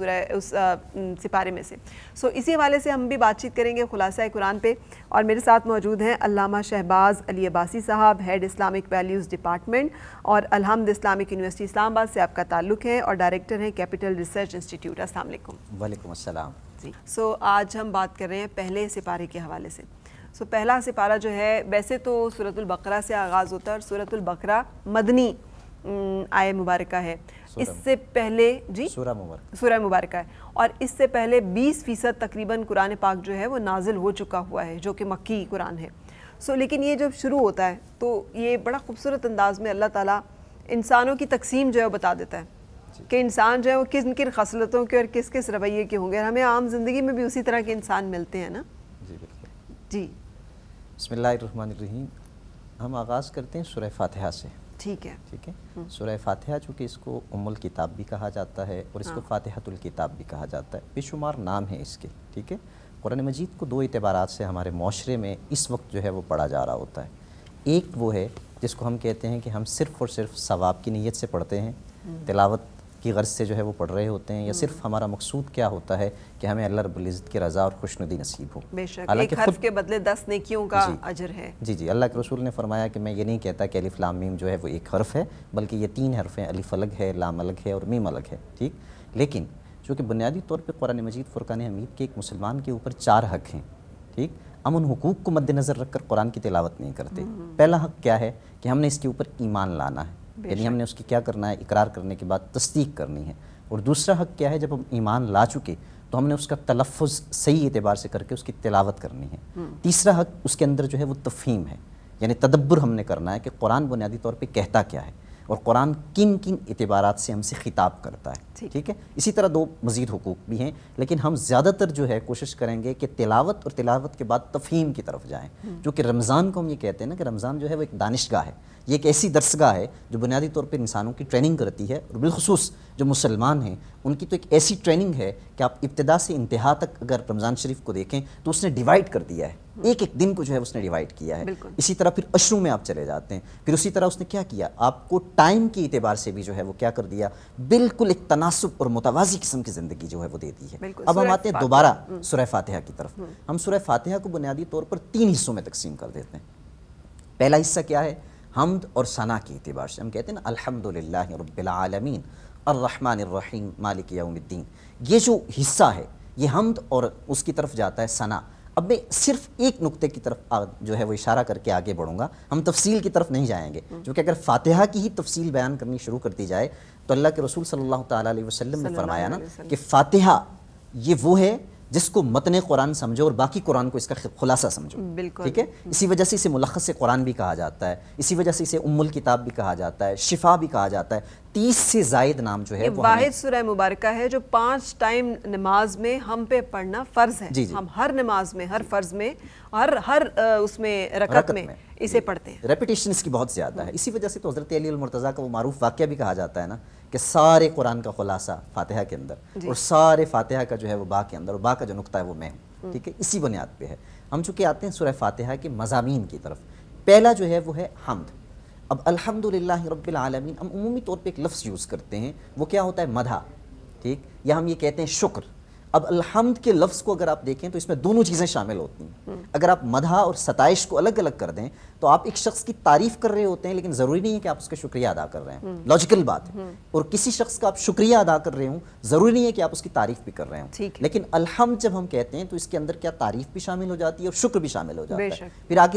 Speaker 1: सिपारे में से। सो इसी हवाले से हम भी बातचीत करेंगे खुलासा कुरान पे। और मेरे साथ मौजूद हैं अल्लामा शहबाज अली अब्बासी साहब, हेड इस्लामिक वैल्यूज़ डिपार्टमेंट और अलहम्द इस्लामिक यूनिवर्सिटी इस्लामाबाद से आपका ताल्लुक़ है और डायरेक्टर हैं कैपिटल रिसर्च इंस्टीट्यूट। अस्सलाम वालेकुम।
Speaker 9: वालेकुम अस्सलाम
Speaker 1: जी। सो आज हम बात कर रहे हैं पहले सिपारे के हवाले से। सो पहला सिपारा जो है, वैसे तो सूरतुल बकरा से आगाज़ होता है और सूरतुल बकरा मदनी आय मुबारका है। इससे पहले जी सूरह मुबारका है और इससे पहले 20% तकरीबन कुरान पाक जो है वो नाजिल हो चुका हुआ है, जो कि मक्की कुरान है। सो लेकिन ये जब शुरू होता है तो ये बड़ा खूबसूरत अंदाज में अल्लाह ताला इंसानों की तकसीम जो है वो बता देता है कि इंसान जो है वो किन किन खसलतों के और किस किस रवैये के होंगे। हमें आम ज़िंदगी में भी उसी तरह के इंसान मिलते हैं ना।
Speaker 9: जी बिल्कुल
Speaker 1: जी।
Speaker 9: बिस्मिल्लाहिर्रहमानिर्रहीम। हम आगाज़ करते हैं सूरह फातिहा से।
Speaker 1: ठीक है।
Speaker 9: ठीक है। सूरह फातिहा चूँकि इसको उम्मुल किताब भी कहा जाता है और इसको फातिहतुल किताब भी कहा जाता है, बेशुमार नाम है इसके। ठीक है। कुरान मजीद को 2 एतबारात से हमारे माशरे में इस वक्त जो है वो पढ़ा जा रहा होता है। एक वो है जिसको हम कहते हैं कि हम सिर्फ़ और सिर्फ सवाब की नीयत से पढ़ते हैं, तिलावत की गर्ज से जो है वो पढ़ रहे होते हैं, या सिर्फ हमारा मकसूद क्या होता है कि हमें अल्लाह रब्बुल इज़्ज़त की रज़ा और खुशनुदी नसीब हो।
Speaker 1: बेशक एक हर्फ के बदले 10 नेकियों का अजर है।
Speaker 9: जी जी। अल्लाह के रसूल ने फरमाया कि मैं ये नहीं कहता कि अलिफ लाम मीम जो है वो एक हर्फ है, बल्कि ये 3 हर्फ हैं, अलिफ अलग है, लाम अलग है और मीम अलग है। ठीक। लेकिन चूँकि बुनियादी तौर पर कुरान मजीद फुरकान हमीद के एक मुसलमान के ऊपर 4 हक़ हैं। ठीक। हम उन हुकूक को मद्देनज़र रख कर कुरान की तिलावत नहीं करते। पहला हक़ क्या है कि हमने इसके ऊपर ईमान लाना है, यानी हमने उसकी क्या करना है, इकरार करने के बाद तस्दीक करनी है। और दूसरा हक़ क्या है, जब हम ईमान ला चुके तो हमने उसका तलफ़ुज़ सही एतबार से करके उसकी तिलावत करनी है। तीसरा हक़ उसके अंदर जो है वो तफ़हीम है, यानी तदब्बुर हमने करना है कि कुरान बुनियादी तौर पे कहता क्या है और कुरान किन किन एतबारात से हमसे खिताब करता है। ठीक है। इसी तरह 2 मज़ीद हुकूक भी हैं, लेकिन हम ज़्यादातर जो है कोशिश करेंगे कि तिलावत और तिलावत के बाद तफ़हीम की तरफ जाएँ, जो कि रमज़ान को हम ये कहते हैं ना कि रमज़ान जो है वो एक दानिशगाह है, ये एक ऐसी दरसगाह है जो बुनियादी तौर पर इंसानों की ट्रेनिंग करती है। और बिलखुसूस जो मुसलमान हैं उनकी तो एक ऐसी ट्रेनिंग है कि आप इब्तिदा से इंतहा तक अगर रमज़ान शरीफ को देखें तो उसने डिवाइड कर दिया है, एक एक दिन को जो है उसने डिवाइड किया है। इसी तरह फिर अशरों में आप चले जाते हैं, फिर उसी तरह उसने क्या किया, आपको टाइम के एतबार से भी जो है वो क्या कर दिया, बिल्कुल एक तनासुब और मुतवाज़ी किस्म की ज़िंदगी जो है वो दे दी है। अब हम आते हैं दोबारा सूरह फातिहा की तरफ। हम सूरह फातिहा को बुनियादी तौर पर 3 हिस्सों में तकसीम कर देते हैं। पहला हिस्सा क्या है, हम्द और सना के एतबार से हम कहते हैं ना अल्हम्दुलिल्लाहि रब्बिल आलमीन अर्रहमानिर रहीम मालिक यौमिद्दीन। ये जो हिस्सा है ये हम्द और उसकी तरफ जाता है सना। अब मैं सिर्फ एक नुक्ते की तरफ जो है वो इशारा करके आगे बढ़ूंगा, हम तफसील की तरफ नहीं जाएंगे, क्योंकि अगर फातिहा की ही तफसील बयान करनी शुरू कर दी जाए तो अल्लाह के रसूल सल्लल्लाहु ताला अलैहि वसल्लम ने फरमाया ना कि फातिहा ये वो है जिसको मतन कुरान समझो और बाकी कुरान को इसका खुलासा समझो। ठीक है, इसी वजह से इसे मुलख्खस कुरान भी कहा जाता है, इसी वजह से इसे उम्मुल किताब भी कहा जाता है, शिफा भी कहा जाता है। 30 से जायद नाम जो है वो
Speaker 1: वाहिद सूरह मुबारका है जो 5 टाइम नमाज में हम पे पढ़ना फ़र्ज़ है।
Speaker 9: जी जी।
Speaker 1: हम हर नमाज में, हर फ़र्ज़ में, हर उसमें रकत में इसे पढ़ते हैं।
Speaker 9: रेपिटेशन इसकी बहुत ज़्यादा है। इसी वजह से तो हज़रत अली अल-मुर्तज़ा का वो मारूफ वाक़या भी कहा जाता है ना कि सारे कुरान का खुलासा फातिहा के अंदर और सारे फातिहा का जो है वो बा के अंदर, और बा का जो नुक्ता है वो मैं हूँ। ठीक है, इसी बुनियाद पे है। हम चूँकि आते हैं सूरह फातिहा के मज़ामीन की तरफ। पहला जो है वो है हम्द। अब अल्हम्दुलिल्लाहि रब्बिल आलमीन हम उमूमी तौर पे एक लफ्ज़ यूज़ करते हैं, वो क्या होता है? मदहा। ठीक, या हम ये कहते हैं शुक्र। अब अल्हम्द के लफ्ज़ को अगर आप देखें तो इसमें दोनों चीज़ें शामिल होती हैं। अगर आप मदहा और सताइश को अलग अलग कर दें तो आप एक शख्स की तारीफ़ कर रहे होते हैं, लेकिन ज़रूरी नहीं है कि आप उसका शुक्रिया अदा कर रहे हैं। लॉजिकल बात है। और किसी शख्स का आप शुक्रिया अदा कर रहे हो, ज़रूरी नहीं है कि आप उसकी तारीफ़ भी कर रहे हो। लेकिन अल्हम्द जब हम कहते हैं तो इसके अंदर क्या तारीफ़ भी शामिल हो जाती है और शुक्र भी शामिल हो जाता है। फिर आगे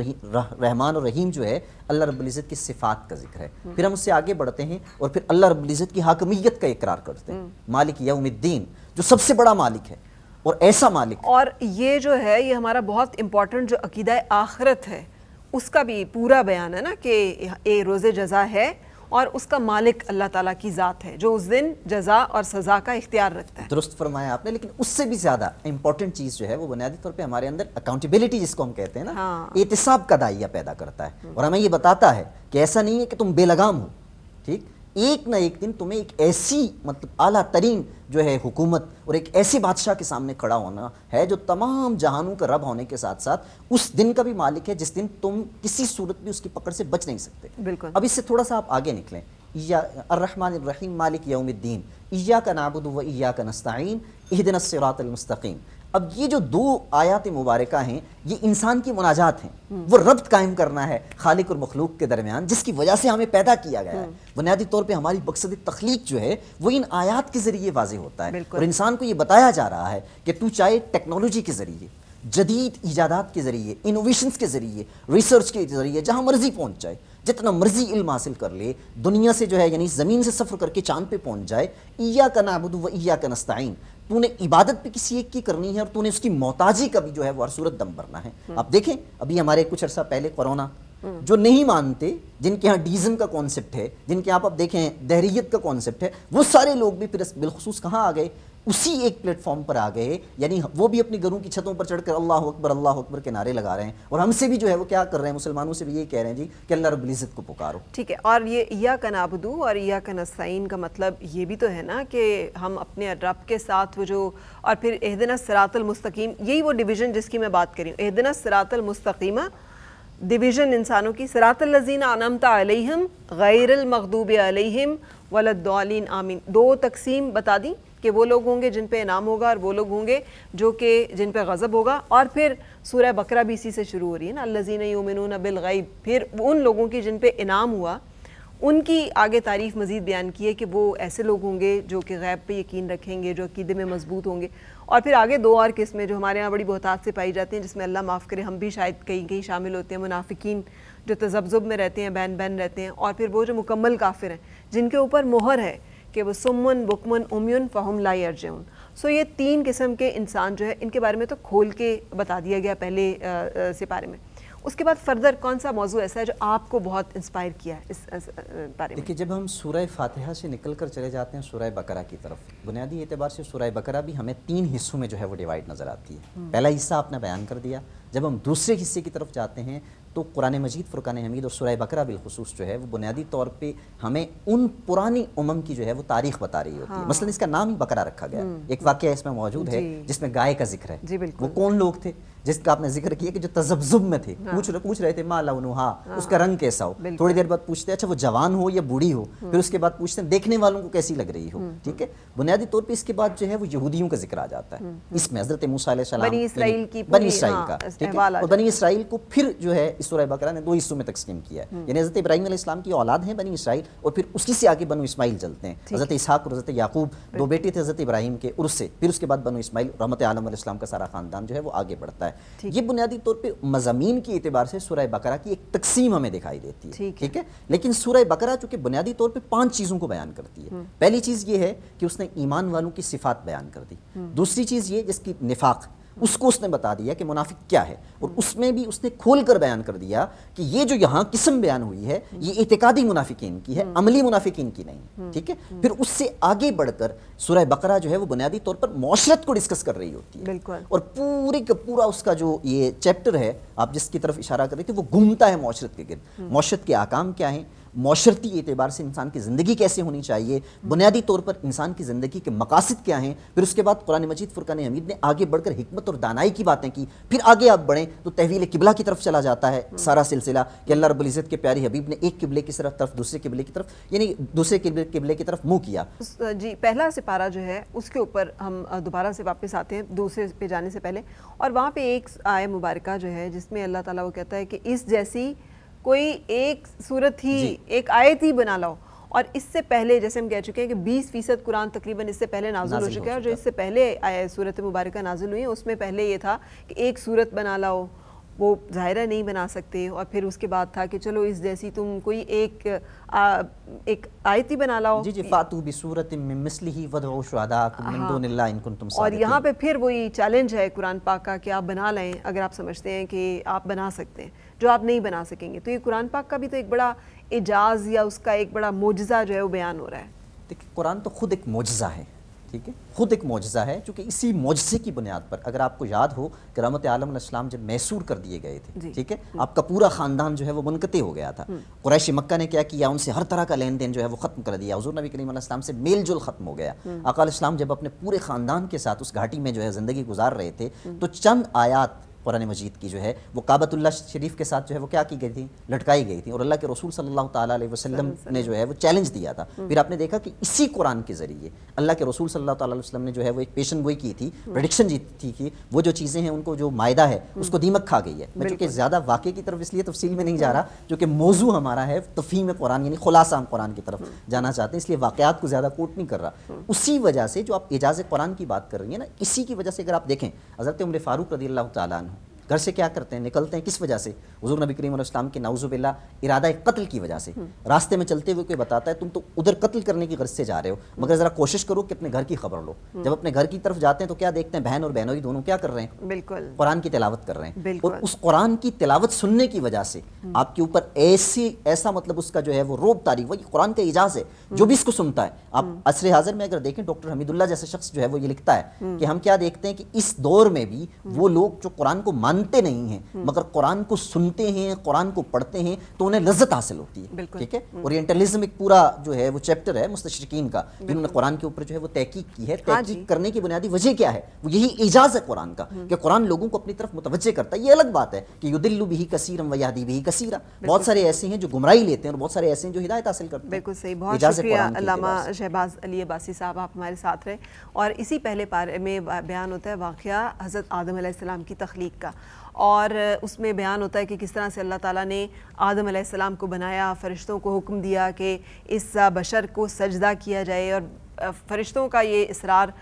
Speaker 9: रहमान और रहीम जो है अल्लाह रब्बुल इज़्ज़त की सिफ़ात का जिक्र है। फिर हम उससे आगे बढ़ते हैं और फिर अल्लाह रब्बुल इज़्ज़त की हाकमियत का इकरार करते हैं। मालिक यौमिद्दीन, जो सबसे बड़ा मालिक है और ऐसा मालिक।
Speaker 1: और ये जो है ये हमारा बहुत इंपॉर्टेंट जो अकीदा आखिरत है उसका भी पूरा बयान है ना कि ये रोज़े जज़ा है और उसका मालिक अल्लाह ताला की ज़ात है जो उस दिन जज़ा और सज़ा का इख्तियार रखता है।
Speaker 9: दुरुस्त फरमाया आपने, लेकिन उससे भी ज़्यादा इंपॉर्टेंट चीज़ जो है वो बुनियादी तौर पे हमारे अंदर अकाउंटेबिलिटी जिसको हम कहते हैं ना, एहतिसाब का दायरा पैदा करता है और हमें ये बताता है कि ऐसा नहीं है कि तुम बेलगाम हो। ठीक, एक ना एक दिन तुम्हें एक ऐसी मतलब आला तरीन जो है हुकूमत और एक ऐसे बादशाह के सामने खड़ा होना है जो तमाम जहानों का रब होने के साथ साथ उस दिन का भी मालिक है जिस दिन तुम किसी सूरत भी उसकी पकड़ से बच नहीं सकते।
Speaker 1: बिल्कुल।
Speaker 9: अब इससे थोड़ा सा आप आगे निकलें। अर्रहमानिर रहीम मालिक यौमिद्दीन इय्याका नअबुदु व इय्याका नस्तईन इहदिनस सिरातल मुस्तकीम। अब ये जो 2 आयात मुबारका हैं ये इंसान की मुनाजात हैं, वो रब्त कायम करना है खालिक और मखलूक के दरमियान, जिसकी वजह से हमें पैदा किया गया है। बुनियादी तौर पे हमारी मकसद तख्लीक जो है वो इन आयात के ज़रिए वाज़ेह होता है और इंसान को ये बताया जा रहा है कि तू चाहे टेक्नोलॉजी के ज़रिए, जदीद ईजादात के ज़रिए, इनोवेशंस के ज़रिए, रिसर्च के ज़रिए जहाँ मर्जी पहुँच जाए, जितना मर्जी इल्म हासिल कर ले, दुनिया से जो है यानी ज़मीन से सफ़र करके चाँद पे पहुँच जाए, इय्याका नअबुदु व इय्याका नस्तईन, तूने इबादत भी किसी एक की करनी है और तूने उसकी मोहताजी का भी जो है वो हर सूरत दम भरना है। आप देखें अभी हमारे कुछ अर्सा पहले कोरोना, जो नहीं मानते, जिनके यहाँ डीज़म का कॉन्सेप्ट है, जिनके यहाँ आप देखें दहरियत का कॉन्सेप्ट है, वो सारे लोग भी फिर बिलखुसूस कहाँ आ गए? उसी एक प्लेटफॉर्म पर आ गए, यानी वो भी अपनी घरों की छतों पर चढ़कर अल्लाह अकबर के नारे लगा रहे हैं और हमसे भी जो है वो क्या कर रहे हैं, मुसलमानों से भी ये कह रहे हैं जी कि अल्लाह रब्बुल इज़्ज़त को पुकारो।
Speaker 1: ठीक है, और ये इय्याका नअबुदु और इय्याका नस्तईन का मतलब ये भी तो है ना कि हम अपने रब के साथ वो जो, और फिर इहदिनस सिरातल मुस्तकीम, यही वो डिवीज़न जिसकी मैं बात कर रही हूँ। इहदिनस सिरातल मुस्तकीम डिवीज़न इंसानों की, सिरातल लज़ीना अनअमता अलैहिम गैरिल मग़दूबि अलैहिम वलद्दालिन आमीन। 2 तकसीम बता दी कि वो लोग होंगे जिन पे इनाम होगा और वो लोग होंगे जो कि जिन पे गज़ब होगा। और फिर सूरह बकरा भी इसी से शुरू हो रही है ना, अल्लज़ीना युमिनूना बिल गैब। फिर उन लोगों की जिन पे इनाम हुआ उनकी आगे तारीफ़ मज़ीद बयान की है कि वो ऐसे लोग होंगे जो कि गैब पे यकीन रखेंगे, जो अक़ीदे में मजबूत होंगे। और फिर आगे 2 और किस्में जो हमारे यहाँ बड़ी बहुतात से पाई जाती हैं, जिसमें अल्लाह माफ़ करे हम भी शायद कहीं कहीं शामिल होते हैं, मुनाफिकीन जो तज़ब्ज़ुब में रहते हैं, बैन बैन रहते हैं। और फिर वो जो मुकम्मल काफिर हैं जिनके ऊपर मोहर है कि वो सुम्मुन बुकमुन उम्युन फ़हुम ला यरजिऊन। सो ये 3 किस्म के इंसान जो है इनके बारे में तो खोल के बता दिया गया पहले सिपारे में। उसके बाद फर्दर कौन सा मौजू ऐसा है जो आपको बहुत इंस्पायर किया है इस बारे में?
Speaker 9: देखिए, जब हम सूरह फातिहा से निकल कर चले जाते हैं सूरह बकरा की तरफ, बुनियादी एतबार से सूरह बकरा भी हमें 3 हिस्सों में जो है वो डिवाइड नज़र आती है। पहला हिस्सा आपने बयान कर दिया। जब हम दूसरे हिस्से की तरफ जाते हैं तो कुरान मजीद, फुरकान हमीद और सूरह बकरा बिलखुसूस जो है वो बुनियादी तौर पे हमें उन पुरानी उमम की जो है वो तारीख बता रही होती है। मसलन इसका नाम ही बकरा रखा गया। एक वाक़या इसमें मौजूद है जिसमें गाय का जिक्र है। वो कौन लोग थे जिसका आपने जिक्र किया कि जो तज़ब्ज़ुब में थे, पूछ रहे थे मा लौनुहा, उसका रंग कैसा हो। थोड़ी देर बाद पूछते अच्छा वो जवान हो या बूढ़ी हो, फिर उसके बाद पूछते हैं देखने वालों को कैसी लग रही हो। ठीक है, बुनियादी तौर पे इसके बाद जो है वो यहूदियों का जिक्र आ जाता है। इसमें हज़रत मूसा अलैहिस्सलाम, बनी इसराइल का, ठीक है, और बनी इसराइल को फिर जो है इस सूरह बकरा ने 2 हिस्सों में तकसीम किया है। यानी हज़रत इब्राहीम अलैहिस्सलाम की औलाद है बनी इसराइल और फिर उसकी से आगे बनु इस्माइल चलते हैं। हज़रत इसहाक और हज़रत याकूब 2 बेटे थे हज़रत इब्राहीम के उर्स से, फिर उसके बाद बनु इस्माइल रहमत आलम अलैहिस्सलाम का सारा ख़ानदान जो है वो आगे बढ़ता है। है। ये बुनियादी तौर पे मज़ामीन के एतबार से सूरह बकरा की एक तकसीम हमें दिखाई देती है, ठीक है। लेकिन सूरह बकरा चूँकि बुनियादी तौर पे 5 चीज़ों को बयान करती है। पहली चीज़ ये है कि उसने ईमान वालों की सिफात बयान कर दी। दूसरी चीज़ ये जिसकी निफाक, उसको उसने बता दिया कि मुनाफिक क्या है, और उसमें भी उसने खोल कर बयान कर दिया कि ये जो यहाँ किस्म बयान हुई है ये इतिकादी मुनाफिकीन की है, अमली मुनाफिकीन की नहीं, ठीक है। फिर उससे आगे बढ़कर सूरह बकरा जो है वो बुनियादी तौर पर मौशरत को डिस्कस कर रही होती है, और पूरी का पूरा उसका जो ये चैप्टर है आप जिसकी तरफ इशारा कर रहे थे वो घूमता है मौशरत के गिर्द। मौशरत के आकाम क्या हैं, मौशरती एतबार से इंसान की ज़िंदगी कैसे होनी चाहिए, बुनियादी तौर पर इंसान की ज़िंदगी के मकासद क्या हैं। फिर उसके बाद कुरान मजीद फुरकान हमीद ने आगे बढ़कर हिकमत और दानाई की बातें की। फिर आगे आप बढ़ें तो तहवील किबला की तरफ चला जाता है सारा सिलसिला कि अल्लाह रब्बुल इज़्ज़त के प्यारे हबीब ने एक किबले की तरफ दूसरे किबले की तरफ, यानी दूसरे किबले की तरफ मुँह किया।
Speaker 1: जी, पहला सिपारा जो है उसके ऊपर हम दोबारा से वापस आते हैं दूसरे पे जाने से पहले, और वहाँ पे एक आय मुबारका जो है जिसमें अल्लाह ताला वो कहता है कि इस जैसी कोई एक सूरत ही, एक आयत ही बना लाओ। और इससे पहले जैसे हम कह चुके हैं कि 20% कुरान तकरीबन इससे पहले नाज़िल हो चुका है, और जो इससे पहले सूरत मुबारका नाजिल हुई है उसमें पहले ये था कि एक सूरत बना लाओ, वो ज़ाहिरा नहीं बना सकते, और फिर उसके बाद था कि चलो इस जैसी तुम कोई एक आयत ही बना लाओ।
Speaker 9: जी, फातू बिसूरत मिन मिस्लिही वदउ शुहदाकुम मिन दुनिल्लाह इन कुंतुम सादिकीन।
Speaker 1: और यहाँ पे फिर वही चैलेंज है कुरान पाक का कि आप बना लें अगर आप समझते हैं कि आप बना सकते हैं, जो आप नहीं बना सकेंगे। तो ये कुरान पाक का भी तो एक बड़ा एजाज या उसका एक बड़ा मोजज़ा जो है वो बयान हो रहा है।
Speaker 9: देखिए, कुरान तो खुद एक मोजज़ा है, ठीक है, खुद एक मोजज़ा है, क्योंकि इसी मोजज़े की बुनियाद पर अगर आपको याद हो कि रहमत आलम अलैहिस्सलाम जब मैसूर कर दिए गए थे, ठीक है, आपका पूरा ख़ानदान जो है वो मुनक़ते हो गया था। कुरैश मक्का ने क्या किया, उनसे हर तरह का लेन देन जो है वो ख़त्म कर दिया। हुज़ूर नबी करीम अलैहिस्सलाम से मेल जोल ख़त्म हो गया। आका अलैहिस्सलाम जब अपने पूरे ख़ानदान के साथ उस घाटी में जो है ज़िंदगी गुजार रहे थे तो चंद आयात कुरान मजीद की जो है वो काबतुल्लाह शरीफ के साथ जो है वो क्या की गई थी, लटकाई गई थी, और अल्लाह के रसूल सल्लल्लाहु ताला अलैहि वसल्लम ने जो है वो चैलेंज दिया था। फिर आपने देखा कि इसी कुरान के ज़रिए अल्लाह के रसूल सल्लल्लाहु ताला अलैहि वसल्लम ने जो है वो एक पेशन गोई की थी, प्रेडिक्शन थी कि वो जो चीज़ें हैं उनको जो मायदा है उसको दीमक खा गई है। मैं चूँकि ज़्यादा वाक़े की तरफ इसलिए तफसील में नहीं जा रहा, क्योंकि मौजू हमारा है तफ़हीम कुरान, यानी खुलासा हम कुरान की तरफ जाना चाहते हैं, इसलिए वाक़यात को ज़्यादा कोट नहीं कर रहा। उसी वजह से जो आप एजाज़ कुरान की बात कर रही हैं ना, इसी की वजह से अगर आप देखें हज़रत उमर फ़ारूक रज़ियल्लाहु ताला अन्हु घर से क्या करते हैं, निकलते हैं किस वजह से, हुज़ूर नबी करीम अलैहिस्सलाम के नाउज़ुबिल्लाह इरादा कत्ल की वजह से। रास्ते में चलते हुए कोई बताता है तुम तो उधर कत्ल करने की गर्ज से जा रहे हो, मगर ज़रा कोशिश करो कि अपने घर की खबर लो। जब अपने घर की तरफ जाते हैं तो क्या देखते हैं, बहन और बहनोई दोनों क्या कर रहे हैं,
Speaker 1: बिल्कुल
Speaker 9: कुरान की तिलावत कर रहे हैं। और उस कुरान की तिलावत सुनने की वजह से आपके ऊपर ऐसा मतलब उसका जो है वो रोब तारी, वही कुरान का इजाज़ है जो भी इसको सुनता है। आप असरे हाज़िर में अगर देखें, डॉक्टर हमीदुल्लाह जैसे शख्स जो है वो ये लिखता है कि हम क्या देखते हैं कि इस दौर में भी वो लोग जो कुरान को मानते नहीं हैं मगर कुरान को सुनते हैं, कुरान को पढ़ते हैं तो उन्हें लज्जत हासिल होती है, ठीक है। ओरिएंटलिज्म एक पूरा जो है वो चैप्टर है मुस्तशरिकीन का, जिन्होंने कुरान के ऊपर जो है वो तहकीक की है। तहकीक करने की बुनियादी वजह क्या है, वो यही इजाज़ है कुरान का कि कुरान लोगों को अपनी तरफ मुतवज्जे करता है। ये अलग बात है कि युदिल्लु बिही कसीरम व यहदी बिही कसीरा, बहुत सारे ऐसे हैं जो गुमराही लेते हैं और बहुत सारे ऐसे हैं जो हिदायत हासिल करते हैं।
Speaker 1: बिल्कुल सही, बहुत शुक्रिया अल्लामा शहबाज अली अब्बासी साहब, आप हमारे साथ रहे। और इसी पहले पारे में बयान होता है वाक़या हज़रत आदम अलैहिस्सलाम की तख्लीक का, और उसमें बयान होता है कि किस तरह से अल्लाह ताला ने आदम अलैहिस्सलाम को बनाया, फ़रिश्तों को हुक्म दिया कि इस बशर को सजदा किया जाए, और फ़रिश्तों का ये इसरार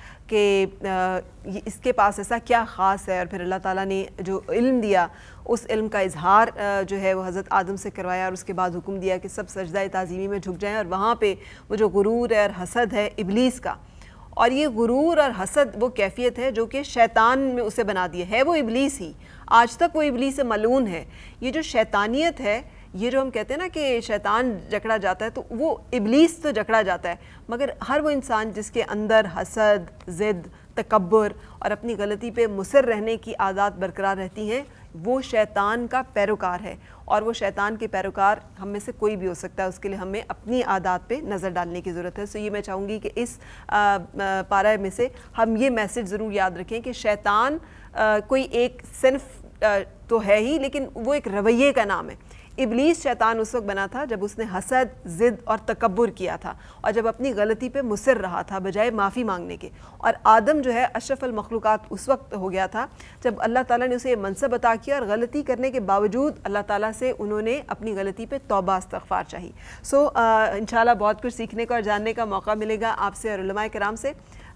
Speaker 1: कि इसके पास ऐसा क्या ख़ास है, और फिर अल्लाह ताला ने जो इल्म दिया उस इल्म का इजहार जो है वो हज़रत आदम से करवाया, और उसके बाद हुक्म दिया कि सब सजदा ताज़ीमी में झुक जाएँ। और वहाँ पे वो जो गुरूर है और हसद है इबलीस का, और ये गुरूर और हसद वो कैफियत है जो कि शैतान में उसे बना दिया है, वो इबलीस ही, आज तक वो इबलीस से मलून है। ये जो शैतानियत है, ये जो हम कहते हैं ना कि शैतान जकड़ा जाता है, तो वो इबलीस तो जकड़ा जाता है, मगर हर वो इंसान जिसके अंदर हसद, ज़िद, तकब्बुर और अपनी गलती पे मुसर रहने की आदत बरकरार रहती हैं, वो शैतान का पैरोकार है। और वो शैतान के पैरोकार हम में से कोई भी हो सकता है, उसके लिए हमें अपनी आदत पे नज़र डालने की ज़रूरत है। सो ये मैं चाहूँगी कि इस पारा में से हम ये मैसेज ज़रूर याद रखें कि शैतान कोई एक सिन्फ तो है ही, लेकिन वो एक रवैये का नाम है। इबलीस शैतान उस वक्त बना था जब उसने हसद, ज़िद और तकब्बुर किया था, और जब अपनी गलती पे मुसर रहा था बजाय माफ़ी मांगने के। और आदम जो है अशरफुल मखलूक़ात उस वक्त हो गया था जब अल्लाह ताला ने उसे मनसब अता किया, और गलती करने के बावजूद अल्लाह ताला से उन्होंने अपनी गलती पे तौबा इस्तग़फ़ार चाही। सो इंशाल्लाह बहुत कुछ सीखने का और जानने का मौका मिलेगा आपसे और उलमाए किराम से।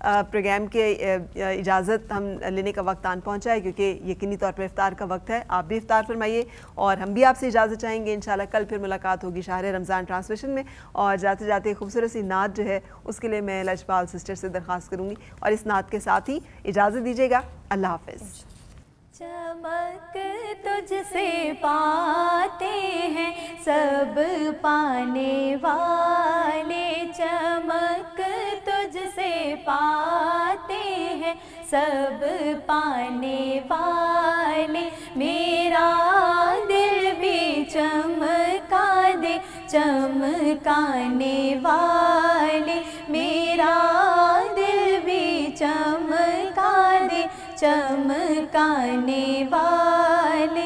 Speaker 1: प्रोग्राम के इजाज़त हम लेने का वक्त आन पहुँचा है, क्योंकि यकीनी तौर पर इफ्तार का वक्त है। आप भी इफ्तार फरमाइए और हम भी आपसे इजाज़त चाहेंगे। इंशाल्लाह कल फिर मुलाकात होगी शाहर रमज़ान ट्रांसमिशन में। और जाते जाते खूबसूरत सी नात जो है उसके लिए मैं लजपाल सिस्टर से दरख्वास्त करूँगी और इस नात के साथ ही इजाज़त दीजिएगा। अल्लाह हाफ़िज़।
Speaker 10: चमक तुझसे पाते हैं सब पाने वाले, चमक तुझसे पाते हैं सब पाने वाले, मेरा दिल भी चमका दे चमकाने वाले, मेरा दिल भी चमका दे चमकाने वाले।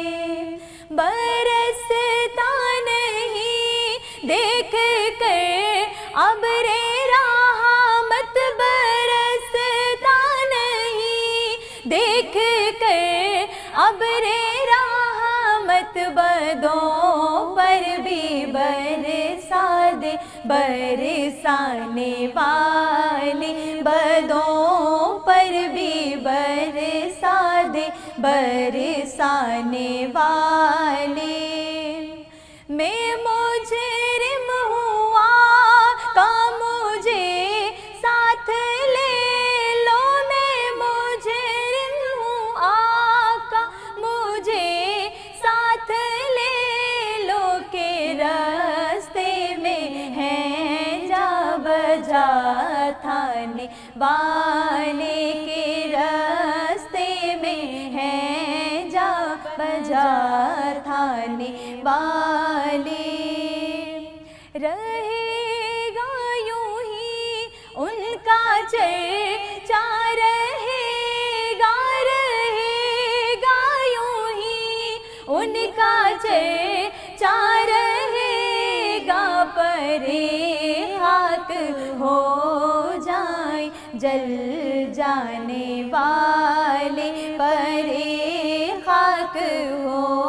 Speaker 10: बरसता नहीं देख कर अब रे रहमत, बरसता नहीं देख कर अब रे रहमत, बदों पर भी बरसा दे बरसाने वाले, बदों पर भी बरसा दे बरसाने वाले। मैं मुजरिम हुआ का मुझे साथ ले लो, मैं मुजरिम हूँ आका मुझे साथ ले लो, के रास्ते में है जा बजा थाने वाले, के रास्ते में है जा बजा थाने वाले। रहेगा यूं ही उनका चर्चा, रहेगा रहेगा यूं ही उनका चर्चा, रहेगा परे खाक हो जाए जल जाने वाले, परे खाक हो